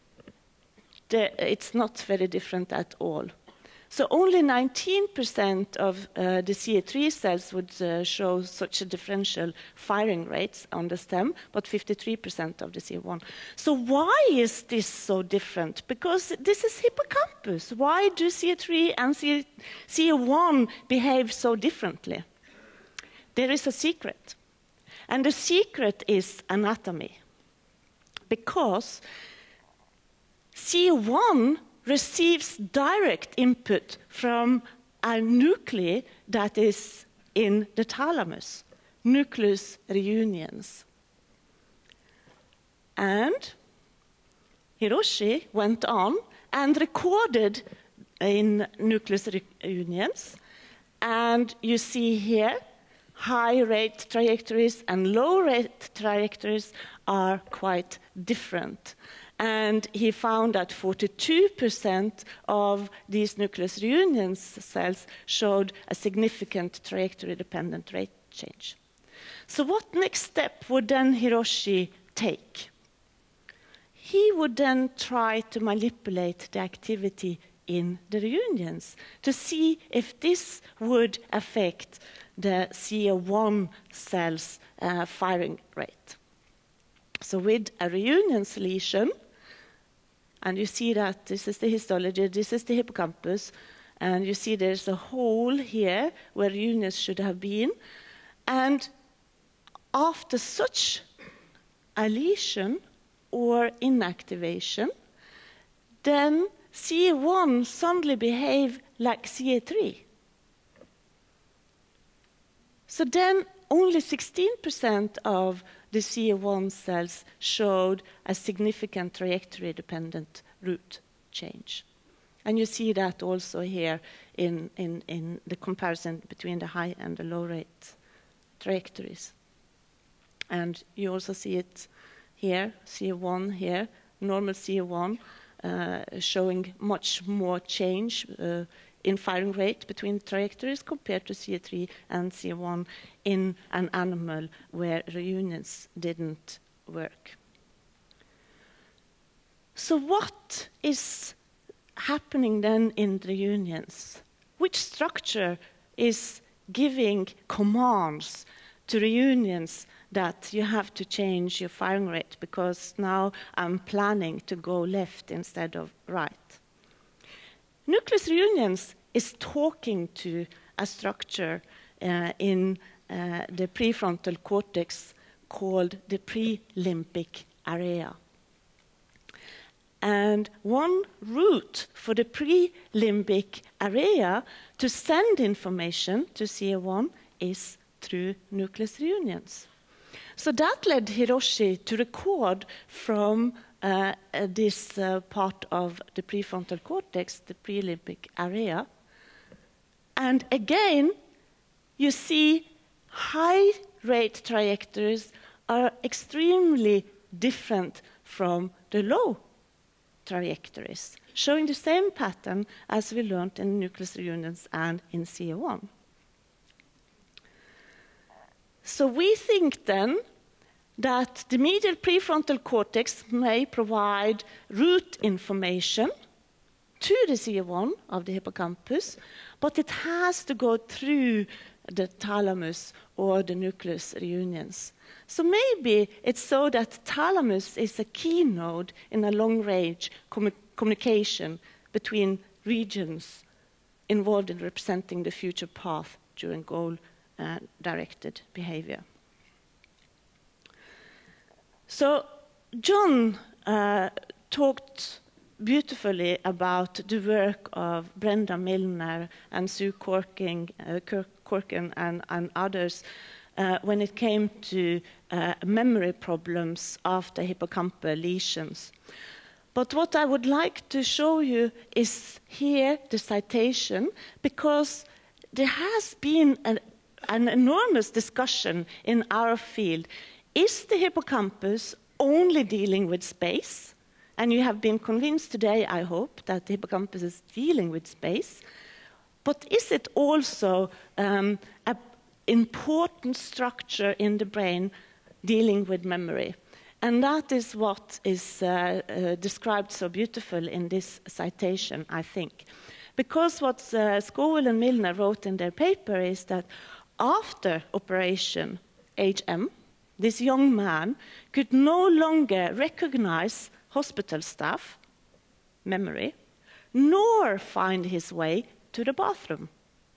it's not very different at all. So only 19% of the CA3 cells would show such a differential firing rates on the stem, but 53% of the CA1. So why is this so different? Because this is hippocampus. Why do CA3 and CA1 behave so differently? There is a secret. And the secret is anatomy. Because CA1 receives direct input from a nuclei that is in the thalamus, nucleus reunions. And Hiroshi went on and recorded in nucleus reunions. And you see here, high rate trajectories and low rate trajectories are quite different. And he found that 42% of these nucleus reunions cells showed a significant trajectory-dependent rate change. So what next step would then Hiroshi take? He would then try to manipulate the activity in the reunions to see if this would affect the CA1 cells' firing rate. So with a reunions lesion, and you see that this is the histology, this is the hippocampus, and you see there's a hole here where reunions should have been. And after such a lesion or inactivation, then CA1 suddenly behave like CA3. So then only 16% of the CA1 cells showed a significant trajectory-dependent route change. And you see that also here in the comparison between the high and the low rate trajectories. And you also see it here, CA1 here, normal CA1, showing much more change in firing rate between trajectories compared to CA3 and CA1 in an animal where reunions didn't work. So what is happening then in reunions? Which structure is giving commands to reunions that you have to change your firing rate because now I'm planning to go left instead of right? Nucleus reunions is talking to a structure in the prefrontal cortex called the prelimbic area. And one route for the prelimbic area to send information to CA1 is through nucleus reunions. So that led Hiroshi to record from this part of the prefrontal cortex, the prelimbic area. And again, you see high rate trajectories are extremely different from the low trajectories, showing the same pattern as we learned in nucleus reunions and in CA1. So we think then that the medial prefrontal cortex may provide route information to the CA1 of the hippocampus, but it has to go through the thalamus or the nucleus reunions. So maybe it's so that thalamus is a key node in a long-range communication between regions involved in representing the future path during goal-directed behavior. So John talked beautifully about the work of Brenda Milner and Sue Corkin and others when it came to memory problems after hippocampal lesions. But what I would like to show you is here the citation, because there has been an enormous discussion in our field. Is the hippocampus only dealing with space? And you have been convinced today, I hope, that the hippocampus is dealing with space. But is it also an important structure in the brain dealing with memory? And that is what is described so beautiful in this citation, I think. Because what Scoville and Milner wrote in their paper is that after operation HM, this young man could no longer recognize hospital staff, memory, nor find his way to the bathroom,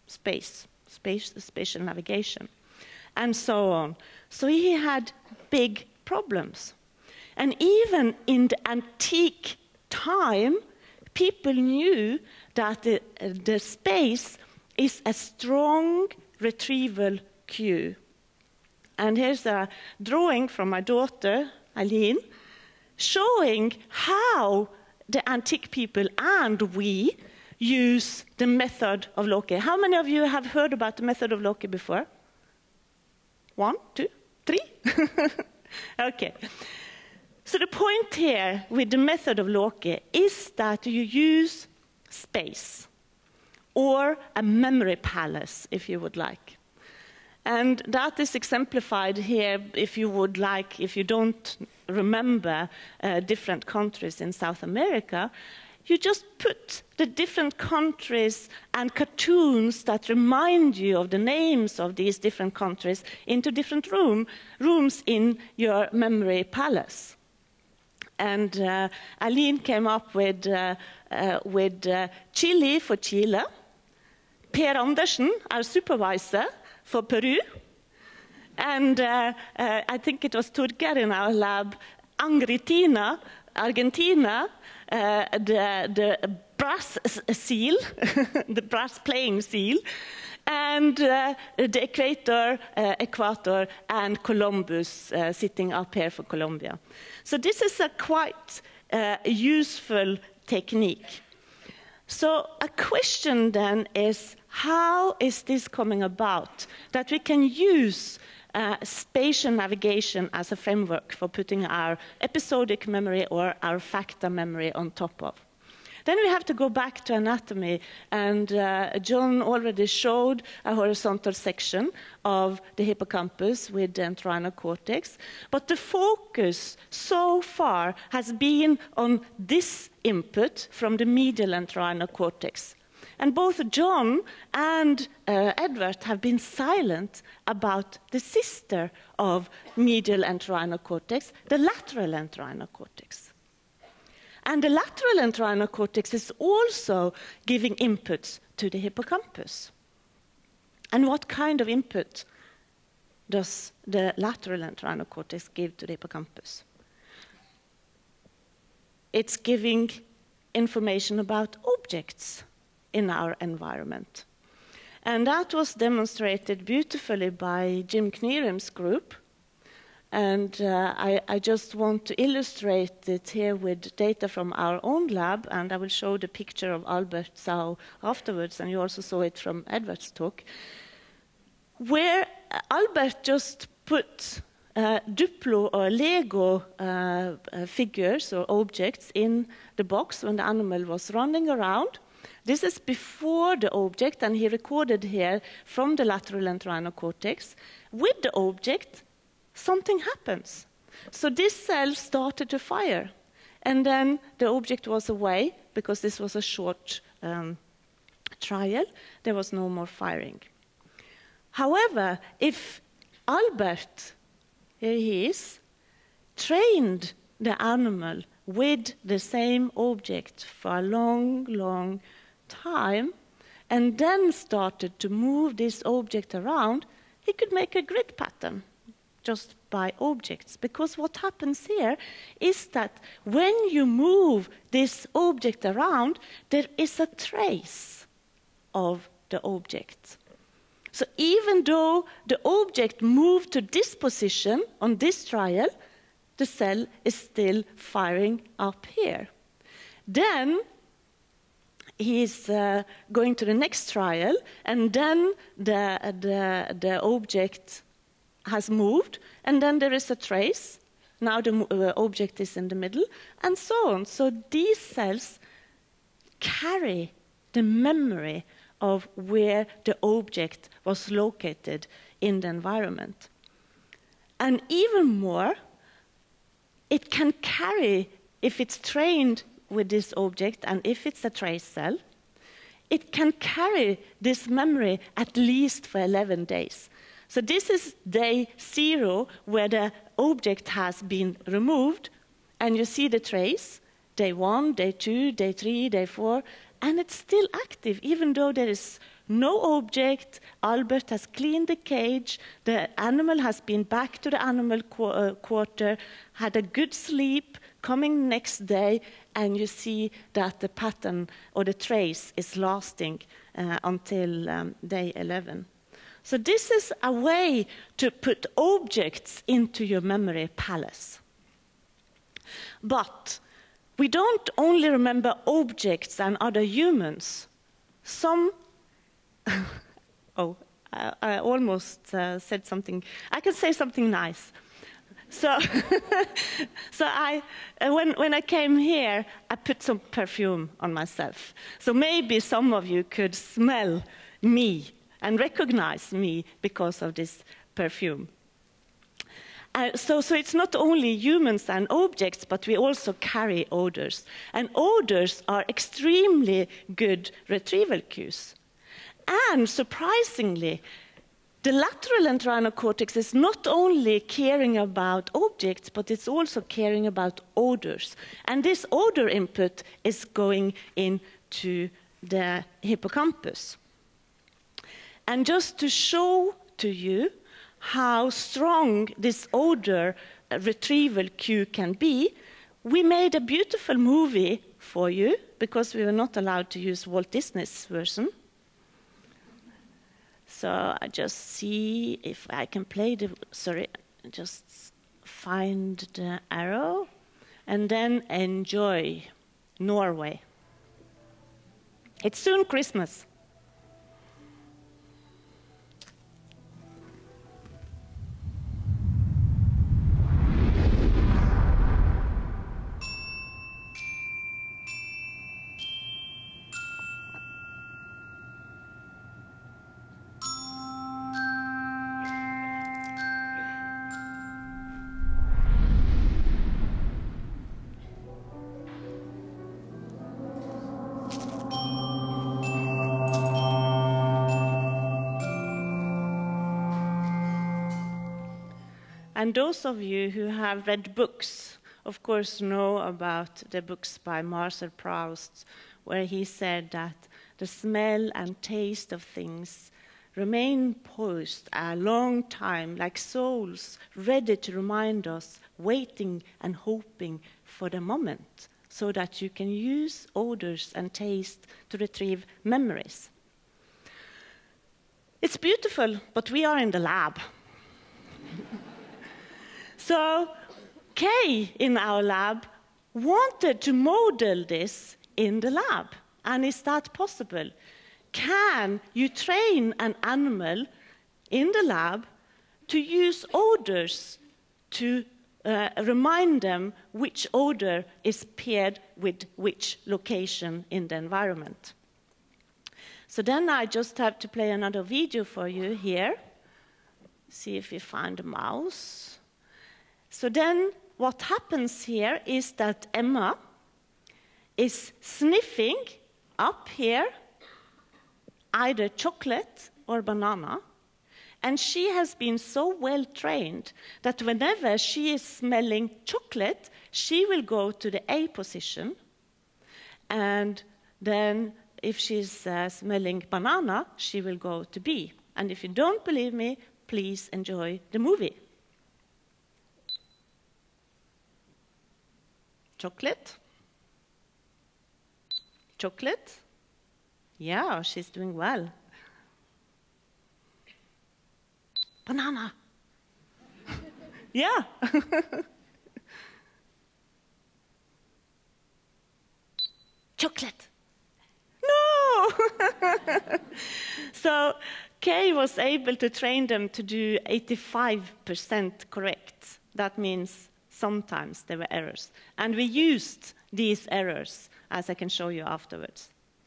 spatial navigation, and so on. So he had big problems. And even in the antique time, people knew that the space is a strong retrieval cue. And here's a drawing from my daughter, Eileen, showing how the antique people and we use the method of Loki. How many of you have heard about the method of Loki before? 1, 2, 3? Okay. So the point here with the method of Loki is that you use space, or a memory palace, if you would like. And that is exemplified here, if you would like, if you don't remember different countries in South America, you just put the different countries and cartoons that remind you of the names of these different countries into different rooms in your memory palace. And Aline came up with Chile for Chile, Per Andersen, our supervisor, for Peru, and I think it was Turger in our lab, Argentina, the brass seal, the brass playing seal, and the equator, and Columbus sitting up here for Colombia. So this is a quite useful technique. So a question then is, how is this coming about? That we can use spatial navigation as a framework for putting our episodic memory or our facta memory on top of. Then we have to go back to anatomy, and John already showed a horizontal section of the hippocampus with the entorhinal cortex, but the focus so far has been on this input from the medial entorhinal cortex. And both John and Edvard have been silent about the sister of medial entorhinal cortex, the lateral entorhinal cortex. And the lateral entorhinal cortex is also giving inputs to the hippocampus. And what kind of input does the lateral entorhinal cortex give to the hippocampus? It's giving information about objects in our environment. And that was demonstrated beautifully by Jim Knierim's group. And I just want to illustrate it here with data from our own lab, and I will show the picture of Albert Sau afterwards, and you also saw it from Edvard's talk, where Albert just put Duplo or Lego figures or objects in the box when the animal was running around. This is before the object, and he recorded here from the lateral entorhinal cortex. With the object, something happens. So this cell started to fire, and then the object was away because this was a short trial. There was no more firing. However, if Albert, here he is, trained the animal with the same object for a long, long time, and then started to move this object around, he could make a grid pattern just by objects. Because what happens here is that when you move this object around, there is a trace of the object. So even though the object moved to this position on this trial, the cell is still firing up here. Then he's going to the next trial, and then the object has moved, and then there is a trace. Now the object is in the middle, and so on. So these cells carry the memory of where the object was located in the environment. And even more, it can carry, if it's trained with this object, and if it's a trace cell, it can carry this memory at least for 11 days. So this is day 0, where the object has been removed, and you see the trace, day 1, day 2, day 3, day 4, and it's still active, even though there is no object. Albert has cleaned the cage, the animal has been back to the animal quarter, had a good sleep, coming next day, and you see that the pattern or the trace is lasting until day 11. So this is a way to put objects into your memory palace. But we don't only remember objects and other humans. Some, I almost said something. I can say something nice. So, when I came here, I put some perfume on myself. So maybe some of you could smell me and recognize me because of this perfume. So it's not only humans and objects, but we also carry odors. And odors are extremely good retrieval cues. And surprisingly, the lateral entorhinal cortex is not only caring about objects, but it's also caring about odors. And this odor input is going into the hippocampus. And just to show to you how strong this odor retrieval cue can be, we made a beautiful movie for you, because we were not allowed to use Walt Disney's version. So I just see if I can play the, just find the arrow, and then enjoy Norway. It's soon Christmas. And those of you who have read books, of course, know about the books by Moser, where he said that the smell and taste of things remain poised a long time, like souls ready to remind us, waiting and hoping for the moment, so that you can use odors and taste to retrieve memories. It's beautiful, but we are in the lab. So Kay in our lab wanted to model this in the lab. And is that possible? Can you train an animal in the lab to use odors to remind them which odor is paired with which location in the environment? So then I just have to play another video for you here. See if you find a mouse. So then what happens here is that Emma is sniffing up here either chocolate or banana, and she has been so well trained that whenever she is smelling chocolate, she will go to the A position, and then if she's smelling banana, she will go to B. And if you don't believe me, please enjoy the movie. Chocolate? Chocolate? Yeah, she's doing well. Banana. Yeah. chocolate. No! So Kay was able to train them to do 85% correct. That means sometimes there were errors. And we used these errors, as I can show you afterwards.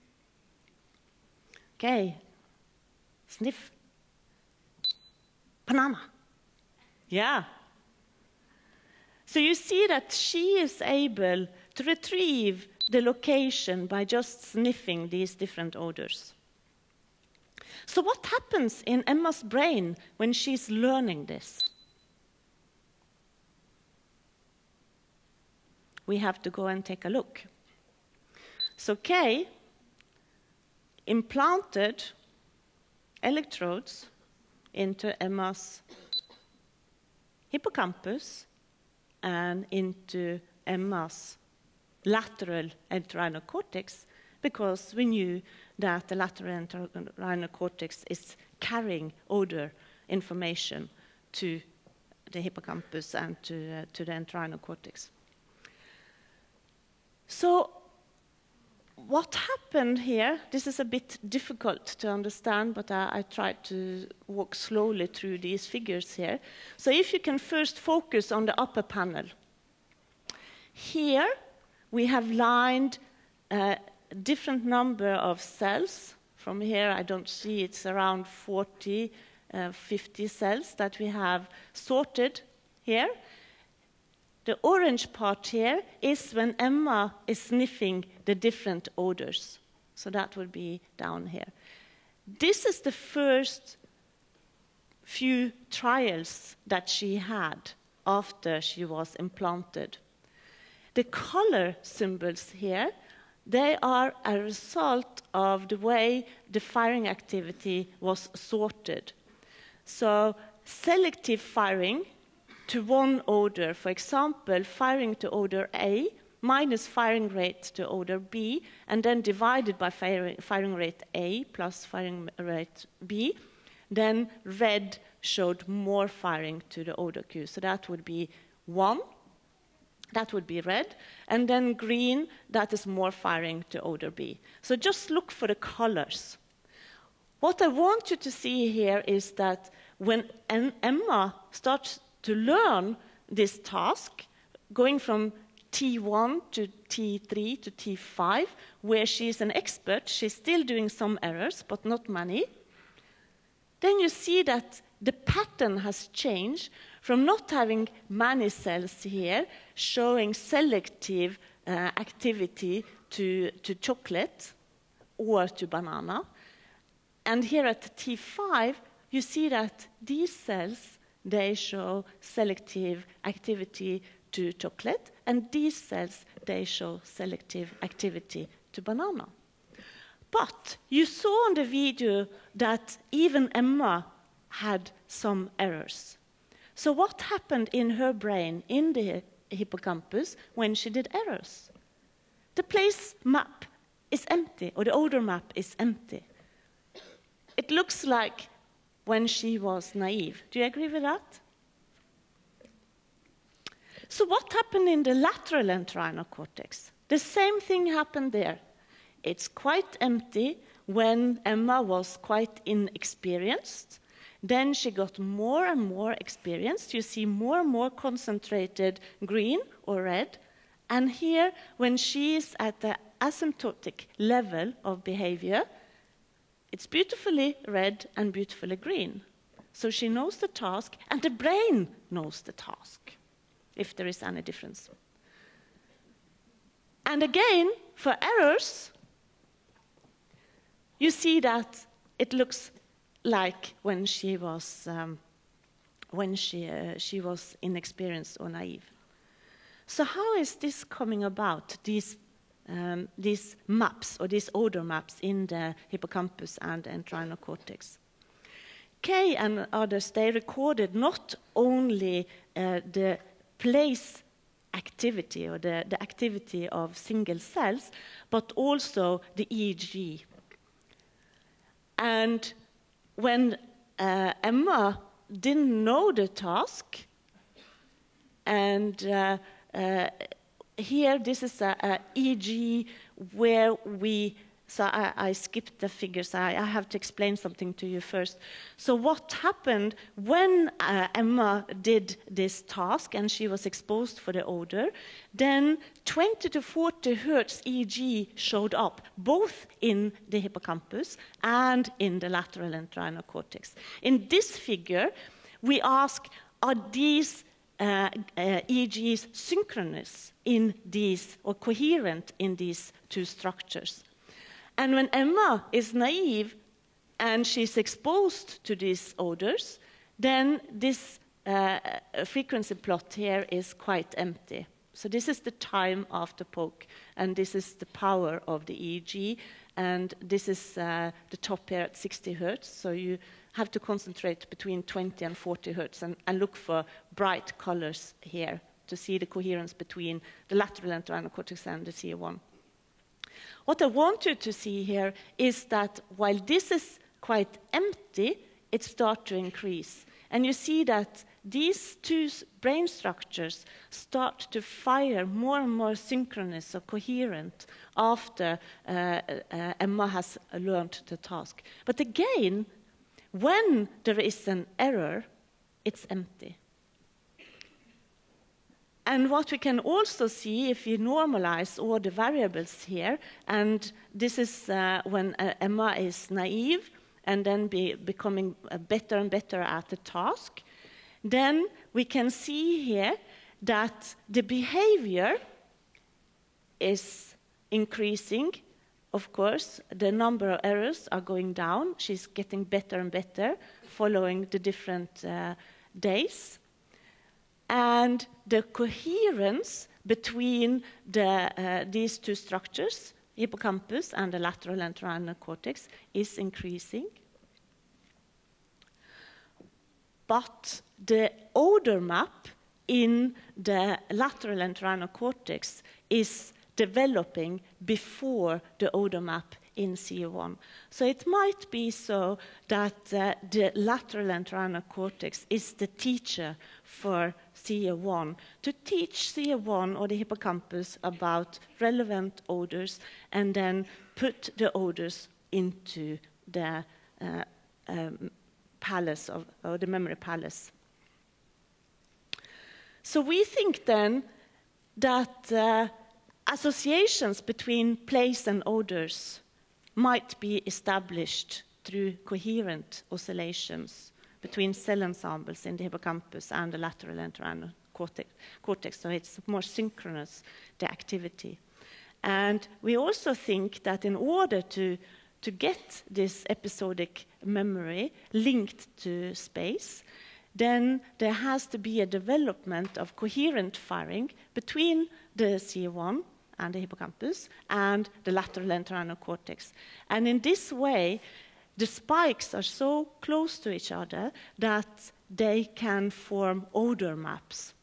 Okay. Sniff. Banana. Yeah. So you see that she is able to retrieve the location by just sniffing these different odors. So what happens in Emma's brain when she's learning this? We have to go and take a look. So Kay implanted electrodes into Emma's hippocampus and into Emma's lateral entorhinal cortex, because we knew that the lateral entorhinal cortex is carrying odor information to the hippocampus and to the entorhinal cortex. So what happened here, this is a bit difficult to understand, but I tried to walk slowly through these figures here. So if you can first focus on the upper panel. Here we have lined a different number of cells. From here I don't see, it's around 40, 50 cells that we have sorted here. The orange part here is when Emma is sniffing the different odors. So that would be down here. This is the first few trials that she had after she was implanted. The color symbols here, they are a result of the way the firing activity was sorted. So selective firing to one odor, for example, firing to odor A minus firing rate to odor B, and then divided by firing rate A plus firing rate B, then red showed more firing to the odor Q. So that would be 1, that would be red, and then green, that is more firing to odor B. So just look for the colors. What I want you to see here is that when Emma starts to learn this task, going from T1 to T3 to T5, where she's an expert, she's still doing some errors, but not many, then you see that the pattern has changed from not having many cells here, showing selective activity to chocolate or to banana. And here at T5, you see that these cells, they show selective activity to chocolate, and these cells, they show selective activity to banana. But you saw on the video that even Emma had some errors. So what happened in her brain, in the hippocampus, when she did errors? The place map is empty, or the odor map is empty. It looks like when she was naive. Do you agree with that? So what happened in the lateral entorhinal cortex? The same thing happened there. It's quite empty when Emma was quite inexperienced. Then she got more and more experienced. You see more and more concentrated green or red. And here, when she is at the asymptotic level of behavior, it's beautifully red and beautifully green. So she knows the task, and the brain knows the task, if there is any difference. And again, for errors, you see that it looks like when she was inexperienced or naive. So how is this coming about, these maps or these odor maps in the hippocampus and the entorhinal cortex? Kay and others, they recorded not only the place activity or the activity of single cells, but also the EEG. And when Emma didn't know the task, and here this is a EEG where we, so I skipped the figures, I have to explain something to you first. So what happened when Emma did this task and she was exposed for the odor, then 20 to 40 hertz EEG showed up, both in the hippocampus and in the lateral entorhinal cortex. In this figure, we ask, are these EEGs synchronous in these, or coherent in these two structures? And when Emma is naive and she's exposed to these odors, then this frequency plot here is quite empty. So this is the time after poke, and this is the power of the EEG, and this is the top here at 60 hertz. So you have to concentrate between 20 and 40 hertz and look for bright colors here to see the coherence between the lateral entorhinal cortex and the CA1. What I want you to see here is that while this is quite empty, it starts to increase. And you see that these two brain structures start to fire more and more synchronous or coherent after Emma has learned the task. But again, when there is an error, it's empty. And what we can also see, if you normalize all the variables here, and this is when Emma is naive and then becoming better and better at the task, then we can see here that the behavior is increasing. Of course, the number of errors are going down. She's getting better and better following the different days. And the coherence between these two structures, hippocampus and the lateral entorhinal cortex, is increasing. But the odor map in the lateral entorhinal cortex is developing before the odor map in CA1. So it might be so that the lateral entorhinal cortex is the teacher for CA1 to teach CA1 or the hippocampus about relevant odors and then put the odors into the palace or the memory palace. So we think then that associations between place and odors might be established through coherent oscillations between cell ensembles in the hippocampus and the lateral entorhinal cortex, so it's more synchronous, the activity. And we also think that in order to get this episodic memory linked to space, then there has to be a development of coherent firing between the CA1 and the hippocampus and the lateral entorhinal cortex. And in this way, the spikes are so close to each other that they can form odor maps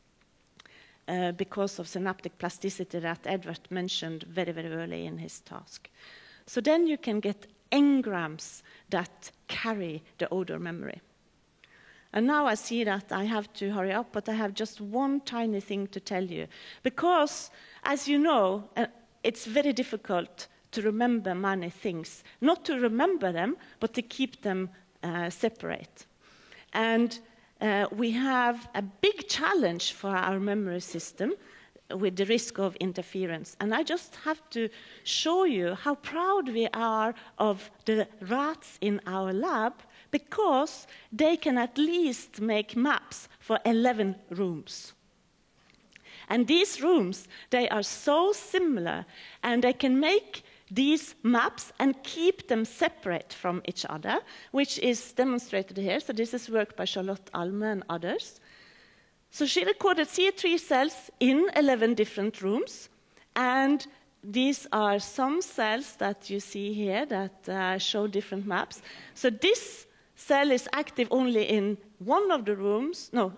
because of synaptic plasticity that Edvard mentioned very, very early in his task. So then you can get engrams that carry the odor memory. And now I see that I have to hurry up, but I have just one tiny thing to tell you. Because, as you know, it's very difficult to remember many things. Not to remember them, but to keep them separate. And we have a big challenge for our memory system with the risk of interference. And I just have to show you how proud we are of the rats in our lab, because they can at least make maps for 11 rooms. And these rooms, they are so similar, and they can make these maps and keep them separate from each other, which is demonstrated here. So this is work by Charlotte Alme and others. So she recorded CA3 cells in 11 different rooms, and these are some cells that you see here that show different maps. So this cell is active only in one of the rooms, no,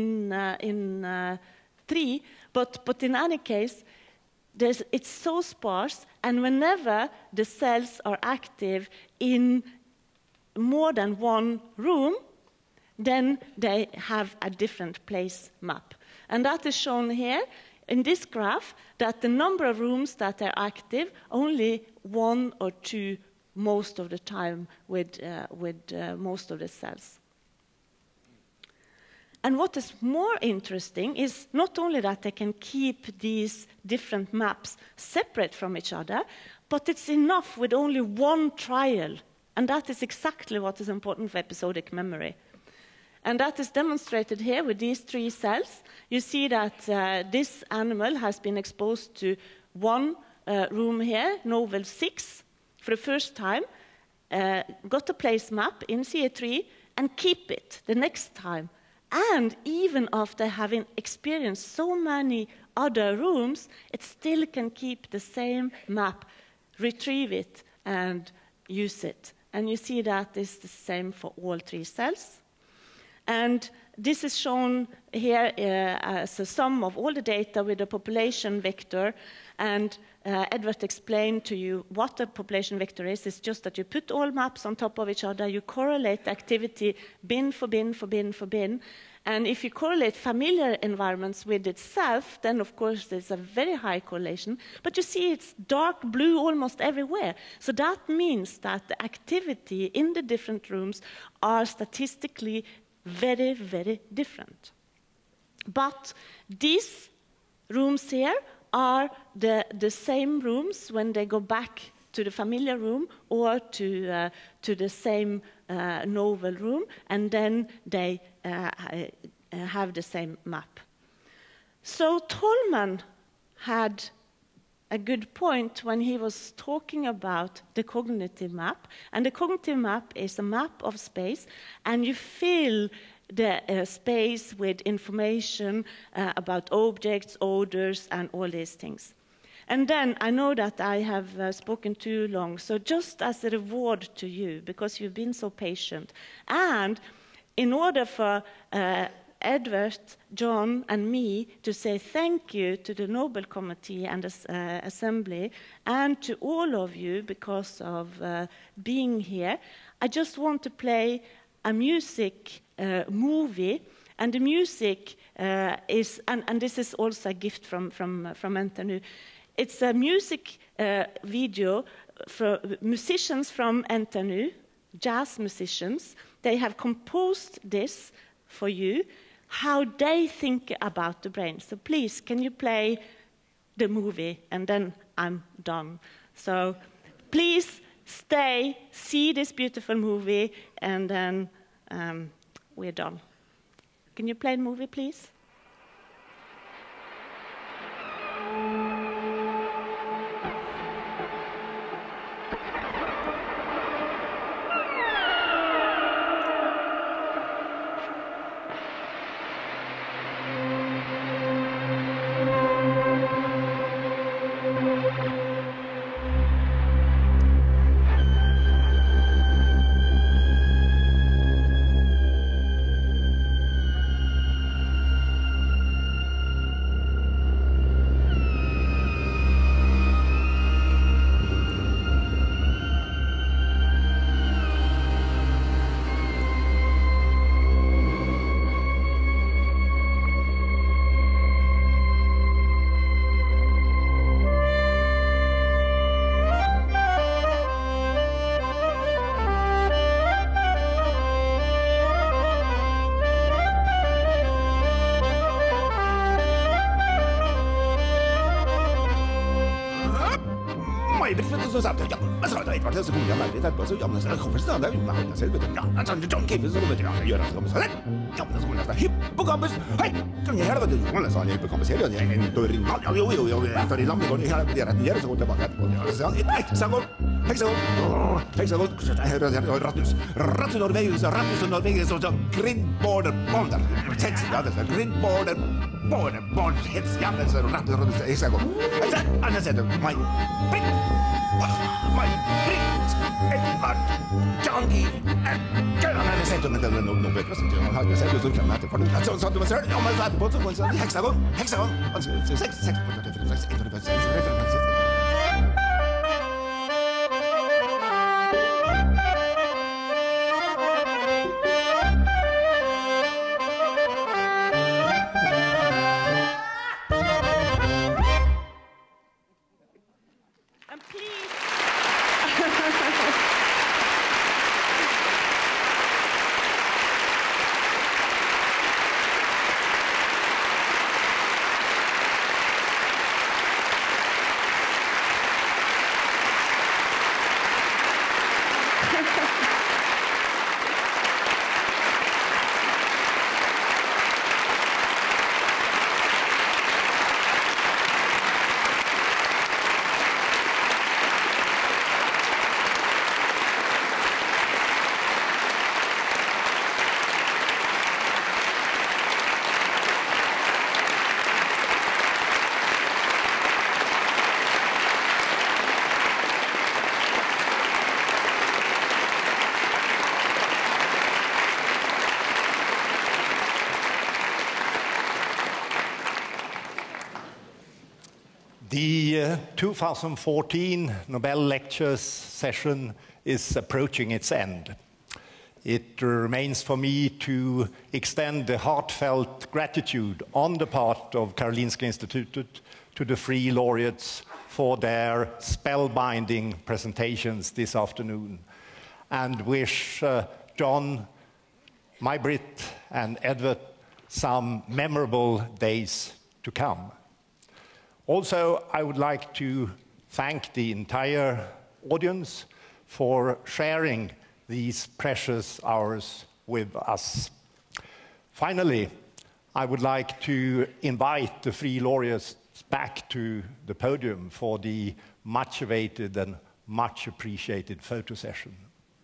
in 3, but in any case, it's so sparse, and whenever the cells are active in more than one room, then they have a different place map. And that is shown here in this graph that the number of rooms that are active, only 1 or 2 most of the time with most of the cells. And what is more interesting is not only that they can keep these different maps separate from each other, but it's enough with only one trial. And that is exactly what is important for episodic memory. And that is demonstrated here with these 3 cells. You see that this animal has been exposed to one room here, Novel 6, for the first time, got a place map in CA3, and keep it the next time. And even after having experienced so many other rooms, it still can keep the same map, retrieve it, and use it. And you see that is the same for all 3 cells. And this is shown here as a sum of all the data with a population vector. And Edvard explained to you what a population vector is. It's just that you put all maps on top of each other, you correlate activity bin for bin for bin for bin. And if you correlate familiar environments with itself, then of course there's a very high correlation. But you see it's dark blue almost everywhere. So that means that the activity in the different rooms are statistically very, very different. But these rooms here are the same rooms when they go back to the familiar room or to the same novel room, and then they have the same map. So Tolman had a good point when he was talking about the cognitive map. And the cognitive map is a map of space, and you fill the space with information about objects, odors, and all these things. And then I know that I have spoken too long, so just as a reward to you, because you've been so patient, and in order for Edvard, John, and me to say thank you to the Nobel Committee and the Assembly, and to all of you because of being here, I just want to play a music movie, and the music is, and this is also a gift from NTNU. It's a music video for musicians from NTNU, jazz musicians. They have composed this for you, how they think about the brain. So please, can you play the movie, and then I'm done. So please stay, see this beautiful movie, and then we're done. Can you play the movie, please? May-Britt så sa ja, men så da Edvard så kom jeg May-Britt etterpå, så ja, men så hvorfor sa det jo han selv vet du. Ja, han sa John Keefe så vet du ja, gjør han så sånn. Ja, men så kom jeg hippocampus. Hei, kan jeg høre det du? Han sa hippocampus her, ja, en dør inn. Ja, jo, for I landet går her det rett ned så går tilbake etterpå. Ja, så han hexagon. Så det her Rattus Norvegius så grid border bonder. Text ja, det grid border hits ja, men så Rattus hexagon. Så han sa det May-Britt. May-Britt, Edvard, John Keefe, and han hadde sett om det Nobel Prize. Han hadde sett ut som kan hete for det. Så det var søren. Ja, men så etterpå så var det hexagon. Altså 6 The 2014 Nobel Lectures session is approaching its end. It remains for me to extend the heartfelt gratitude on the part of Karolinska Institutet to the three laureates for their spellbinding presentations this afternoon, and wish John, May-Britt, and Edvard some memorable days to come. Also, I would like to thank the entire audience for sharing these precious hours with us. Finally, I would like to invite the three laureates back to the podium for the much awaited and much appreciated photo session.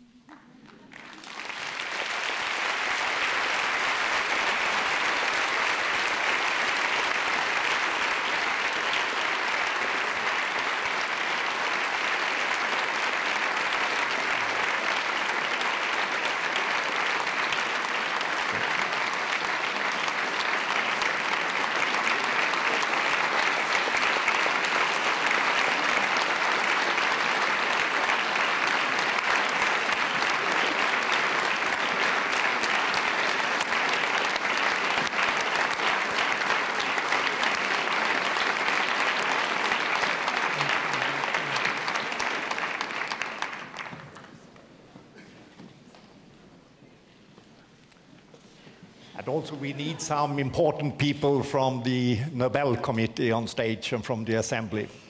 And also we need some important people from the Nobel Committee on stage and from the Assembly.